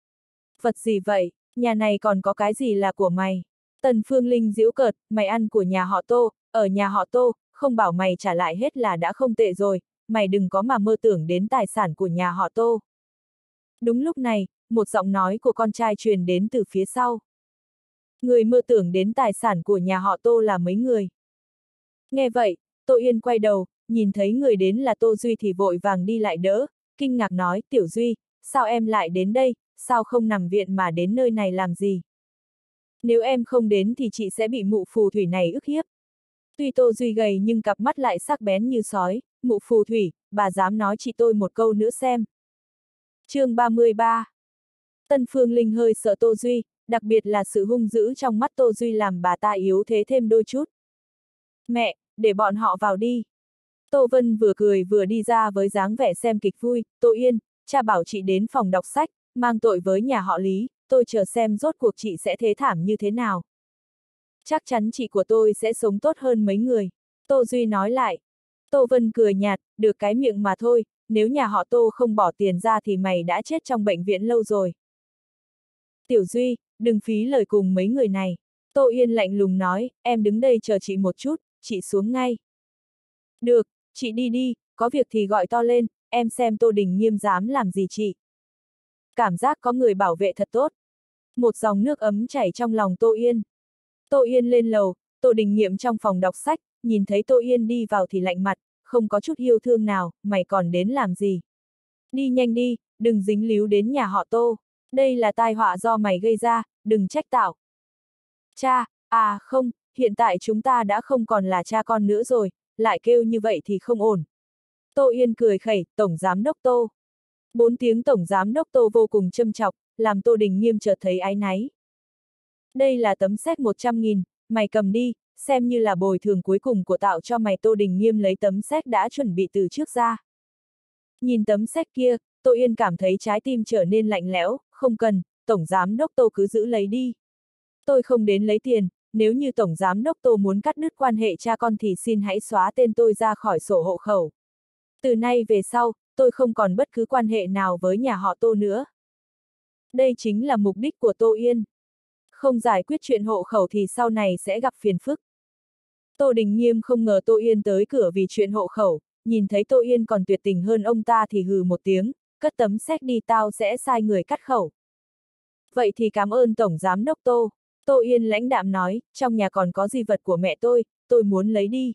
Vật gì vậy, nhà này còn có cái gì là của mày? Tần Phương Linh giễu cợt, mày ăn của nhà họ Tô, ở nhà họ Tô, không bảo mày trả lại hết là đã không tệ rồi, mày đừng có mà mơ tưởng đến tài sản của nhà họ Tô. Đúng lúc này, một giọng nói của con trai truyền đến từ phía sau. Người mơ tưởng đến tài sản của nhà họ Tô là mấy người. Nghe vậy, Tô Yên quay đầu, nhìn thấy người đến là Tô Duy thì vội vàng đi lại đỡ, kinh ngạc nói, Tiểu Duy, sao em lại đến đây, sao không nằm viện mà đến nơi này làm gì? Nếu em không đến thì chị sẽ bị mụ phù thủy này ức hiếp. Tuy Tô Duy gầy nhưng cặp mắt lại sắc bén như sói, mụ phù thủy, bà dám nói chị tôi một câu nữa xem. Chương 33. Tần Phương Linh hơi sợ Tô Duy, đặc biệt là sự hung dữ trong mắt Tô Duy làm bà ta yếu thế thêm đôi chút. Mẹ, để bọn họ vào đi. Tô Vân vừa cười vừa đi ra với dáng vẻ xem kịch vui, Tô Yên, cha bảo chị đến phòng đọc sách, mang tội với nhà họ Lý, tôi chờ xem rốt cuộc chị sẽ thế thảm như thế nào. Chắc chắn chị của tôi sẽ sống tốt hơn mấy người. Tô Duy nói lại. Tô Vân cười nhạt, được cái miệng mà thôi, nếu nhà họ Tô không bỏ tiền ra thì mày đã chết trong bệnh viện lâu rồi. Tiểu Duy, đừng phí lời cùng mấy người này. Tô Yên lạnh lùng nói, em đứng đây chờ chị một chút, chị xuống ngay. Được, chị đi đi, có việc thì gọi to lên, em xem Tô Đình Nghiêm dám làm gì chị. Cảm giác có người bảo vệ thật tốt. Một dòng nước ấm chảy trong lòng Tô Yên. Tô Yên lên lầu, Tô Đình Nghiêm trong phòng đọc sách, nhìn thấy Tô Yên đi vào thì lạnh mặt, không có chút yêu thương nào, mày còn đến làm gì? Đi nhanh đi, đừng dính líu đến nhà họ Tô. Đây là tai họa do mày gây ra, đừng trách tao. Cha, à không, hiện tại chúng ta đã không còn là cha con nữa rồi, lại kêu như vậy thì không ổn. Tô Yên cười khẩy, Tổng Giám đốc Tô. 4 tiếng Tổng Giám đốc Tô vô cùng châm chọc, làm Tô Đình Nghiêm chợt thấy áy náy. Đây là tấm séc 100.000, mày cầm đi, xem như là bồi thường cuối cùng của tạo cho mày. Tô Đình Nghiêm lấy tấm séc đã chuẩn bị từ trước ra. Nhìn tấm séc kia, Tô Yên cảm thấy trái tim trở nên lạnh lẽo, không cần, Tổng Giám đốc Tô cứ giữ lấy đi. Tôi không đến lấy tiền, nếu như Tổng Giám đốc Tô muốn cắt đứt quan hệ cha con thì xin hãy xóa tên tôi ra khỏi sổ hộ khẩu. Từ nay về sau, tôi không còn bất cứ quan hệ nào với nhà họ Tô nữa. Đây chính là mục đích của Tô Yên. Không giải quyết chuyện hộ khẩu thì sau này sẽ gặp phiền phức. Tô Đình Nghiêm không ngờ Tô Yên tới cửa vì chuyện hộ khẩu, nhìn thấy Tô Yên còn tuyệt tình hơn ông ta thì hừ một tiếng, cất tấm séc đi, tao sẽ sai người cắt khẩu. Vậy thì cảm ơn Tổng Giám đốc Tô. Tô Yên lãnh đạm nói, trong nhà còn có di vật của mẹ tôi muốn lấy đi.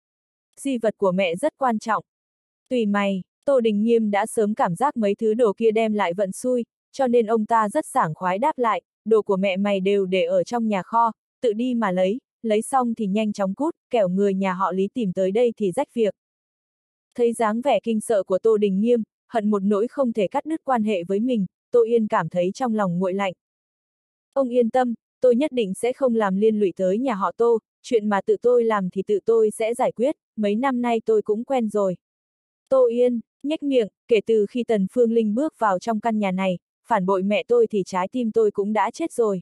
Di vật của mẹ rất quan trọng. Tùy mày, Tô Đình Nghiêm đã sớm cảm giác mấy thứ đồ kia đem lại vận xui, cho nên ông ta rất sảng khoái đáp lại, đồ của mẹ mày đều để ở trong nhà kho, tự đi mà lấy xong thì nhanh chóng cút, kẻo người nhà họ Lý tìm tới đây thì rách việc. Thấy dáng vẻ kinh sợ của Tô Đình Nghiêm, hận một nỗi không thể cắt đứt quan hệ với mình, Tô Yên cảm thấy trong lòng nguội lạnh. Ông yên tâm, tôi nhất định sẽ không làm liên lụy tới nhà họ Tô, chuyện mà tự tôi làm thì tự tôi sẽ giải quyết, mấy năm nay tôi cũng quen rồi. Tô Yên, nhếch miệng, kể từ khi Tần Phương Linh bước vào trong căn nhà này, phản bội mẹ tôi thì trái tim tôi cũng đã chết rồi.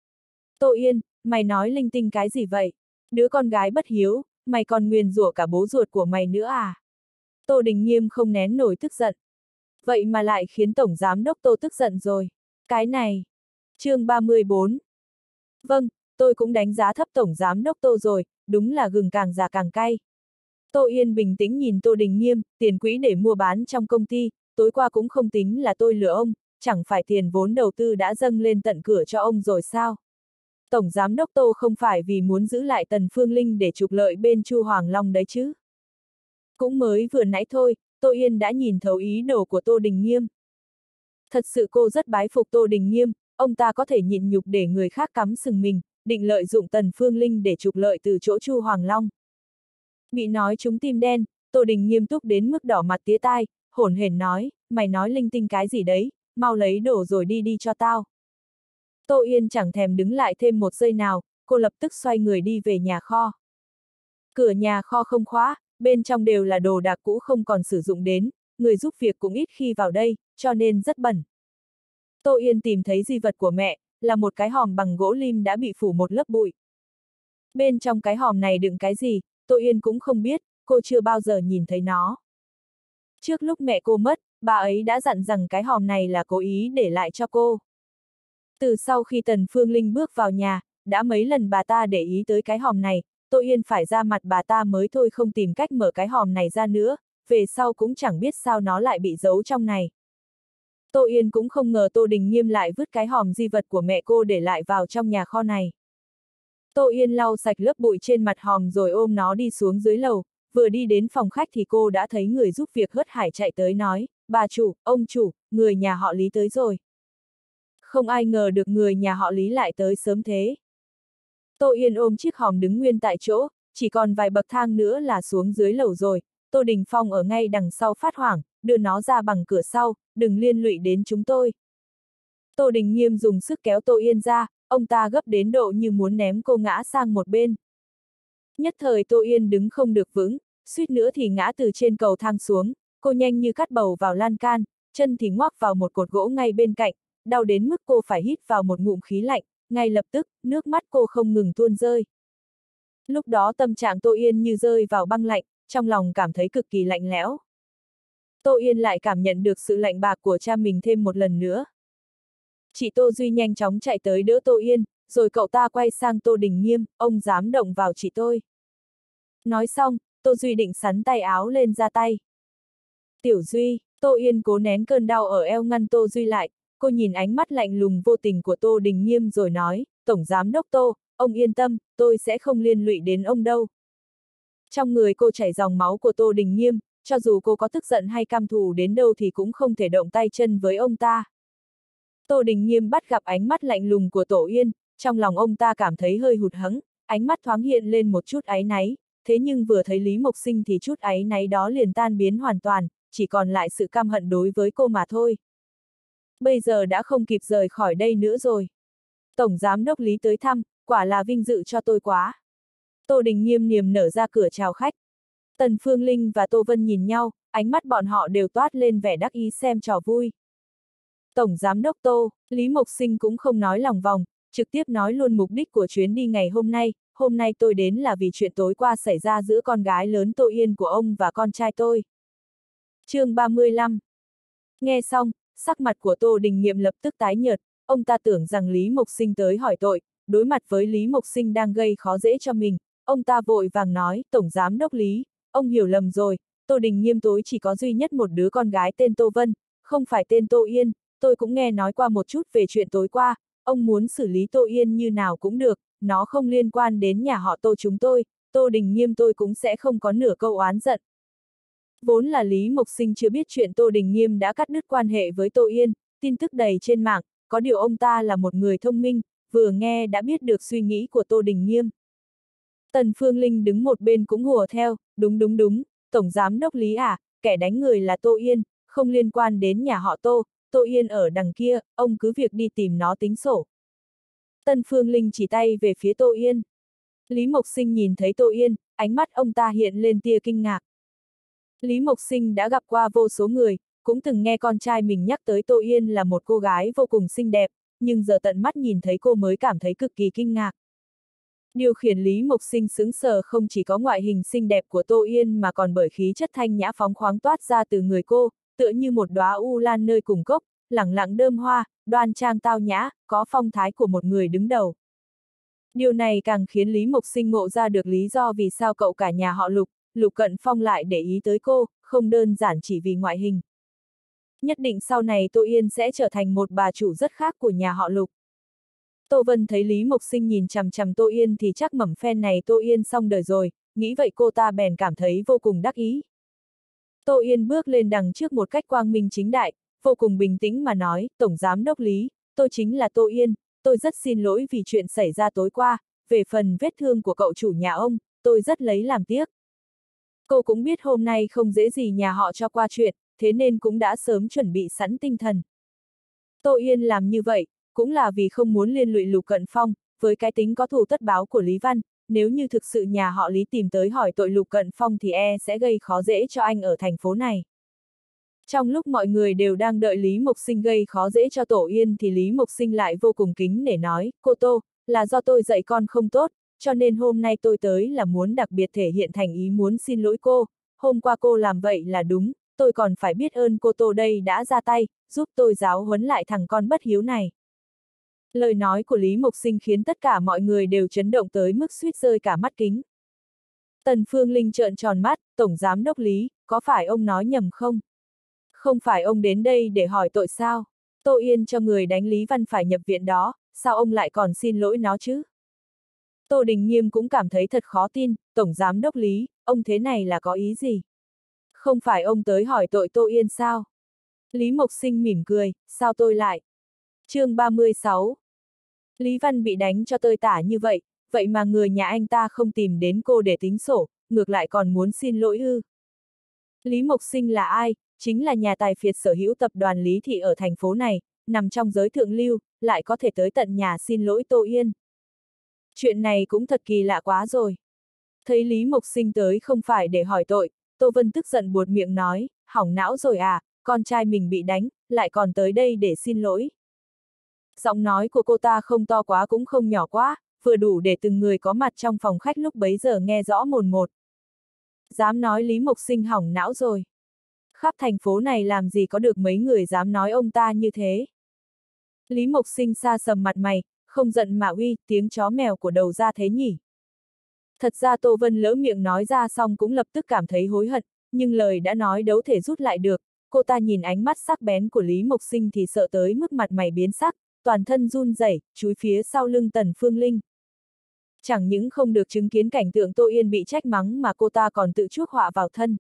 Tô Yên, mày nói linh tinh cái gì vậy? Đứa con gái bất hiếu, mày còn nguyền rủa cả bố ruột của mày nữa à? Tô Đình Nghiêm không nén nổi tức giận. Vậy mà lại khiến Tổng Giám đốc Tô tức giận rồi. Cái này. Chương 34. Vâng, tôi cũng đánh giá thấp Tổng Giám đốc Tô rồi, đúng là gừng càng già càng cay. Tô Yên bình tĩnh nhìn Tô Đình Nghiêm, tiền quỹ để mua bán trong công ty, tối qua cũng không tính là tôi lừa ông, chẳng phải tiền vốn đầu tư đã dâng lên tận cửa cho ông rồi sao? Tổng Giám đốc Tô không phải vì muốn giữ lại Tần Phương Linh để trục lợi bên Chu Hoàng Long đấy chứ? Cũng mới vừa nãy thôi, Tô Yên đã nhìn thấu ý đồ của Tô Đình Nghiêm. Thật sự cô rất bái phục Tô Đình Nghiêm, ông ta có thể nhịn nhục để người khác cắm sừng mình, định lợi dụng Tần Phương Linh để trục lợi từ chỗ Chu Hoàng Long. Bị nói trúng tim đen, Tô Đình nghiêm túc đến mức đỏ mặt tía tai, hổn hển nói, mày nói linh tinh cái gì đấy, mau lấy đồ rồi đi cho tao. Tô Yên chẳng thèm đứng lại thêm một giây nào, cô lập tức xoay người đi về nhà kho. Cửa nhà kho không khóa, bên trong đều là đồ đạc cũ không còn sử dụng đến, người giúp việc cũng ít khi vào đây, cho nên rất bẩn. Tô Yên tìm thấy di vật của mẹ, là một cái hòm bằng gỗ lim đã bị phủ một lớp bụi. Bên trong cái hòm này đựng cái gì, Tô Yên cũng không biết, cô chưa bao giờ nhìn thấy nó. Trước lúc mẹ cô mất, bà ấy đã dặn rằng cái hòm này là cố ý để lại cho cô. Từ sau khi Tần Phương Linh bước vào nhà, đã mấy lần bà ta để ý tới cái hòm này, Tô Yên phải ra mặt bà ta mới thôi không tìm cách mở cái hòm này ra nữa, về sau cũng chẳng biết sao nó lại bị giấu trong này. Tô Yên cũng không ngờ Tô Đình Nghiêm lại vứt cái hòm di vật của mẹ cô để lại vào trong nhà kho này. Tô Yên lau sạch lớp bụi trên mặt hòm rồi ôm nó đi xuống dưới lầu, vừa đi đến phòng khách thì cô đã thấy người giúp việc hớt hải chạy tới nói, bà chủ, ông chủ, người nhà họ Lý tới rồi. Không ai ngờ được người nhà họ Lý lại tới sớm thế. Tô Yên ôm chiếc hòm đứng nguyên tại chỗ, chỉ còn vài bậc thang nữa là xuống dưới lầu rồi, Tô Đình Phong ở ngay đằng sau phát hoảng, đưa nó ra bằng cửa sau, đừng liên lụy đến chúng tôi. Tô Đình Nghiêm dùng sức kéo Tô Yên ra, ông ta gấp đến độ như muốn ném cô ngã sang một bên. Nhất thời Tô Yên đứng không được vững, suýt nữa thì ngã từ trên cầu thang xuống, cô nhanh như cắt bầu vào lan can, chân thì ngoắc vào một cột gỗ ngay bên cạnh, đau đến mức cô phải hít vào một ngụm khí lạnh, ngay lập tức, nước mắt cô không ngừng tuôn rơi. Lúc đó tâm trạng Tô Yên như rơi vào băng lạnh, trong lòng cảm thấy cực kỳ lạnh lẽo. Tô Yên lại cảm nhận được sự lạnh bạc của cha mình thêm một lần nữa. Chị Tô Duy nhanh chóng chạy tới đỡ Tô Yên, rồi cậu ta quay sang Tô Đình Nghiêm, ông dám động vào chị tôi. Nói xong, Tô Duy định sắn tay áo lên ra tay. Tiểu Duy, Tô Yên cố nén cơn đau ở eo ngăn Tô Duy lại, cô nhìn ánh mắt lạnh lùng vô tình của Tô Đình Nghiêm rồi nói, Tổng Giám Đốc Tô, ông yên tâm, tôi sẽ không liên lụy đến ông đâu. Trong người cô chảy dòng máu của Tô Đình Nghiêm, cho dù cô có tức giận hay căm thù đến đâu thì cũng không thể động tay chân với ông ta. Tô Đình Nghiêm bắt gặp ánh mắt lạnh lùng của Tổ Yên, trong lòng ông ta cảm thấy hơi hụt hẫng, ánh mắt thoáng hiện lên một chút áy náy, thế nhưng vừa thấy Lý Mộc Sinh thì chút áy náy đó liền tan biến hoàn toàn, chỉ còn lại sự căm hận đối với cô mà thôi. Bây giờ đã không kịp rời khỏi đây nữa rồi. Tổng Giám Đốc Lý tới thăm, quả là vinh dự cho tôi quá. Tô Đình Nghiêm niềm nở ra cửa chào khách. Tần Phương Linh và Tô Vân nhìn nhau, ánh mắt bọn họ đều toát lên vẻ đắc ý xem trò vui. Tổng Giám Đốc Tô, Lý Mộc Sinh cũng không nói lòng vòng, trực tiếp nói luôn mục đích của chuyến đi ngày hôm nay tôi đến là vì chuyện tối qua xảy ra giữa con gái lớn Tô Yên của ông và con trai tôi. Chương 35. Nghe xong, sắc mặt của Tô Đình Nghiêm lập tức tái nhợt, ông ta tưởng rằng Lý Mộc Sinh tới hỏi tội, đối mặt với Lý Mộc Sinh đang gây khó dễ cho mình, ông ta vội vàng nói, Tổng Giám Đốc Lý, ông hiểu lầm rồi, Tô Đình Nghiêm tối chỉ có duy nhất một đứa con gái tên Tô Vân, không phải tên Tô Yên, tôi cũng nghe nói qua một chút về chuyện tối qua, ông muốn xử lý Tô Yên như nào cũng được, nó không liên quan đến nhà họ Tô chúng tôi, Tô Đình Nghiêm tôi cũng sẽ không có nửa câu oán giận. Vốn là Lý Mộc Sinh chưa biết chuyện Tô Đình Nghiêm đã cắt đứt quan hệ với Tô Yên, tin tức đầy trên mạng, có điều ông ta là một người thông minh, vừa nghe đã biết được suy nghĩ của Tô Đình Nghiêm. Tần Phương Linh đứng một bên cũng hùa theo, đúng, Tổng Giám Đốc Lý à, kẻ đánh người là Tô Yên, không liên quan đến nhà họ Tô, Tô Yên ở đằng kia, ông cứ việc đi tìm nó tính sổ. Tần Phương Linh chỉ tay về phía Tô Yên. Lý Mộc Sinh nhìn thấy Tô Yên, ánh mắt ông ta hiện lên tia kinh ngạc. Lý Mộc Sinh đã gặp qua vô số người, cũng từng nghe con trai mình nhắc tới Tô Yên là một cô gái vô cùng xinh đẹp, nhưng giờ tận mắt nhìn thấy cô mới cảm thấy cực kỳ kinh ngạc. Điều khiến Lý Mộc Sinh sững sờ không chỉ có ngoại hình xinh đẹp của Tô Yên mà còn bởi khí chất thanh nhã phóng khoáng toát ra từ người cô, tựa như một đóa u lan nơi cùng cốc, lẳng lặng đơm hoa, đoan trang tao nhã, có phong thái của một người đứng đầu. Điều này càng khiến Lý Mộc Sinh ngộ ra được lý do vì sao cậu cả nhà họ Lục Cận Phong lại để ý tới cô, không đơn giản chỉ vì ngoại hình. Nhất định sau này Tô Yên sẽ trở thành một bà chủ rất khác của nhà họ Lục. Tô Vân thấy Lý Mộc Sinh nhìn chằm chằm Tô Yên thì chắc mẩm phen này Tô Yên xong đời rồi, nghĩ vậy cô ta bèn cảm thấy vô cùng đắc ý. Tô Yên bước lên đằng trước một cách quang minh chính đại, vô cùng bình tĩnh mà nói, Tổng Giám Đốc Lý, tôi chính là Tô Yên, tôi rất xin lỗi vì chuyện xảy ra tối qua, về phần vết thương của cậu chủ nhà ông, tôi rất lấy làm tiếc. Cô cũng biết hôm nay không dễ gì nhà họ cho qua chuyện, thế nên cũng đã sớm chuẩn bị sẵn tinh thần. Tô Yên làm như vậy, cũng là vì không muốn liên lụy Lục Cận Phong, với cái tính có thù tất báo của Lý Văn, nếu như thực sự nhà họ Lý tìm tới hỏi tội Lục Cận Phong thì sẽ gây khó dễ cho anh ở thành phố này. Trong lúc mọi người đều đang đợi Lý Mộc Sinh gây khó dễ cho Tổ Yên thì Lý Mộc Sinh lại vô cùng kính nể nói, cô Tô, là do tôi dạy con không tốt, cho nên hôm nay tôi tới là muốn đặc biệt thể hiện thành ý muốn xin lỗi cô, hôm qua cô làm vậy là đúng, tôi còn phải biết ơn cô Tô đây đã ra tay, giúp tôi giáo huấn lại thằng con bất hiếu này. Lời nói của Lý Mộc Sinh khiến tất cả mọi người đều chấn động tới mức suýt rơi cả mắt kính. Tần Phương Linh trợn tròn mắt, Tổng Giám Đốc Lý, có phải ông nói nhầm không? Không phải ông đến đây để hỏi tội sao? Tô Yên cho người đánh Lý Văn phải nhập viện đó, sao ông lại còn xin lỗi nó chứ? Tô Đình Nghiêm cũng cảm thấy thật khó tin, Tổng Giám Đốc Lý, ông thế này là có ý gì? Không phải ông tới hỏi tội Tô Yên sao? Lý Mộc Sinh mỉm cười, sao tôi lại? Chương 36. Lý Văn bị đánh cho tơi tả như vậy, vậy mà người nhà anh ta không tìm đến cô để tính sổ, ngược lại còn muốn xin lỗi ư? Lý Mộc Sinh là ai? Chính là nhà tài phiệt sở hữu tập đoàn Lý Thị ở thành phố này, nằm trong giới thượng lưu, lại có thể tới tận nhà xin lỗi Tô Yên. Chuyện này cũng thật kỳ lạ quá rồi. Thấy Lý Mộc Sinh tới không phải để hỏi tội, Tô Vân tức giận buột miệng nói, hỏng não rồi à, con trai mình bị đánh, lại còn tới đây để xin lỗi. Giọng nói của cô ta không to quá cũng không nhỏ quá, vừa đủ để từng người có mặt trong phòng khách lúc bấy giờ nghe rõ mồn một. Dám nói Lý Mộc Sinh hỏng não rồi. Khắp thành phố này làm gì có được mấy người dám nói ông ta như thế. Lý Mộc Sinh xa sầm mặt mày, không giận mà uy, tiếng chó mèo của đầu ra thế nhỉ. Thật ra Tô Vân lỡ miệng nói ra xong cũng lập tức cảm thấy hối hận, nhưng lời đã nói đâu thể rút lại được, cô ta nhìn ánh mắt sắc bén của Lý Mộc Sinh thì sợ tới mức mặt mày biến sắc, toàn thân run rẩy, chúi phía sau lưng Tần Phương Linh. Chẳng những không được chứng kiến cảnh tượng Tô Yên bị trách mắng mà cô ta còn tự chuốc họa vào thân.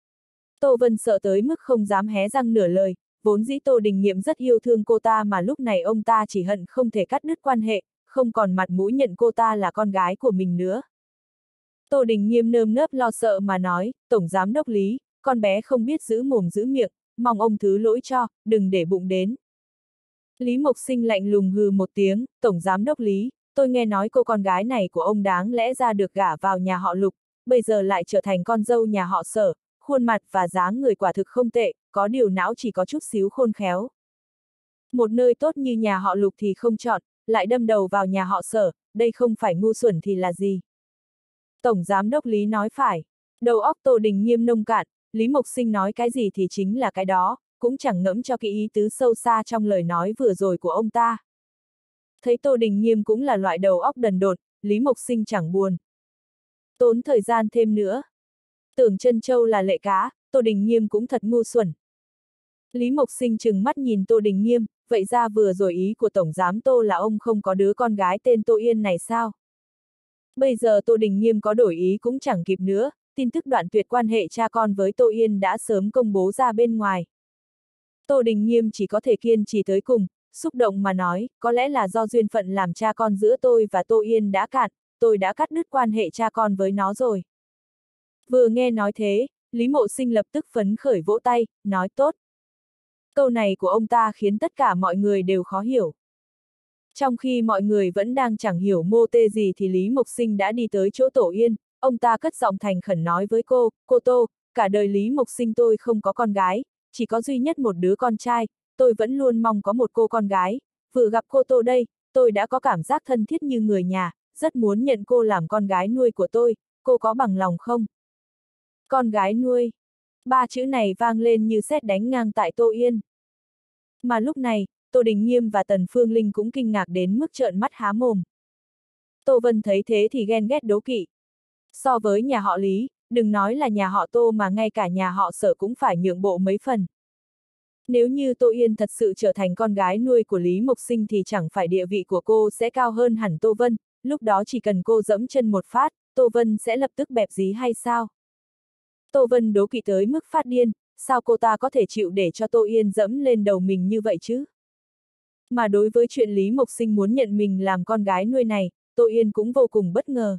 Tô Vân sợ tới mức không dám hé răng nửa lời, vốn dĩ Tô Đình Nhiệm rất yêu thương cô ta mà lúc này ông ta chỉ hận không thể cắt đứt quan hệ, không còn mặt mũi nhận cô ta là con gái của mình nữa. Tô Đình Nghiêm nơm nớp lo sợ mà nói, Tổng Giám Đốc Lý, con bé không biết giữ mồm giữ miệng, mong ông thứ lỗi cho, đừng để bụng đến. Lý Mộc Sinh lạnh lùng hừ một tiếng, Tổng Giám Đốc Lý, tôi nghe nói cô con gái này của ông đáng lẽ ra được gả vào nhà họ Lục, bây giờ lại trở thành con dâu nhà họ Sở, khuôn mặt và dáng người quả thực không tệ, có điều não chỉ có chút xíu khôn khéo. Một nơi tốt như nhà họ Lục thì không chọn, lại đâm đầu vào nhà họ Sở, đây không phải ngu xuẩn thì là gì? Tổng Giám Đốc Lý nói phải. Đầu óc Tô Đình Nghiêm nông cạn, Lý Mộc Sinh nói cái gì thì chính là cái đó, cũng chẳng ngẫm cho cái ý tứ sâu xa trong lời nói vừa rồi của ông ta. Thấy Tô Đình Nghiêm cũng là loại đầu óc đần độn, Lý Mộc Sinh chẳng buồn. Tốn thời gian thêm nữa. Tưởng Trân Châu là lệ cá, Tô Đình Nghiêm cũng thật ngu xuẩn. Lý Mộc Sinh trừng mắt nhìn Tô Đình Nghiêm, vậy ra vừa rồi ý của Tổng Giám Tô là ông không có đứa con gái tên Tô Yên này sao? Bây giờ Tô Đình Nghiêm có đổi ý cũng chẳng kịp nữa, tin tức đoạn tuyệt quan hệ cha con với Tô Yên đã sớm công bố ra bên ngoài. Tô Đình Nghiêm chỉ có thể kiên trì tới cùng, xúc động mà nói, có lẽ là do duyên phận làm cha con giữa tôi và Tô Yên đã cạn, tôi đã cắt đứt quan hệ cha con với nó rồi. Vừa nghe nói thế, Lý Mộ Sinh lập tức phấn khởi vỗ tay, nói tốt. Câu này của ông ta khiến tất cả mọi người đều khó hiểu. Trong khi mọi người vẫn đang chẳng hiểu mô tê gì thì Lý Mộc Sinh đã đi tới chỗ Tổ Yên, ông ta cất giọng thành khẩn nói với cô Tô, cả đời Lý Mộc Sinh tôi không có con gái, chỉ có duy nhất một đứa con trai, tôi vẫn luôn mong có một cô con gái, vừa gặp cô Tô đây, tôi đã có cảm giác thân thiết như người nhà, rất muốn nhận cô làm con gái nuôi của tôi, cô có bằng lòng không? Con gái nuôi. Ba chữ này vang lên như sét đánh ngang tại Tô Yên. Mà lúc này, Tô Đình Nghiêm và Tần Phương Linh cũng kinh ngạc đến mức trợn mắt há mồm. Tô Vân thấy thế thì ghen ghét đố kỵ. So với nhà họ Lý, đừng nói là nhà họ Tô mà ngay cả nhà họ Sở cũng phải nhượng bộ mấy phần. Nếu như Tô Yên thật sự trở thành con gái nuôi của Lý Mộc Sinh thì chẳng phải địa vị của cô sẽ cao hơn hẳn Tô Vân, lúc đó chỉ cần cô dẫm chân một phát, Tô Vân sẽ lập tức bẹp dí hay sao? Tô Vân đố kỵ tới mức phát điên, sao cô ta có thể chịu để cho Tô Yên dẫm lên đầu mình như vậy chứ? Mà đối với chuyện Lý Mộc Sinh muốn nhận mình làm con gái nuôi này, Tô Yên cũng vô cùng bất ngờ.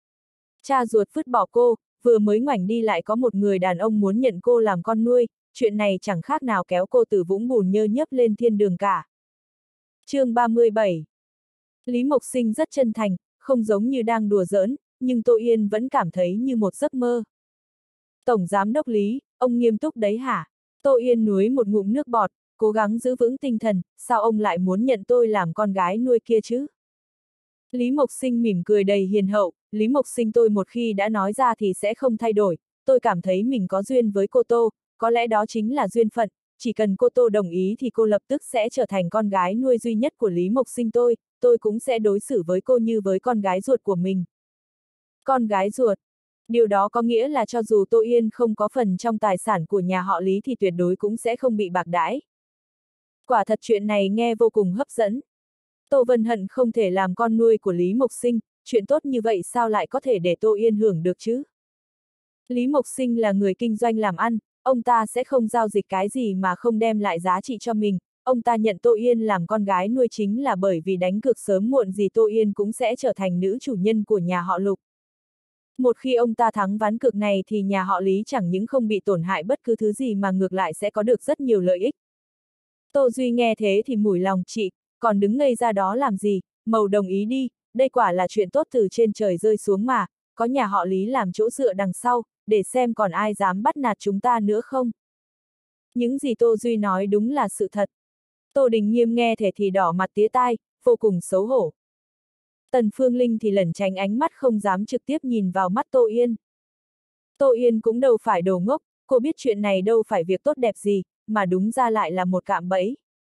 Cha ruột vứt bỏ cô, vừa mới ngoảnh đi lại có một người đàn ông muốn nhận cô làm con nuôi, chuyện này chẳng khác nào kéo cô từ vũng bùn nhơ nhớp lên thiên đường cả. Chương 37. Lý Mộc Sinh rất chân thành, không giống như đang đùa giỡn, nhưng Tô Yên vẫn cảm thấy như một giấc mơ. Tổng giám đốc Lý, ông nghiêm túc đấy hả? Tô Yên nuốt một ngụm nước bọt, cố gắng giữ vững tinh thần, sao ông lại muốn nhận tôi làm con gái nuôi kia chứ? Lý Mộc Sinh mỉm cười đầy hiền hậu, Lý Mộc Sinh tôi một khi đã nói ra thì sẽ không thay đổi, tôi cảm thấy mình có duyên với cô Tô, có lẽ đó chính là duyên phận, chỉ cần cô Tô đồng ý thì cô lập tức sẽ trở thành con gái nuôi duy nhất của Lý Mộc Sinh tôi cũng sẽ đối xử với cô như với con gái ruột của mình. Con gái ruột. Điều đó có nghĩa là cho dù Tô Yên không có phần trong tài sản của nhà họ Lý thì tuyệt đối cũng sẽ không bị bạc đãi. Quả thật chuyện này nghe vô cùng hấp dẫn. Tô Vân Hận không thể làm con nuôi của Lý Mộc Sinh, chuyện tốt như vậy sao lại có thể để Tô Yên hưởng được chứ? Lý Mộc Sinh là người kinh doanh làm ăn, ông ta sẽ không giao dịch cái gì mà không đem lại giá trị cho mình, ông ta nhận Tô Yên làm con gái nuôi chính là bởi vì đánh cược sớm muộn gì Tô Yên cũng sẽ trở thành nữ chủ nhân của nhà họ Lục. Một khi ông ta thắng ván cược này thì nhà họ Lý chẳng những không bị tổn hại bất cứ thứ gì mà ngược lại sẽ có được rất nhiều lợi ích. Tô Duy nghe thế thì mủi lòng chị, còn đứng ngây ra đó làm gì, màu đồng ý đi, đây quả là chuyện tốt từ trên trời rơi xuống mà, có nhà họ Lý làm chỗ dựa đằng sau, để xem còn ai dám bắt nạt chúng ta nữa không. Những gì Tô Duy nói đúng là sự thật. Tô Đình Nghiêm nghe thể thì đỏ mặt tía tai, vô cùng xấu hổ. Tần Phương Linh thì lẩn tránh ánh mắt không dám trực tiếp nhìn vào mắt Tô Yên. Tô Yên cũng đâu phải đồ ngốc, cô biết chuyện này đâu phải việc tốt đẹp gì, mà đúng ra lại là một cạm bẫy.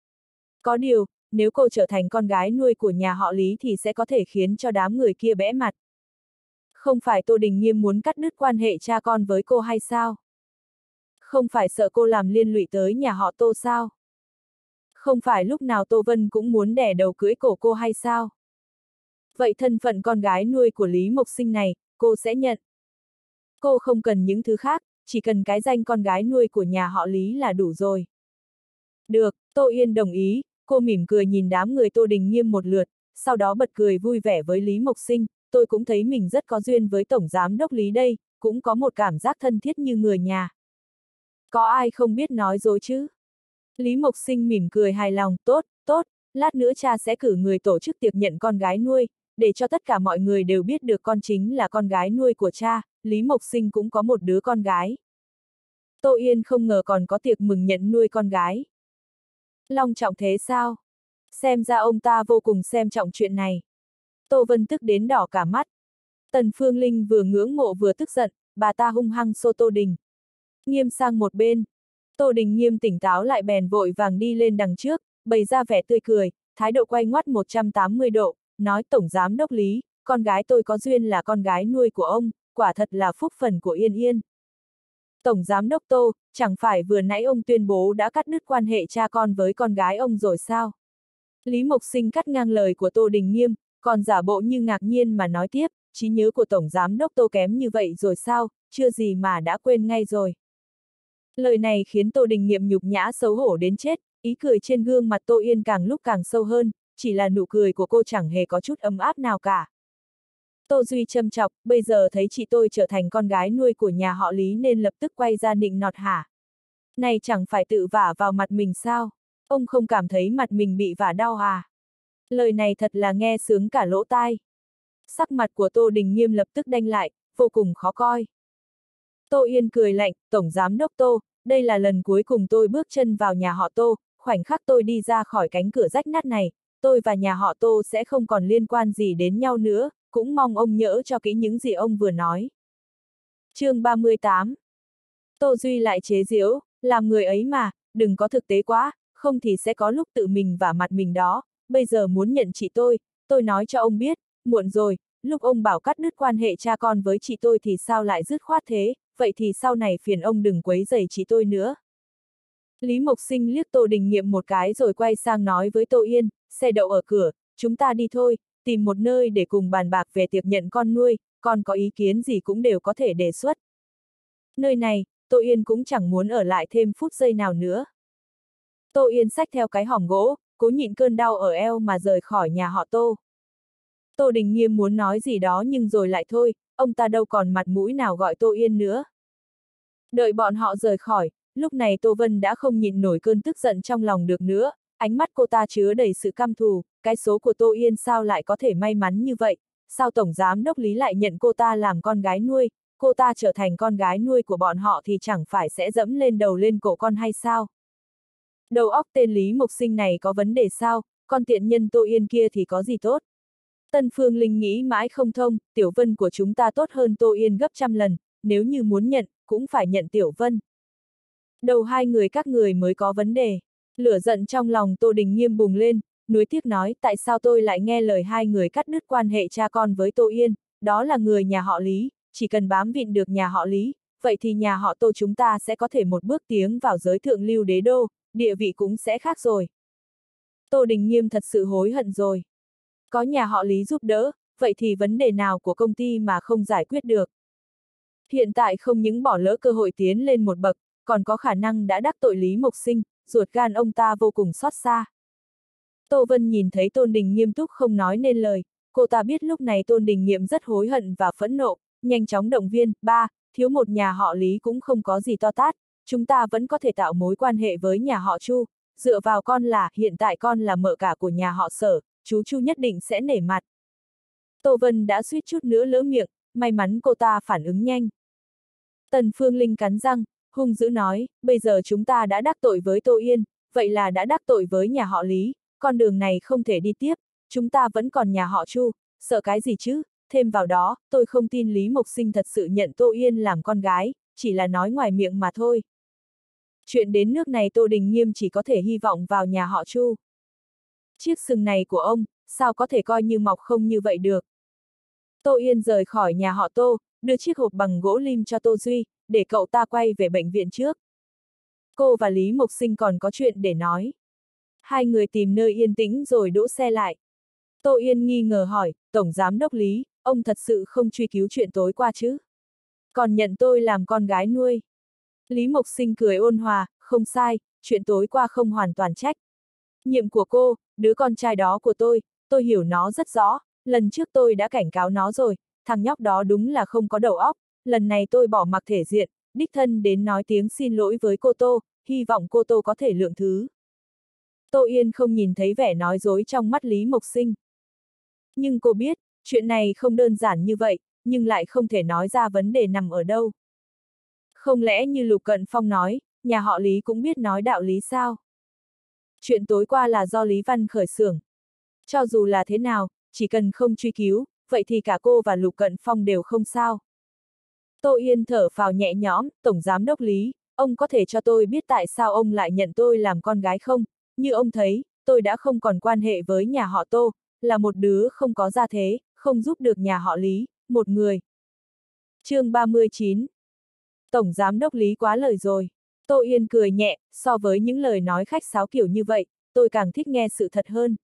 Có điều, nếu cô trở thành con gái nuôi của nhà họ Lý thì sẽ có thể khiến cho đám người kia bẽ mặt. Không phải Tô Đình Nghiêm muốn cắt đứt quan hệ cha con với cô hay sao? Không phải sợ cô làm liên lụy tới nhà họ Tô sao? Không phải lúc nào Tô Vân cũng muốn đẻ đầu cưới cổ cô hay sao? Vậy thân phận con gái nuôi của Lý Mộc Sinh này, cô sẽ nhận. Cô không cần những thứ khác, chỉ cần cái danh con gái nuôi của nhà họ Lý là đủ rồi. Được, Tô Yên đồng ý, cô mỉm cười nhìn đám người Tô Đình Nghiêm một lượt, sau đó bật cười vui vẻ với Lý Mộc Sinh, tôi cũng thấy mình rất có duyên với Tổng Giám Đốc Lý đây, cũng có một cảm giác thân thiết như người nhà. Có ai không biết nói dối chứ? Lý Mộc Sinh mỉm cười hài lòng, tốt, tốt, lát nữa cha sẽ cử người tổ chức tiệc nhận con gái nuôi, để cho tất cả mọi người đều biết được con chính là con gái nuôi của cha, Lý Mộc Sinh cũng có một đứa con gái. Tô Yên không ngờ còn có tiệc mừng nhận nuôi con gái. Long trọng thế sao? Xem ra ông ta vô cùng xem trọng chuyện này. Tô Vân tức đến đỏ cả mắt. Tần Phương Linh vừa ngưỡng mộ vừa tức giận, bà ta hung hăng xô Tô Đình Nghiêm sang một bên. Tô Đình Nghiêm tỉnh táo lại bèn vội vàng đi lên đằng trước, bày ra vẻ tươi cười, thái độ quay ngoắt 180 độ, nói Tổng Giám Đốc Lý, con gái tôi có duyên là con gái nuôi của ông, quả thật là phúc phần của Yên Yên. Tổng Giám Đốc Tô, chẳng phải vừa nãy ông tuyên bố đã cắt đứt quan hệ cha con với con gái ông rồi sao? Lý Mộc Sinh cắt ngang lời của Tô Đình Nghiêm, còn giả bộ như ngạc nhiên mà nói tiếp, trí nhớ của Tổng Giám Đốc Tô kém như vậy rồi sao, chưa gì mà đã quên ngay rồi. Lời này khiến Tô Đình Nghiêm nhục nhã xấu hổ đến chết, ý cười trên gương mặt Tô Yên càng lúc càng sâu hơn, chỉ là nụ cười của cô chẳng hề có chút ấm áp nào cả. Tô Duy châm chọc, bây giờ thấy chị tôi trở thành con gái nuôi của nhà họ Lý nên lập tức quay ra nịnh nọt hả? Này chẳng phải tự vả vào mặt mình sao? Ông không cảm thấy mặt mình bị vả đau à? Lời này thật là nghe sướng cả lỗ tai. Sắc mặt của Tô Đình Nghiêm lập tức đanh lại, vô cùng khó coi. Tô Yên cười lạnh, Tổng Giám Đốc Tô, đây là lần cuối cùng tôi bước chân vào nhà họ Tô, khoảnh khắc tôi đi ra khỏi cánh cửa rách nát này, tôi và nhà họ Tô sẽ không còn liên quan gì đến nhau nữa, cũng mong ông nhớ cho kỹ những gì ông vừa nói. Chương 38. Tô Duy lại chế giễu, làm người ấy mà, đừng có thực tế quá, không thì sẽ có lúc tự mình vả mặt mình đó, bây giờ muốn nhận chị tôi nói cho ông biết, muộn rồi, lúc ông bảo cắt đứt quan hệ cha con với chị tôi thì sao lại dứt khoát thế, vậy thì sau này phiền ông đừng quấy rầy chị tôi nữa. Lý Mộc Sinh liếc Tô Đình Nghiệm một cái rồi quay sang nói với Tô Yên, xe đậu ở cửa, chúng ta đi thôi, tìm một nơi để cùng bàn bạc về tiệc nhận con nuôi, còn có ý kiến gì cũng đều có thể đề xuất. Nơi này, Tô Yên cũng chẳng muốn ở lại thêm phút giây nào nữa. Tô Yên xách theo cái hòm gỗ, cố nhịn cơn đau ở eo mà rời khỏi nhà họ Tô. Tô Đình Nghiêm muốn nói gì đó nhưng rồi lại thôi, ông ta đâu còn mặt mũi nào gọi Tô Yên nữa. Đợi bọn họ rời khỏi, lúc này Tô Vân đã không nhịn nổi cơn tức giận trong lòng được nữa, ánh mắt cô ta chứa đầy sự căm thù, cái số của Tô Yên sao lại có thể may mắn như vậy, sao Tổng Giám Đốc Lý lại nhận cô ta làm con gái nuôi, cô ta trở thành con gái nuôi của bọn họ thì chẳng phải sẽ dẫm lên đầu lên cổ con hay sao? Đầu óc tên Lý Mộc Sinh này có vấn đề sao, con tiện nhân Tô Yên kia thì có gì tốt? Tân Phương Linh nghĩ mãi không thông, Tiểu Vân của chúng ta tốt hơn Tô Yên gấp trăm lần, nếu như muốn nhận, cũng phải nhận Tiểu Vân. Đầu hai người các người mới có vấn đề. Lửa giận trong lòng Tô Đình Nghiêm bùng lên, nuối tiếc nói tại sao tôi lại nghe lời hai người cắt đứt quan hệ cha con với Tô Yên, đó là người nhà họ Lý, chỉ cần bám vịn được nhà họ Lý, vậy thì nhà họ Tô chúng ta sẽ có thể một bước tiến vào giới thượng lưu đế đô, địa vị cũng sẽ khác rồi. Tô Đình Nghiêm thật sự hối hận rồi. Có nhà họ Lý giúp đỡ, vậy thì vấn đề nào của công ty mà không giải quyết được? Hiện tại không những bỏ lỡ cơ hội tiến lên một bậc, còn có khả năng đã đắc tội Lý Mộc Sinh, ruột gan ông ta vô cùng xót xa. Tô Vân nhìn thấy Tôn Đình nghiêm túc không nói nên lời, cô ta biết lúc này Tôn Đình Nghiêm rất hối hận và phẫn nộ, nhanh chóng động viên, ba, thiếu một nhà họ Lý cũng không có gì to tát, chúng ta vẫn có thể tạo mối quan hệ với nhà họ Chu, dựa vào con là, hiện tại con là mợ cả của nhà họ Sở, chú Chu nhất định sẽ nể mặt. Tô Vân đã suýt chút nữa lỡ miệng, may mắn cô ta phản ứng nhanh. Tần Phương Linh cắn răng, hung dữ nói, bây giờ chúng ta đã đắc tội với Tô Yên, vậy là đã đắc tội với nhà họ Lý, con đường này không thể đi tiếp, chúng ta vẫn còn nhà họ Chu, sợ cái gì chứ, thêm vào đó, tôi không tin Lý Mộc Sinh thật sự nhận Tô Yên làm con gái, chỉ là nói ngoài miệng mà thôi. Chuyện đến nước này Tô Đình Nghiêm chỉ có thể hy vọng vào nhà họ Chu. Chiếc sừng này của ông, sao có thể coi như mọc không như vậy được. Tô Yên rời khỏi nhà họ Tô, đưa chiếc hộp bằng gỗ lim cho Tô Duy, để cậu ta quay về bệnh viện trước. Cô và Lý Mộc Sinh còn có chuyện để nói. Hai người tìm nơi yên tĩnh rồi đỗ xe lại. Tô Yên nghi ngờ hỏi, Tổng Giám Đốc Lý, ông thật sự không truy cứu chuyện tối qua chứ? Còn nhận tôi làm con gái nuôi. Lý Mộc Sinh cười ôn hòa, không sai, chuyện tối qua không hoàn toàn trách. Nhiệm của cô, đứa con trai đó của tôi hiểu nó rất rõ, lần trước tôi đã cảnh cáo nó rồi, thằng nhóc đó đúng là không có đầu óc, lần này tôi bỏ mặc thể diện, đích thân đến nói tiếng xin lỗi với cô Tô, hy vọng cô Tô có thể lượng thứ. Tô Yên không nhìn thấy vẻ nói dối trong mắt Lý Mộc Sinh. Nhưng cô biết, chuyện này không đơn giản như vậy, nhưng lại không thể nói ra vấn đề nằm ở đâu. Không lẽ như Lục Cận Phong nói, nhà họ Lý cũng biết nói đạo lý sao? Chuyện tối qua là do Lý Văn khởi xướng. Cho dù là thế nào, chỉ cần không truy cứu, vậy thì cả cô và Lục Cận Phong đều không sao. Tô Yên thở phào nhẹ nhõm, Tổng Giám Đốc Lý, ông có thể cho tôi biết tại sao ông lại nhận tôi làm con gái không? Như ông thấy, tôi đã không còn quan hệ với nhà họ Tô, là một đứa không có gia thế, không giúp được nhà họ Lý, một người. Chương 39. Tổng Giám Đốc Lý quá lời rồi. Tô Yên cười nhẹ, so với những lời nói khách sáo kiểu như vậy, tôi càng thích nghe sự thật hơn.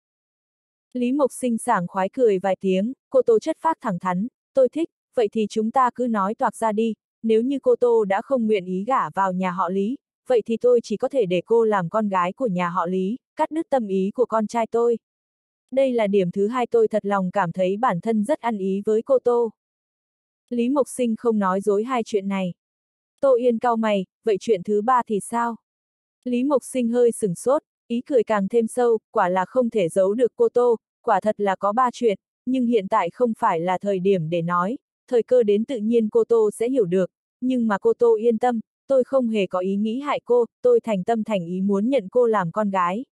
Lý Mộc Sinh sảng khoái cười vài tiếng, cô Tô chất phác thẳng thắn, tôi thích, vậy thì chúng ta cứ nói toạc ra đi, nếu như cô Tô đã không nguyện ý gả vào nhà họ Lý, vậy thì tôi chỉ có thể để cô làm con gái của nhà họ Lý, cắt đứt tâm ý của con trai tôi. Đây là điểm thứ hai, tôi thật lòng cảm thấy bản thân rất ăn ý với cô Tô. Lý Mộc Sinh không nói dối hai chuyện này. Tô Yên cau mày, vậy chuyện thứ ba thì sao? Lý Mộc Sinh hơi sửng sốt, ý cười càng thêm sâu, quả là không thể giấu được cô Tô, quả thật là có ba chuyện, nhưng hiện tại không phải là thời điểm để nói, thời cơ đến tự nhiên cô Tô sẽ hiểu được, nhưng mà cô Tô yên tâm, tôi không hề có ý nghĩ hại cô, tôi thành tâm thành ý muốn nhận cô làm con gái.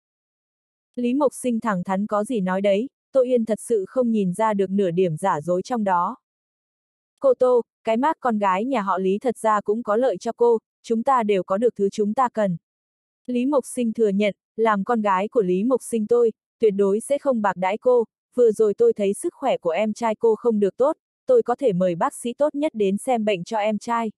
Lý Mộc Sinh thẳng thắn có gì nói đấy, Tô Yên thật sự không nhìn ra được nửa điểm giả dối trong đó. Cô Tô, cái mác con gái nhà họ Lý thật ra cũng có lợi cho cô, chúng ta đều có được thứ chúng ta cần. Lý Mộc Sinh thừa nhận, làm con gái của Lý Mộc Sinh tôi, tuyệt đối sẽ không bạc đãi cô, vừa rồi tôi thấy sức khỏe của em trai cô không được tốt, tôi có thể mời bác sĩ tốt nhất đến xem bệnh cho em trai.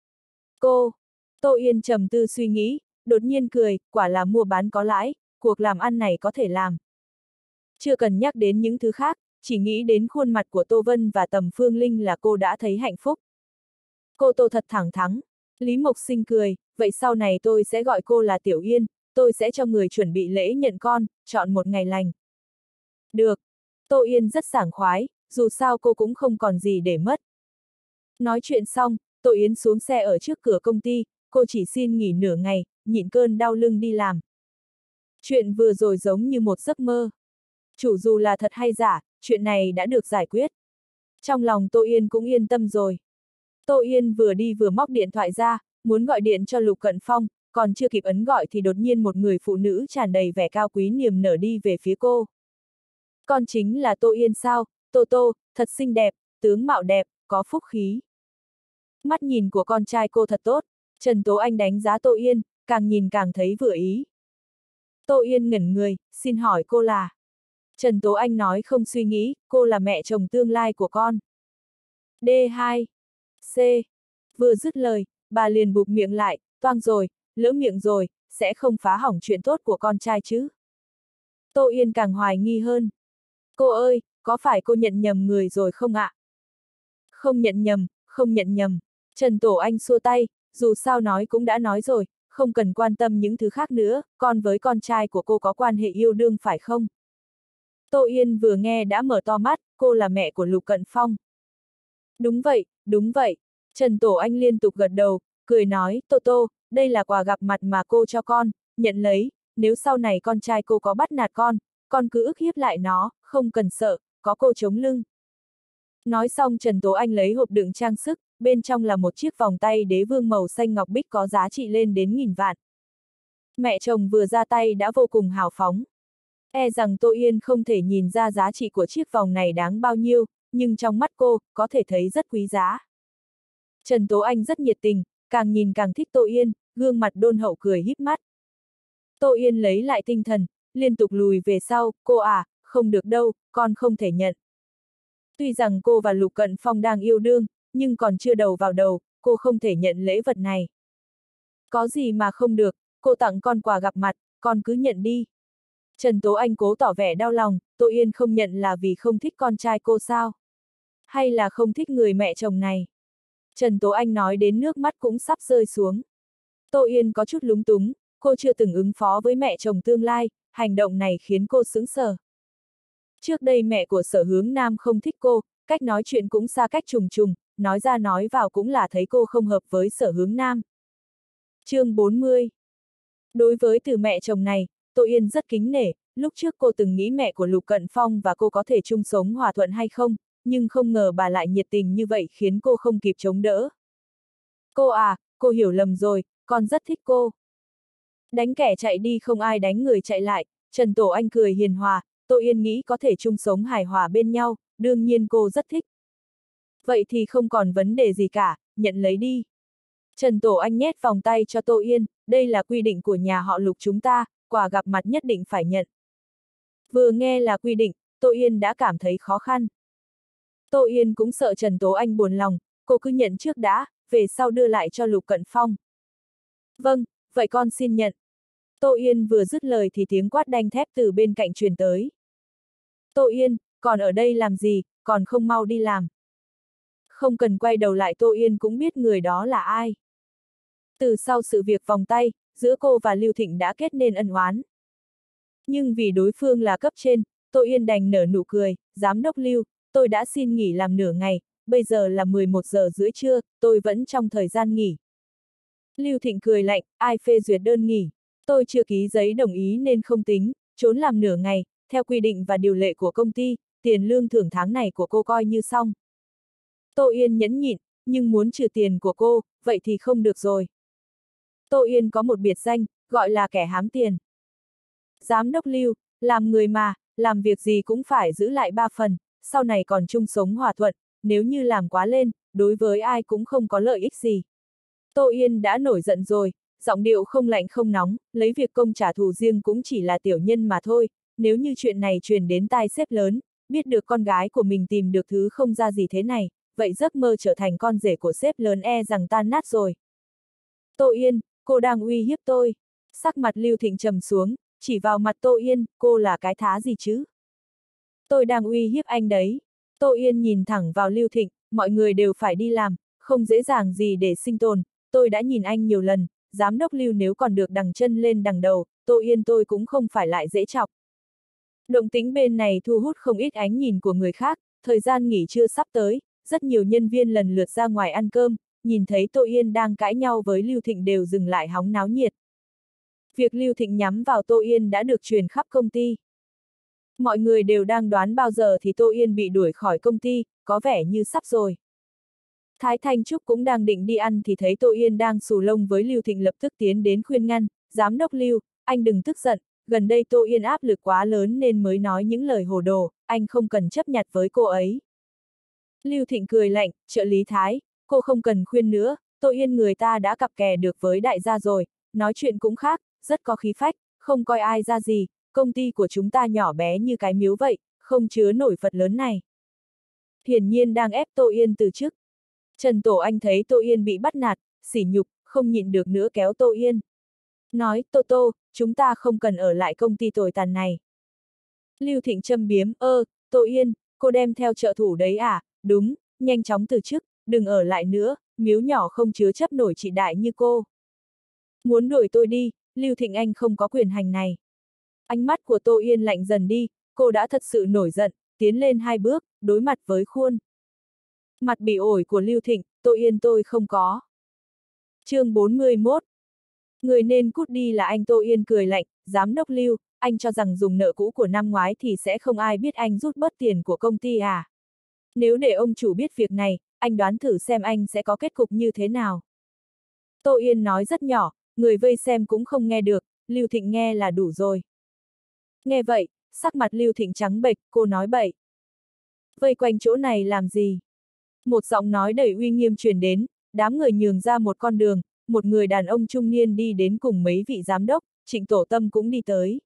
Cô, Tô Yên trầm tư suy nghĩ, đột nhiên cười, quả là mua bán có lãi, cuộc làm ăn này có thể làm. Chưa cần nhắc đến những thứ khác, chỉ nghĩ đến khuôn mặt của Tô Vân và Tầm Phương Linh là cô đã thấy hạnh phúc. Cô Tô thật thẳng thắn. Lý Mộc Sinh cười, vậy sau này tôi sẽ gọi cô là Tiểu Yên, tôi sẽ cho người chuẩn bị lễ nhận con, chọn một ngày lành. Được. Tô Yên rất sảng khoái, dù sao cô cũng không còn gì để mất. Nói chuyện xong, Tô Yến xuống xe ở trước cửa công ty, cô chỉ xin nghỉ nửa ngày, nhịn cơn đau lưng đi làm. Chuyện vừa rồi giống như một giấc mơ. Chủ dù là thật hay giả, chuyện này đã được giải quyết. Trong lòng Tô Yên cũng yên tâm rồi. Tô Yên vừa đi vừa móc điện thoại ra, muốn gọi điện cho Lục Cận Phong, còn chưa kịp ấn gọi thì đột nhiên một người phụ nữ tràn đầy vẻ cao quý niềm nở đi về phía cô. Con chính là Tô Yên sao? Tô Tô, thật xinh đẹp, tướng mạo đẹp, có phúc khí. Mắt nhìn của con trai cô thật tốt, Trần Tố Anh đánh giá Tô Yên, càng nhìn càng thấy vừa ý. Tô Yên ngẩn người, xin hỏi cô là? Trần Tố Anh nói không suy nghĩ, cô là mẹ chồng tương lai của con. D2. C. Vừa dứt lời, bà liền bụp miệng lại, toang rồi, lỡ miệng rồi, sẽ không phá hỏng chuyện tốt của con trai chứ. Tô Yên càng hoài nghi hơn. Cô ơi, có phải cô nhận nhầm người rồi không ạ? Không nhận nhầm, không nhận nhầm. Trần Tổ Anh xua tay, dù sao nói cũng đã nói rồi, không cần quan tâm những thứ khác nữa, con với con trai của cô có quan hệ yêu đương phải không? Tô Yên vừa nghe đã mở to mắt, cô là mẹ của Lục Cận Phong. Đúng vậy, đúng vậy. Trần Tổ Anh liên tục gật đầu, cười nói, Tô Tô, đây là quà gặp mặt mà cô cho con, nhận lấy, nếu sau này con trai cô có bắt nạt con cứ ức hiếp lại nó, không cần sợ, có cô chống lưng. Nói xong Trần Tố Anh lấy hộp đựng trang sức, bên trong là một chiếc vòng tay đế vương màu xanh ngọc bích có giá trị lên đến 1000 vạn. Mẹ chồng vừa ra tay đã vô cùng hào phóng. E rằng Tô Yên không thể nhìn ra giá trị của chiếc vòng này đáng bao nhiêu, nhưng trong mắt cô, có thể thấy rất quý giá. Trần Tố Anh rất nhiệt tình, càng nhìn càng thích Tô Yên, gương mặt đôn hậu cười híp mắt. Tô Yên lấy lại tinh thần, liên tục lùi về sau, cô à, không được đâu, con không thể nhận. Tuy rằng cô và Lục Cận Phong đang yêu đương, nhưng còn chưa đầu vào đầu, cô không thể nhận lễ vật này. Có gì mà không được, cô tặng con quà gặp mặt, con cứ nhận đi. Trần Tố Anh cố tỏ vẻ đau lòng, Tô Yên không nhận là vì không thích con trai cô sao? Hay là không thích người mẹ chồng này? Trần Tố Anh nói đến nước mắt cũng sắp rơi xuống. Tô Yên có chút lúng túng, cô chưa từng ứng phó với mẹ chồng tương lai, hành động này khiến cô sững sờ. Trước đây mẹ của Sở Hướng Nam không thích cô, cách nói chuyện cũng xa cách trùng trùng, nói ra nói vào cũng là thấy cô không hợp với Sở Hướng Nam. Chương 40. Đối với từ mẹ chồng này, Tô Yên rất kính nể, lúc trước cô từng nghĩ mẹ của Lục Cận Phong và cô có thể chung sống hòa thuận hay không, nhưng không ngờ bà lại nhiệt tình như vậy khiến cô không kịp chống đỡ. Cô à, cô hiểu lầm rồi, con rất thích cô. Đánh kẻ chạy đi không ai đánh người chạy lại, Trần Tổ Anh cười hiền hòa, Tô Yên nghĩ có thể chung sống hài hòa bên nhau, đương nhiên cô rất thích. Vậy thì không còn vấn đề gì cả, nhận lấy đi. Trần Tổ Anh nhét vòng tay cho Tô Yên, đây là quy định của nhà họ Lục chúng ta, quà gặp mặt nhất định phải nhận. Vừa nghe là quy định, Tô Yên đã cảm thấy khó khăn. Tô Yên cũng sợ Trần Tố Anh buồn lòng, cô cứ nhận trước đã, về sau đưa lại cho Lục Cận Phong. Vâng, vậy con xin nhận. Tô Yên vừa dứt lời thì tiếng quát đanh thép từ bên cạnh truyền tới. Tô Yên, còn ở đây làm gì, còn không mau đi làm. Không cần quay đầu lại Tô Yên cũng biết người đó là ai. Từ sau sự việc vòng tay, giữa cô và Lưu Thịnh đã kết nên ân oán. Nhưng vì đối phương là cấp trên, Tô Yên đành nở nụ cười, giám đốc Lưu, tôi đã xin nghỉ làm nửa ngày, bây giờ là 11 giờ rưỡi trưa, tôi vẫn trong thời gian nghỉ. Lưu Thịnh cười lạnh, ai phê duyệt đơn nghỉ, tôi chưa ký giấy đồng ý nên không tính, trốn làm nửa ngày, theo quy định và điều lệ của công ty, tiền lương thưởng tháng này của cô coi như xong. Tô Yên nhẫn nhịn, nhưng muốn trừ tiền của cô, vậy thì không được rồi. Tô Yên có một biệt danh, gọi là kẻ hám tiền. Giám đốc Lưu, làm người mà, làm việc gì cũng phải giữ lại 3 phần, sau này còn chung sống hòa thuận, nếu như làm quá lên, đối với ai cũng không có lợi ích gì. Tô Yên đã nổi giận rồi, giọng điệu không lạnh không nóng, lấy việc công trả thù riêng cũng chỉ là tiểu nhân mà thôi, nếu như chuyện này truyền đến tai sếp lớn, biết được con gái của mình tìm được thứ không ra gì thế này, vậy giấc mơ trở thành con rể của sếp lớn e rằng tan nát rồi. Tô Yên, cô đang uy hiếp tôi. Sắc mặt Lưu Thịnh trầm xuống, chỉ vào mặt Tô Yên, cô là cái thá gì chứ? Tôi đang uy hiếp anh đấy. Tô Yên nhìn thẳng vào Lưu Thịnh, mọi người đều phải đi làm, không dễ dàng gì để sinh tồn, tôi đã nhìn anh nhiều lần, giám đốc Lưu nếu còn được đằng chân lên đằng đầu, Tô Yên tôi cũng không phải lại dễ chọc. Động tĩnh bên này thu hút không ít ánh nhìn của người khác, thời gian nghỉ trưa sắp tới, rất nhiều nhân viên lần lượt ra ngoài ăn cơm, nhìn thấy Tô Yên đang cãi nhau với Lưu Thịnh đều dừng lại hóng náo nhiệt. Việc Lưu Thịnh nhắm vào Tô Yên đã được truyền khắp công ty. Mọi người đều đang đoán bao giờ thì Tô Yên bị đuổi khỏi công ty, có vẻ như sắp rồi. Thái Thanh Trúc cũng đang định đi ăn thì thấy Tô Yên đang xù lông với Lưu Thịnh, lập tức tiến đến khuyên ngăn, giám đốc Lưu, anh đừng tức giận, gần đây Tô Yên áp lực quá lớn nên mới nói những lời hồ đồ, anh không cần chấp nhặt với cô ấy. Lưu Thịnh cười lạnh, trợ lý Thái, cô không cần khuyên nữa, Tô Yên người ta đã cặp kè được với đại gia rồi, nói chuyện cũng khác, rất có khí phách, không coi ai ra gì, công ty của chúng ta nhỏ bé như cái miếu vậy, không chứa nổi Phật lớn này. Hiển nhiên đang ép Tô Yên từ chức. Trần Tổ Anh thấy Tô Yên bị bắt nạt, sỉ nhục, không nhịn được nữa kéo Tô Yên. Nói, Tô Tô, chúng ta không cần ở lại công ty tồi tàn này. Lưu Thịnh châm biếm, Tô Yên, cô đem theo trợ thủ đấy à, đúng, nhanh chóng từ chức, đừng ở lại nữa, miếu nhỏ không chứa chấp nổi chị đại như cô. Muốn đuổi tôi đi, Lưu Thịnh anh không có quyền hành này. Ánh mắt của Tô Yên lạnh dần đi, cô đã thật sự nổi giận, tiến lên 2 bước, đối mặt với khuôn mặt bị ổi của Lưu Thịnh, Tô Yên tôi không có. Chương 41. Người nên cút đi là anh. Tô Yên cười lạnh, giám đốc Lưu, anh cho rằng dùng nợ cũ của năm ngoái thì sẽ không ai biết anh rút bớt tiền của công ty à? Nếu để ông chủ biết việc này, anh đoán thử xem anh sẽ có kết cục như thế nào. Tô Yên nói rất nhỏ, người vây xem cũng không nghe được, Lưu Thịnh nghe là đủ rồi. Nghe vậy, sắc mặt Lưu Thịnh trắng bệch, cô nói bậy. Vây quanh chỗ này làm gì? Một giọng nói đầy uy nghiêm truyền đến, đám người nhường ra một con đường, một người đàn ông trung niên đi đến cùng mấy vị giám đốc, Trịnh Tổ Tâm cũng đi tới.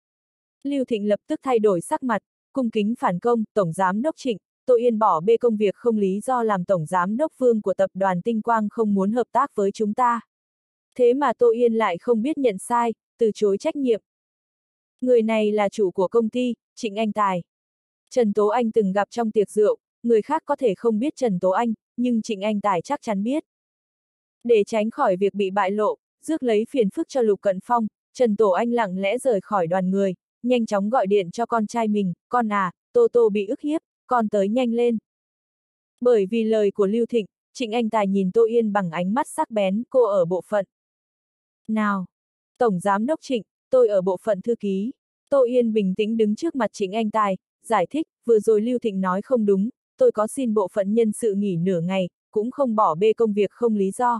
Lưu Thịnh lập tức thay đổi sắc mặt, cung kính phản công, Tổng Giám đốc Trịnh, Tô Yên bỏ bê công việc không lý do làm Tổng Giám đốc Vương của tập đoàn Tinh Quang không muốn hợp tác với chúng ta. Thế mà Tô Yên lại không biết nhận sai, từ chối trách nhiệm. Người này là chủ của công ty, Trịnh Anh Tài. Trần Tố Anh từng gặp trong tiệc rượu, người khác có thể không biết Trần Tố Anh, nhưng Trịnh Anh Tài chắc chắn biết. Để tránh khỏi việc bị bại lộ, rước lấy phiền phức cho Lục Cận Phong, Trần Tố Anh lặng lẽ rời khỏi đoàn người, nhanh chóng gọi điện cho con trai mình, con à, Tô Tô bị ức hiếp, con tới nhanh lên. Bởi vì lời của Lưu Thịnh, Trịnh Anh Tài nhìn Tô Yên bằng ánh mắt sắc bén, cô ở bộ phận nào? Tổng Giám đốc Trịnh, tôi ở bộ phận thư ký. Tô Yên bình tĩnh đứng trước mặt Trịnh Anh Tài, giải thích, vừa rồi Lưu Thịnh nói không đúng, tôi có xin bộ phận nhân sự nghỉ nửa ngày, cũng không bỏ bê công việc không lý do.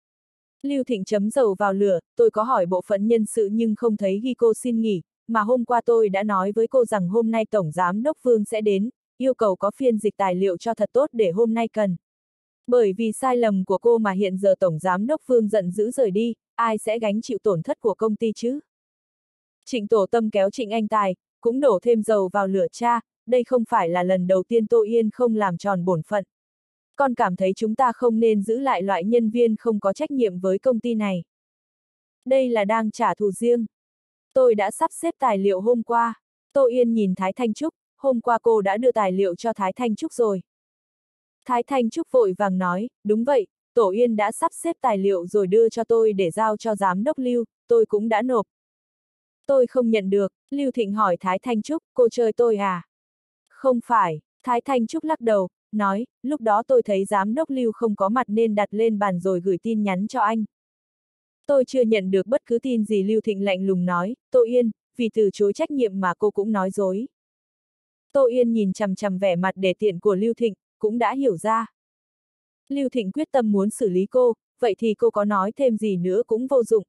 Lưu Thịnh chấm dầu vào lửa, tôi có hỏi bộ phận nhân sự nhưng không thấy ghi cô xin nghỉ, mà hôm qua tôi đã nói với cô rằng hôm nay Tổng Giám đốc Vương sẽ đến, yêu cầu có phiên dịch tài liệu cho thật tốt để hôm nay cần. Bởi vì sai lầm của cô mà hiện giờ Tổng Giám đốc Vương giận dữ rời đi, ai sẽ gánh chịu tổn thất của công ty chứ? Trịnh Tổ Tâm kéo Trịnh Anh Tài, cũng đổ thêm dầu vào lửa cha, đây không phải là lần đầu tiên Tô Yên không làm tròn bổn phận. Con cảm thấy chúng ta không nên giữ lại loại nhân viên không có trách nhiệm với công ty này. Đây là đang trả thù riêng. Tôi đã sắp xếp tài liệu hôm qua. Tô Yên nhìn Thái Thanh Trúc, hôm qua cô đã đưa tài liệu cho Thái Thanh Trúc rồi. Thái Thanh Trúc vội vàng nói, đúng vậy, Tổ Yên đã sắp xếp tài liệu rồi đưa cho tôi để giao cho Giám đốc Lưu, tôi cũng đã nộp. Tôi không nhận được, Lưu Thịnh hỏi Thái Thanh Trúc, cô chơi tôi à? Không phải, Thái Thanh Trúc lắc đầu, nói, lúc đó tôi thấy Giám đốc Lưu không có mặt nên đặt lên bàn rồi gửi tin nhắn cho anh. Tôi chưa nhận được bất cứ tin gì. Lưu Thịnh lạnh lùng nói, Tô Yên, vì từ chối trách nhiệm mà cô cũng nói dối. Tô Yên nhìn chằm chằm vẻ mặt để tiện của Lưu Thịnh, cũng đã hiểu ra. Lưu Thịnh quyết tâm muốn xử lý cô, vậy thì cô có nói thêm gì nữa cũng vô dụng.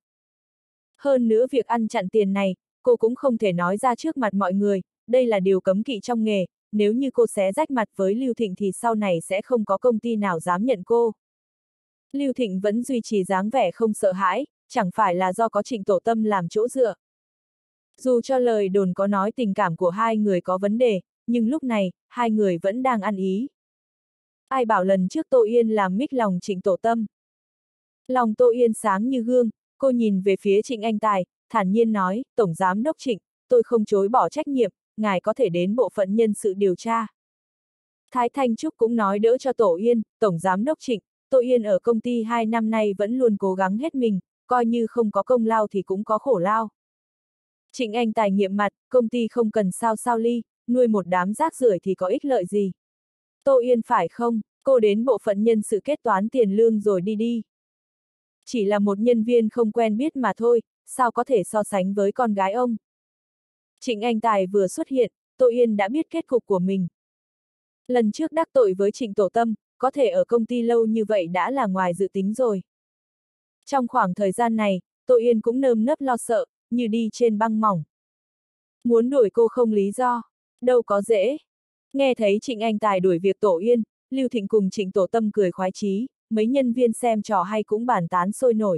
Hơn nữa việc ăn chặn tiền này, cô cũng không thể nói ra trước mặt mọi người, đây là điều cấm kỵ trong nghề, nếu như cô xé rách mặt với Lưu Thịnh thì sau này sẽ không có công ty nào dám nhận cô. Lưu Thịnh vẫn duy trì dáng vẻ không sợ hãi, chẳng phải là do có Trịnh Tổ Tâm làm chỗ dựa. Dù cho lời đồn có nói tình cảm của hai người có vấn đề, nhưng lúc này, hai người vẫn đang ăn ý. Ai bảo lần trước Tô Yên làm mích lòng Trịnh Tổ Tâm. Lòng Tô Yên sáng như gương, cô nhìn về phía Trịnh Anh Tài, thản nhiên nói, Tổng Giám đốc Trịnh, tôi không chối bỏ trách nhiệm, ngài có thể đến bộ phận nhân sự điều tra. Thái Thanh Trúc cũng nói đỡ cho Tổ Yên, Tổng Giám đốc Trịnh, Tô Yên ở công ty 2 năm nay vẫn luôn cố gắng hết mình, coi như không có công lao thì cũng có khổ lao. Trịnh Anh Tài nghiệm mặt, công ty không cần sao sao ly, nuôi một đám rác rưởi thì có ích lợi gì. Tô Yên phải không, cô đến bộ phận nhân sự kết toán tiền lương rồi đi đi. Chỉ là một nhân viên không quen biết mà thôi, sao có thể so sánh với con gái ông. Trịnh Anh Tài vừa xuất hiện, Tô Yên đã biết kết cục của mình. Lần trước đắc tội với Trịnh Tổ Tâm, có thể ở công ty lâu như vậy đã là ngoài dự tính rồi. Trong khoảng thời gian này, Tô Yên cũng nơm nớp lo sợ, như đi trên băng mỏng. Muốn đuổi cô không lý do, đâu có dễ. Nghe thấy Trịnh Anh Tài đuổi việc Tổ Yên, Lưu Thịnh cùng Trịnh Tổ Tâm cười khoái chí, mấy nhân viên xem trò hay cũng bàn tán sôi nổi.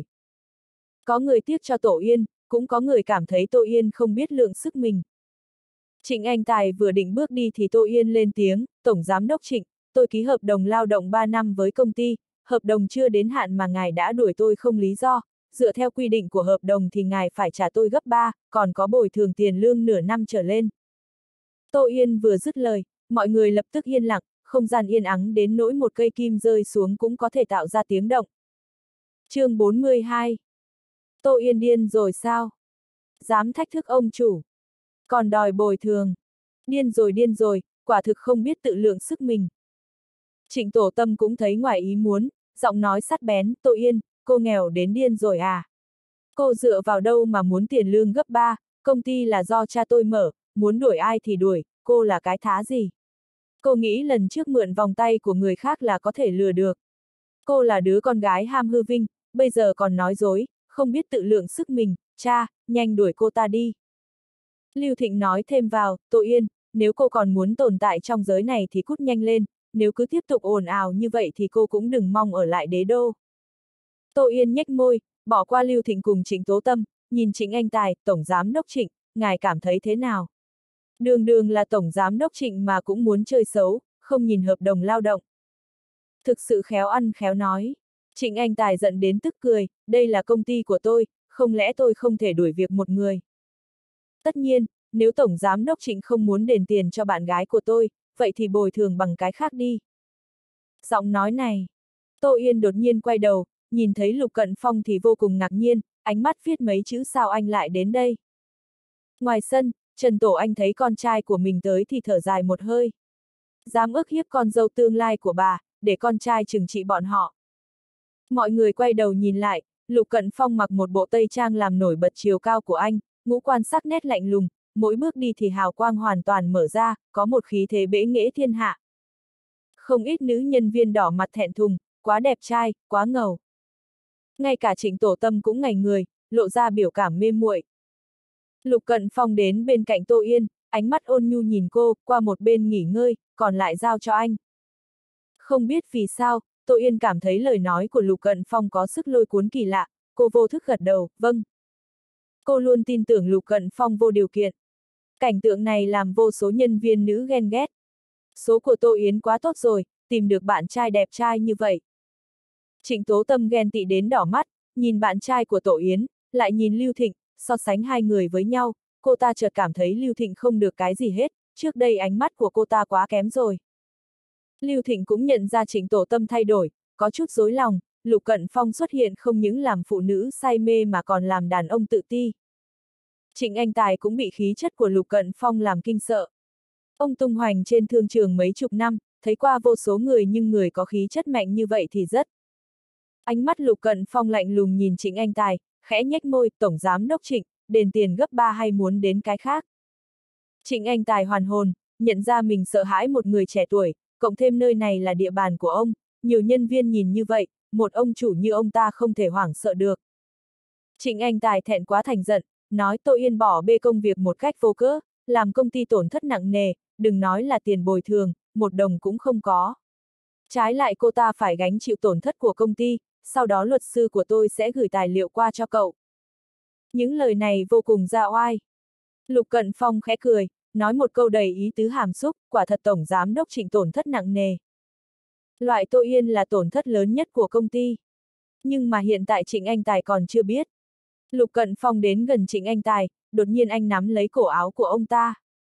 Có người tiếc cho Tổ Yên, cũng có người cảm thấy Tô Yên không biết lượng sức mình. Trịnh Anh Tài vừa định bước đi thì Tô Yên lên tiếng, Tổng Giám đốc Trịnh, tôi ký hợp đồng lao động 3 năm với công ty, hợp đồng chưa đến hạn mà ngài đã đuổi tôi không lý do, dựa theo quy định của hợp đồng thì ngài phải trả tôi gấp 3, còn có bồi thường tiền lương nửa năm trở lên. Tô Yên vừa dứt lời, mọi người lập tức yên lặng, không gian yên ắng đến nỗi một cây kim rơi xuống cũng có thể tạo ra tiếng động. Chương 42. Tô Yên điên rồi sao? Dám thách thức ông chủ. Còn đòi bồi thường. Điên rồi, quả thực không biết tự lượng sức mình. Trịnh Tổ Tâm cũng thấy ngoài ý muốn, giọng nói sắt bén, Tô Yên, cô nghèo đến điên rồi à? Cô dựa vào đâu mà muốn tiền lương gấp 3, công ty là do cha tôi mở, muốn đuổi ai thì đuổi, cô là cái thá gì? Cô nghĩ lần trước mượn vòng tay của người khác là có thể lừa được. Cô là đứa con gái ham hư vinh, bây giờ còn nói dối, không biết tự lượng sức mình, cha, nhanh đuổi cô ta đi. Lưu Thịnh nói thêm vào, Tô Yên, nếu cô còn muốn tồn tại trong giới này thì cút nhanh lên, nếu cứ tiếp tục ồn ào như vậy thì cô cũng đừng mong ở lại đế đô. Tô Yên nhếch môi, bỏ qua Lưu Thịnh cùng Trịnh Tố Tâm, nhìn Trịnh Anh Tài, Tổng Giám đốc Trịnh, ngài cảm thấy thế nào? Đường đường là Tổng Giám đốc Trịnh mà cũng muốn chơi xấu, không nhìn hợp đồng lao động. Thực sự khéo ăn khéo nói. Trịnh Anh Tài giận đến tức cười, đây là công ty của tôi, không lẽ tôi không thể đuổi việc một người? Tất nhiên, nếu Tổng Giám đốc Trịnh không muốn đền tiền cho bạn gái của tôi, vậy thì bồi thường bằng cái khác đi. Giọng nói này. Tô Yên đột nhiên quay đầu, nhìn thấy Lục Cận Phong thì vô cùng ngạc nhiên, ánh mắt viết mấy chữ sao anh lại đến đây. Ngoài sân, Trần Tổ Anh thấy con trai của mình tới thì thở dài một hơi. Dám ức hiếp con dâu tương lai của bà, để con trai trừng trị bọn họ. Mọi người quay đầu nhìn lại, Lục Cận Phong mặc một bộ tây trang làm nổi bật chiều cao của anh, ngũ quan sắc nét lạnh lùng, mỗi bước đi thì hào quang hoàn toàn mở ra, có một khí thế bẽ nghễ thiên hạ. Không ít nữ nhân viên đỏ mặt thẹn thùng, quá đẹp trai, quá ngầu. Ngay cả Trịnh Tổ Tâm cũng ngây người, lộ ra biểu cảm mê muội. Lục Cận Phong đến bên cạnh Tô Yên, ánh mắt ôn nhu nhìn cô, qua một bên nghỉ ngơi, còn lại giao cho anh. Không biết vì sao, Tô Yên cảm thấy lời nói của Lục Cận Phong có sức lôi cuốn kỳ lạ, cô vô thức gật đầu, vâng. Cô luôn tin tưởng Lục Cận Phong vô điều kiện. Cảnh tượng này làm vô số nhân viên nữ ghen ghét. Số của Tô Yến quá tốt rồi, tìm được bạn trai đẹp trai như vậy. Trịnh Tố Tâm ghen tị đến đỏ mắt, nhìn bạn trai của Tô Yến, lại nhìn Lưu Thịnh, so sánh hai người với nhau, cô ta chợt cảm thấy Lưu Thịnh không được cái gì hết, trước đây ánh mắt của cô ta quá kém rồi. Lưu Thịnh cũng nhận ra Trịnh Tổ Tâm thay đổi, có chút rối lòng, Lục Cận Phong xuất hiện không những làm phụ nữ say mê mà còn làm đàn ông tự ti. Trịnh Anh Tài cũng bị khí chất của Lục Cận Phong làm kinh sợ. Ông tung hoành trên thương trường mấy chục năm, thấy qua vô số người nhưng người có khí chất mạnh như vậy thì rất. Ánh mắt Lục Cận Phong lạnh lùng nhìn Trịnh Anh Tài, khẽ nhếch môi, Tổng Giám đốc Trịnh, đền tiền gấp 3 hay muốn đến cái khác. Trịnh Anh Tài hoàn hồn, nhận ra mình sợ hãi một người trẻ tuổi, cộng thêm nơi này là địa bàn của ông, nhiều nhân viên nhìn như vậy, một ông chủ như ông ta không thể hoảng sợ được. Trịnh Anh Tài thẹn quá thành giận, nói Tô Yên bỏ bê công việc một cách vô cớ, làm công ty tổn thất nặng nề, đừng nói là tiền bồi thường, một đồng cũng không có. Trái lại cô ta phải gánh chịu tổn thất của công ty, sau đó luật sư của tôi sẽ gửi tài liệu qua cho cậu. Những lời này vô cùng ra oai. Lục Cận Phong khẽ cười, nói một câu đầy ý tứ hàm xúc, quả thật Tổng Giám đốc Trịnh tổn thất nặng nề. Loại Tô Yên là tổn thất lớn nhất của công ty. Nhưng mà hiện tại Trịnh Anh Tài còn chưa biết. Lục Cận Phong đến gần Trịnh Anh Tài, đột nhiên anh nắm lấy cổ áo của ông ta.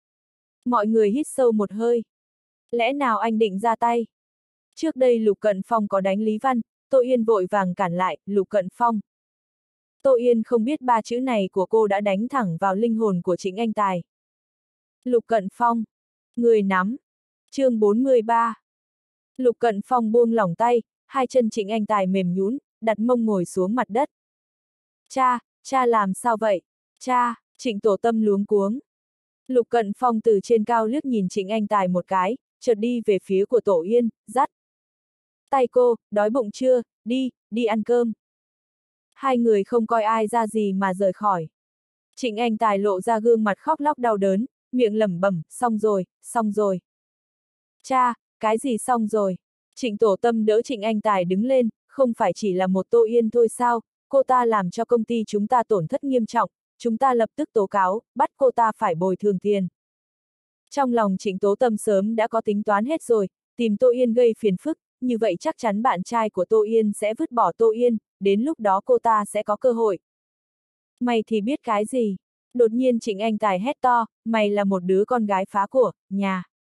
Mọi người hít sâu một hơi. Lẽ nào anh định ra tay? Trước đây Lục Cận Phong có đánh Lý Văn, Tô Yên vội vàng cản lại, Lục Cận Phong. Tô Yên không biết ba chữ này của cô đã đánh thẳng vào linh hồn của Trịnh Anh Tài. Lục Cận Phong. Người nắm. Chương 43. Lục Cận Phong buông lỏng tay, hai chân Trịnh Anh Tài mềm nhũn, đặt mông ngồi xuống mặt đất. Cha làm sao vậy? Cha, Trịnh Tổ Tâm luống cuống. Lục Cận Phong từ trên cao liếc nhìn Trịnh Anh Tài một cái, chợt đi về phía của Tổ Yên, dắt tay cô, đói bụng chưa, đi ăn cơm. Hai người không coi ai ra gì mà rời khỏi. Trịnh Anh Tài lộ ra gương mặt khóc lóc đau đớn, miệng lẩm bẩm, xong rồi. Cha, cái gì xong rồi? Trịnh Tổ Tâm đỡ Trịnh Anh Tài đứng lên, không phải chỉ là một Tô Yên thôi sao, cô ta làm cho công ty chúng ta tổn thất nghiêm trọng, chúng ta lập tức tố cáo, bắt cô ta phải bồi thường tiền. Trong lòng Trịnh Tố Tâm sớm đã có tính toán hết rồi, tìm Tô Yên gây phiền phức, như vậy chắc chắn bạn trai của Tô Yên sẽ vứt bỏ Tô Yên, đến lúc đó cô ta sẽ có cơ hội. Mày thì biết cái gì? Đột nhiên Trịnh Anh Tài hét to, mày là một đứa con gái phá của nhà.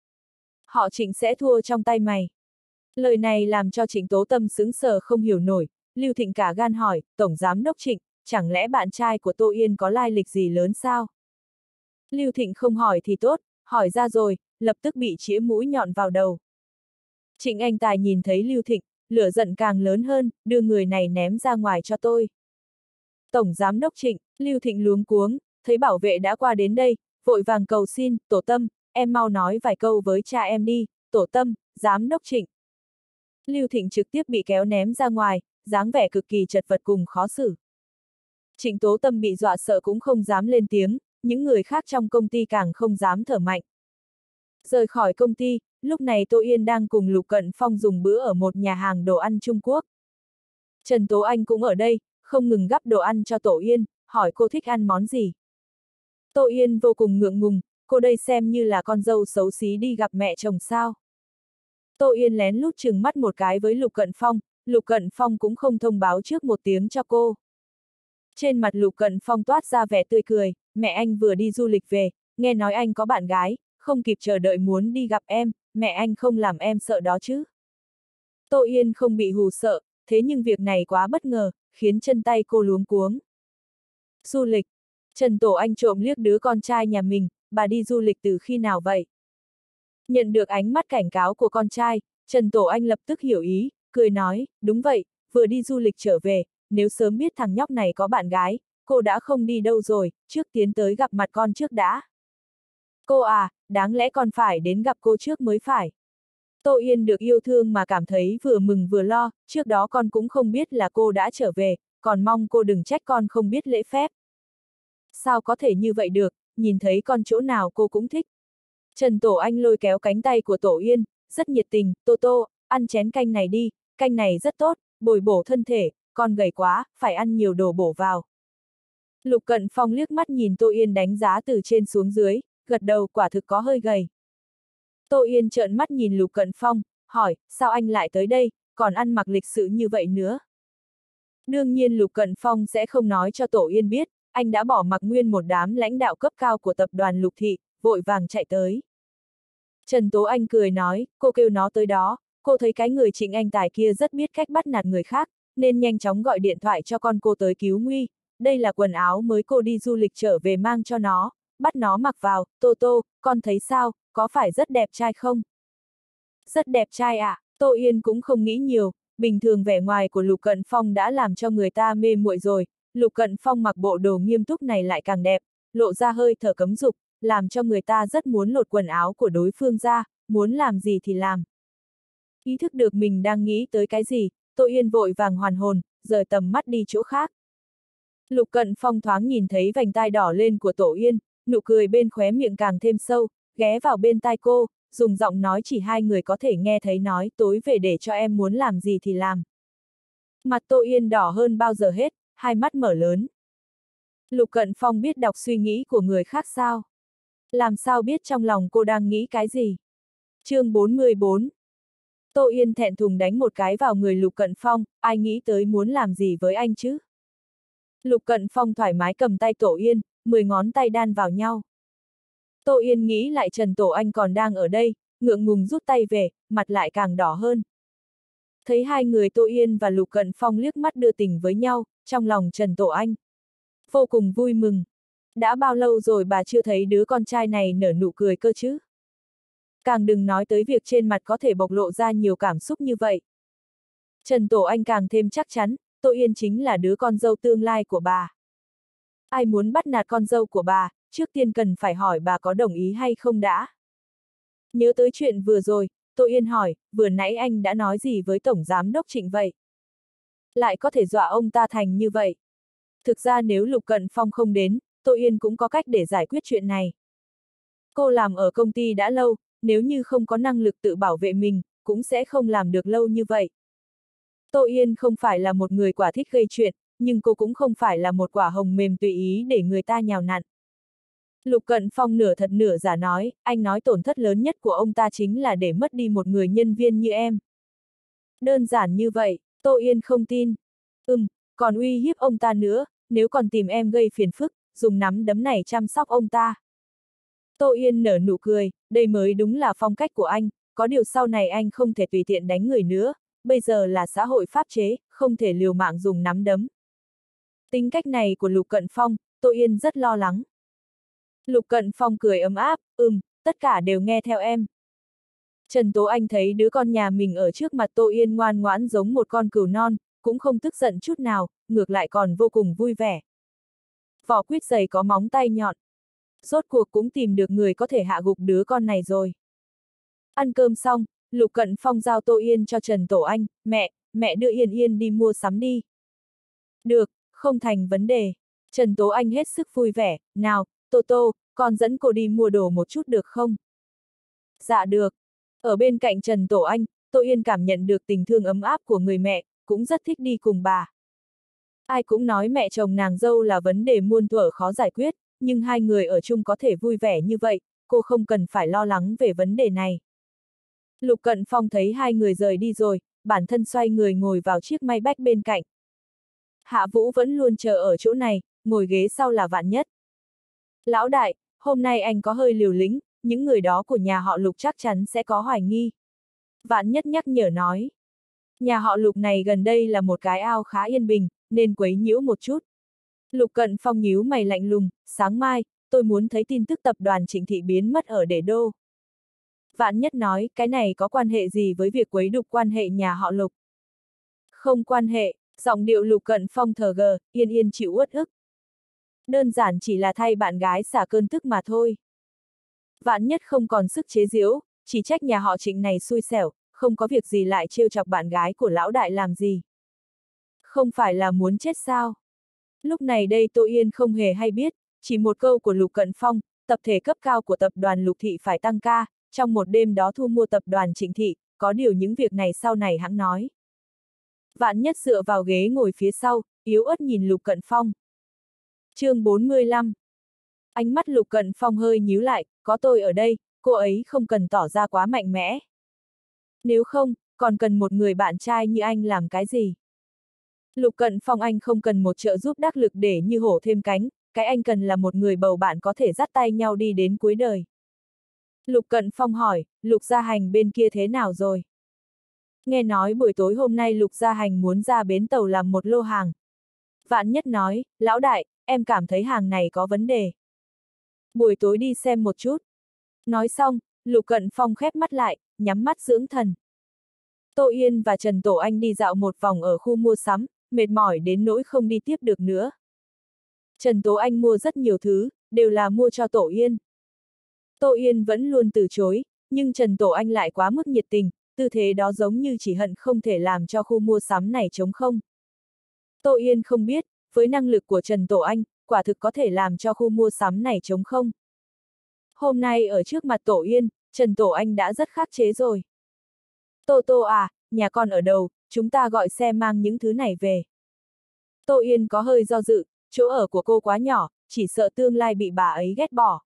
Họ Trịnh sẽ thua trong tay mày. Lời này làm cho Trịnh Tố Tâm sững sờ không hiểu nổi, Lưu Thịnh cả gan hỏi, Tổng Giám Đốc Trịnh, chẳng lẽ bạn trai của Tô Yên có lai lịch gì lớn sao? Lưu Thịnh không hỏi thì tốt, hỏi ra rồi, lập tức bị chĩa mũi nhọn vào đầu. Trịnh Anh Tài nhìn thấy Lưu Thịnh, lửa giận càng lớn hơn, đưa người này ném ra ngoài cho tôi. Tổng Giám Đốc Trịnh, Lưu Thịnh luống cuống, thấy bảo vệ đã qua đến đây, vội vàng cầu xin, Tổ Tâm, em mau nói vài câu với cha em đi, Tổ Tâm, Giám Đốc Trịnh. Lưu Thịnh trực tiếp bị kéo ném ra ngoài, dáng vẻ cực kỳ chật vật cùng khó xử. Trịnh Tố Tâm bị dọa sợ cũng không dám lên tiếng, những người khác trong công ty càng không dám thở mạnh. Rời khỏi công ty, lúc này Tô Yên đang cùng Lục Cận Phong dùng bữa ở một nhà hàng đồ ăn Trung Quốc. Trần Tố Anh cũng ở đây, không ngừng gắp đồ ăn cho Tô Yên, hỏi cô thích ăn món gì. Tô Yên vô cùng ngượng ngùng, cô đây xem như là con dâu xấu xí đi gặp mẹ chồng sao. Tô Yên lén lút trừng mắt một cái với Lục Cận Phong cũng không thông báo trước một tiếng cho cô. Trên mặt Lục Cận Phong toát ra vẻ tươi cười, mẹ anh vừa đi du lịch về, nghe nói anh có bạn gái, không kịp chờ đợi muốn đi gặp em, mẹ anh không làm em sợ đó chứ. Tô Yên không bị hù sợ, thế nhưng việc này quá bất ngờ, khiến chân tay cô luống cuống. Du lịch. Trần Tổ Anh trộm liếc đứa con trai nhà mình, bà đi du lịch từ khi nào vậy? Nhận được ánh mắt cảnh cáo của con trai, Trần Tổ Anh lập tức hiểu ý, cười nói, đúng vậy, vừa đi du lịch trở về, nếu sớm biết thằng nhóc này có bạn gái, cô đã không đi đâu rồi, trước tiến tới gặp mặt con trước đã. Cô à, đáng lẽ con phải đến gặp cô trước mới phải. Tô Yên được yêu thương mà cảm thấy vừa mừng vừa lo, trước đó con cũng không biết là cô đã trở về, còn mong cô đừng trách con không biết lễ phép. Sao có thể như vậy được, nhìn thấy con chỗ nào cô cũng thích. Trần Tổ Anh lôi kéo cánh tay của Tổ Yên, rất nhiệt tình, Tô Tô, ăn chén canh này đi, canh này rất tốt, bồi bổ thân thể, con gầy quá, phải ăn nhiều đồ bổ vào. Lục Cận Phong liếc mắt nhìn Tô Yên đánh giá từ trên xuống dưới, gật đầu quả thực có hơi gầy. Tô Yên trợn mắt nhìn Lục Cận Phong, hỏi, sao anh lại tới đây, còn ăn mặc lịch sự như vậy nữa? Đương nhiên Lục Cận Phong sẽ không nói cho Tổ Yên biết, anh đã bỏ mặc nguyên một đám lãnh đạo cấp cao của tập đoàn Lục Thị, vội vàng chạy tới. Trần Tố Anh cười nói, cô kêu nó tới đó, cô thấy cái người Trịnh Anh Tài kia rất biết cách bắt nạt người khác, nên nhanh chóng gọi điện thoại cho con cô tới cứu nguy. Đây là quần áo mới cô đi du lịch trở về mang cho nó, bắt nó mặc vào, Tô Tô, con thấy sao, có phải rất đẹp trai không? Rất đẹp trai ạ, Tô Yên cũng không nghĩ nhiều, bình thường vẻ ngoài của Lục Cận Phong đã làm cho người ta mê muội rồi, Lục Cận Phong mặc bộ đồ nghiêm túc này lại càng đẹp, lộ ra hơi thở cấm dục, làm cho người ta rất muốn lột quần áo của đối phương ra, muốn làm gì thì làm. Ý thức được mình đang nghĩ tới cái gì, Tô Yên vội vàng hoàn hồn, rời tầm mắt đi chỗ khác. Lục Cận Phong thoáng nhìn thấy vành tai đỏ lên của Tô Yên, nụ cười bên khóe miệng càng thêm sâu, ghé vào bên tai cô, dùng giọng nói chỉ hai người có thể nghe thấy nói tối về để cho em muốn làm gì thì làm. Mặt Tô Yên đỏ hơn bao giờ hết, hai mắt mở lớn. Lục Cận Phong biết đọc suy nghĩ của người khác sao? Làm sao biết trong lòng cô đang nghĩ cái gì? Chương 44. Tô Yên thẹn thùng đánh một cái vào người Lục Cận Phong, ai nghĩ tới muốn làm gì với anh chứ? Lục Cận Phong thoải mái cầm tay Tô Yên, 10 ngón tay đan vào nhau. Tô Yên nghĩ lại Trần Tổ Anh còn đang ở đây, ngượng ngùng rút tay về, mặt lại càng đỏ hơn. Thấy hai người Tô Yên và Lục Cận Phong liếc mắt đưa tình với nhau, trong lòng Trần Tổ Anh vô cùng vui mừng. Đã bao lâu rồi bà chưa thấy đứa con trai này nở nụ cười cơ chứ? Càng đừng nói tới việc trên mặt có thể bộc lộ ra nhiều cảm xúc như vậy. Trần Tổ Anh càng thêm chắc chắn, Tô Yên chính là đứa con dâu tương lai của bà. Ai muốn bắt nạt con dâu của bà, trước tiên cần phải hỏi bà có đồng ý hay không đã. Nhớ tới chuyện vừa rồi, Tô Yên hỏi, vừa nãy anh đã nói gì với Tổng Giám Đốc Trịnh vậy? Lại có thể dọa ông ta thành như vậy. Thực ra nếu Lục Cận Phong không đến, Tô Yên cũng có cách để giải quyết chuyện này. Cô làm ở công ty đã lâu, nếu như không có năng lực tự bảo vệ mình, cũng sẽ không làm được lâu như vậy. Tô Yên không phải là một người quả thích gây chuyện, nhưng cô cũng không phải là một quả hồng mềm tùy ý để người ta nhào nặn. Lục Cận Phong nửa thật nửa giả nói, anh nói tổn thất lớn nhất của ông ta chính là để mất đi một người nhân viên như em. Đơn giản như vậy, Tô Yên không tin. Còn uy hiếp ông ta nữa, nếu còn tìm em gây phiền phức, dùng nắm đấm này chăm sóc ông ta. Tô Yên nở nụ cười, đây mới đúng là phong cách của anh, có điều sau này anh không thể tùy tiện đánh người nữa, bây giờ là xã hội pháp chế, không thể liều mạng dùng nắm đấm. Tính cách này của Lục Cận Phong, Tô Yên rất lo lắng. Lục Cận Phong cười ấm áp, tất cả đều nghe theo em. Trần Tố Anh thấy đứa con nhà mình ở trước mặt Tô Yên ngoan ngoãn giống một con cừu non, cũng không tức giận chút nào, ngược lại còn vô cùng vui vẻ. Vỏ quýt dày có móng tay nhọn. Rốt cuộc cũng tìm được người có thể hạ gục đứa con này rồi. Ăn cơm xong, Lục Cận Phong giao Tô Yên cho Trần Tổ Anh, mẹ đưa Yên Yên đi mua sắm đi. Được, không thành vấn đề. Trần Tố Anh hết sức vui vẻ, nào, Tô, con dẫn cô đi mua đồ một chút được không? Dạ được. Ở bên cạnh Trần Tổ Anh, Tô Yên cảm nhận được tình thương ấm áp của người mẹ, cũng rất thích đi cùng bà. Ai cũng nói mẹ chồng nàng dâu là vấn đề muôn thuở khó giải quyết, nhưng hai người ở chung có thể vui vẻ như vậy, cô không cần phải lo lắng về vấn đề này. Lục Cận Phong thấy hai người rời đi rồi, bản thân xoay người ngồi vào chiếc Maybach bên cạnh. Hạ Vũ vẫn luôn chờ ở chỗ này, ngồi ghế sau là Vạn Nhất. Lão đại, hôm nay anh có hơi liều lĩnh, những người đó của nhà họ Lục chắc chắn sẽ có hoài nghi. Vạn Nhất nhắc nhở nói. Nhà họ Lục này gần đây là một cái ao khá yên bình, nên quấy nhiễu một chút. Lục Cận Phong nhíu mày lạnh lùng, sáng mai, tôi muốn thấy tin tức tập đoàn Trịnh Thị biến mất ở Đế Đô. Vạn Nhất nói, cái này có quan hệ gì với việc quấy đục quan hệ nhà họ Lục? Không quan hệ, giọng điệu Lục Cận Phong thờ gờ, yên yên chịu uất ức. Đơn giản chỉ là thay bạn gái xả cơn tức mà thôi. Vạn Nhất không còn sức chế giễu, chỉ trách nhà họ Trịnh này xui xẻo, không có việc gì lại trêu chọc bạn gái của lão đại làm gì. Không phải là muốn chết sao? Lúc này đây Tô Yên không hề hay biết, chỉ một câu của Lục Cận Phong, tập thể cấp cao của tập đoàn Lục Thị phải tăng ca, trong một đêm đó thu mua tập đoàn Trịnh Thị, có điều những việc này sau này hãng nói. Vạn Nhất dựa vào ghế ngồi phía sau, yếu ớt nhìn Lục Cận Phong. Chương 45. Ánh mắt Lục Cận Phong hơi nhíu lại, có tôi ở đây, cô ấy không cần tỏ ra quá mạnh mẽ. Nếu không, còn cần một người bạn trai như anh làm cái gì? Lục Cận Phong anh không cần một trợ giúp đắc lực để như hổ thêm cánh, cái anh cần là một người bầu bạn có thể dắt tay nhau đi đến cuối đời. Lục Cận Phong hỏi, Lục Gia Hành bên kia thế nào rồi? Nghe nói buổi tối hôm nay Lục Gia Hành muốn ra bến tàu làm một lô hàng. Vạn Nhất nói, lão đại, em cảm thấy hàng này có vấn đề. Buổi tối đi xem một chút. Nói xong, Lục Cận Phong khép mắt lại, nhắm mắt dưỡng thần. Tô Yên và Trần Tổ Anh đi dạo một vòng ở khu mua sắm, mệt mỏi đến nỗi không đi tiếp được nữa. Trần Tố Anh mua rất nhiều thứ, đều là mua cho Tổ Yên. Tô Yên vẫn luôn từ chối, nhưng Trần Tổ Anh lại quá mức nhiệt tình, tư thế đó giống như chỉ hận không thể làm cho khu mua sắm này trống không. Tô Yên không biết, với năng lực của Trần Tổ Anh, quả thực có thể làm cho khu mua sắm này trống không. Hôm nay ở trước mặt Tổ Yên, Trần Tổ Anh đã rất khắc chế rồi. Tô à, nhà con ở đâu, chúng ta gọi xe mang những thứ này về. Tô Yên có hơi do dự, chỗ ở của cô quá nhỏ, chỉ sợ tương lai bị bà ấy ghét bỏ.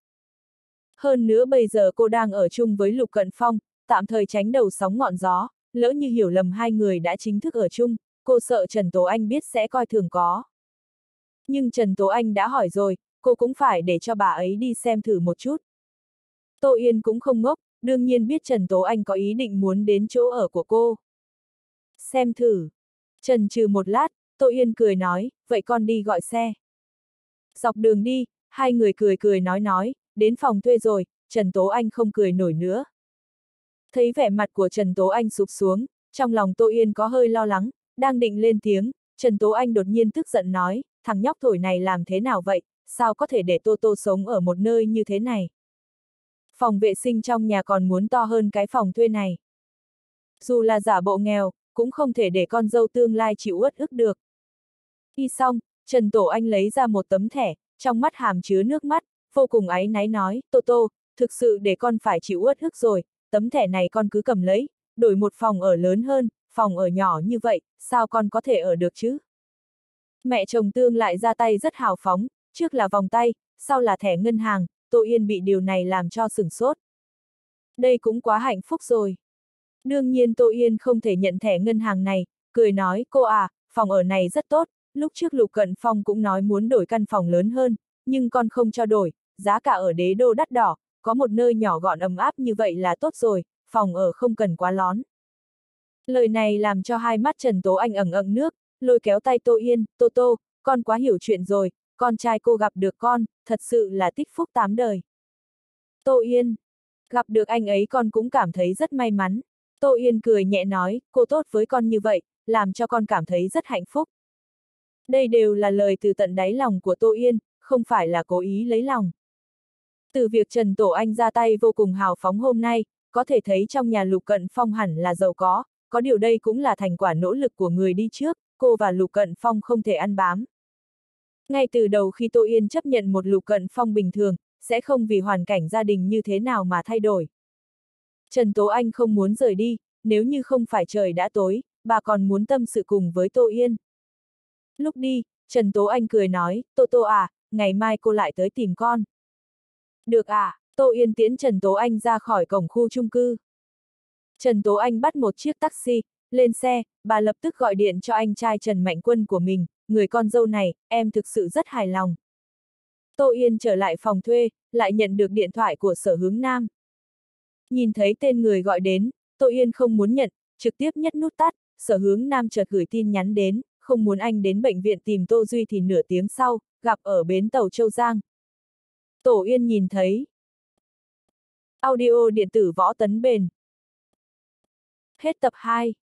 Hơn nữa bây giờ cô đang ở chung với Lục Cận Phong, tạm thời tránh đầu sóng ngọn gió, lỡ như hiểu lầm hai người đã chính thức ở chung, cô sợ Trần Tố Anh biết sẽ coi thường có. Nhưng Trần Tố Anh đã hỏi rồi, cô cũng phải để cho bà ấy đi xem thử một chút. Tô Yên cũng không ngốc, đương nhiên biết Trần Tố Anh có ý định muốn đến chỗ ở của cô. Xem thử. Chần chừ một lát, Tô Yên cười nói, vậy con đi gọi xe. Dọc đường đi, hai người cười cười nói, đến phòng thuê rồi, Trần Tố Anh không cười nổi nữa. Thấy vẻ mặt của Trần Tố Anh sụp xuống, trong lòng Tô Yên có hơi lo lắng, đang định lên tiếng, Trần Tố Anh đột nhiên tức giận nói, thằng nhóc thổi này làm thế nào vậy, sao có thể để Tô Tô sống ở một nơi như thế này. Phòng vệ sinh trong nhà còn muốn to hơn cái phòng thuê này. Dù là giả bộ nghèo, cũng không thể để con dâu tương lai chịu uất ức được. Khi xong, Trần Tổ Anh lấy ra một tấm thẻ, trong mắt hàm chứa nước mắt, vô cùng áy náy nói, Tô Tô, thực sự để con phải chịu uất ức rồi, tấm thẻ này con cứ cầm lấy, đổi một phòng ở lớn hơn, phòng ở nhỏ như vậy, sao con có thể ở được chứ? Mẹ chồng tương lại ra tay rất hào phóng, trước là vòng tay, sau là thẻ ngân hàng, Tô Yên bị điều này làm cho sửng sốt. Đây cũng quá hạnh phúc rồi. Đương nhiên Tô Yên không thể nhận thẻ ngân hàng này, cười nói, cô à, phòng ở này rất tốt, lúc trước Lục Cận Phong cũng nói muốn đổi căn phòng lớn hơn, nhưng con không cho đổi, giá cả ở Đế Đô đắt đỏ, có một nơi nhỏ gọn ấm áp như vậy là tốt rồi, phòng ở không cần quá lón. Lời này làm cho hai mắt Trần Tố Anh ẩn ẩn nước, lôi kéo tay Tô Yên, Tô Tô, con quá hiểu chuyện rồi, con trai cô gặp được con, thật sự là tích phúc 8 đời. Tô Yên, gặp được anh ấy con cũng cảm thấy rất may mắn. Tô Yên cười nhẹ nói, cô tốt với con như vậy, làm cho con cảm thấy rất hạnh phúc. Đây đều là lời từ tận đáy lòng của Tô Yên, không phải là cố ý lấy lòng. Từ việc Trần Tổ Anh ra tay vô cùng hào phóng hôm nay, có thể thấy trong nhà Lục Cận Phong hẳn là giàu có điều đây cũng là thành quả nỗ lực của người đi trước, cô và Lục Cận Phong không thể ăn bám. Ngay từ đầu khi Tô Yên chấp nhận một Lục Cận Phong bình thường, sẽ không vì hoàn cảnh gia đình như thế nào mà thay đổi. Trần Tố Anh không muốn rời đi, nếu như không phải trời đã tối, bà còn muốn tâm sự cùng với Tô Yên. Lúc đi, Trần Tố Anh cười nói, Tô Tô à, ngày mai cô lại tới tìm con. Được à, Tô Yên tiễn Trần Tố Anh ra khỏi cổng khu chung cư. Trần Tố Anh bắt một chiếc taxi, lên xe, bà lập tức gọi điện cho anh trai Trần Mạnh Quân của mình, người con dâu này, em thực sự rất hài lòng. Tô Yên trở lại phòng thuê, lại nhận được điện thoại của Sở Hướng Nam. Nhìn thấy tên người gọi đến, Tô Yên không muốn nhận, trực tiếp nhấn nút tắt, Sở Hướng Nam chợt gửi tin nhắn đến, không muốn anh đến bệnh viện tìm Tô Duy thì nửa tiếng sau, gặp ở bến tàu Châu Giang. Tô Yên nhìn thấy. Audio điện tử Võ Tấn Bền. Hết tập 2.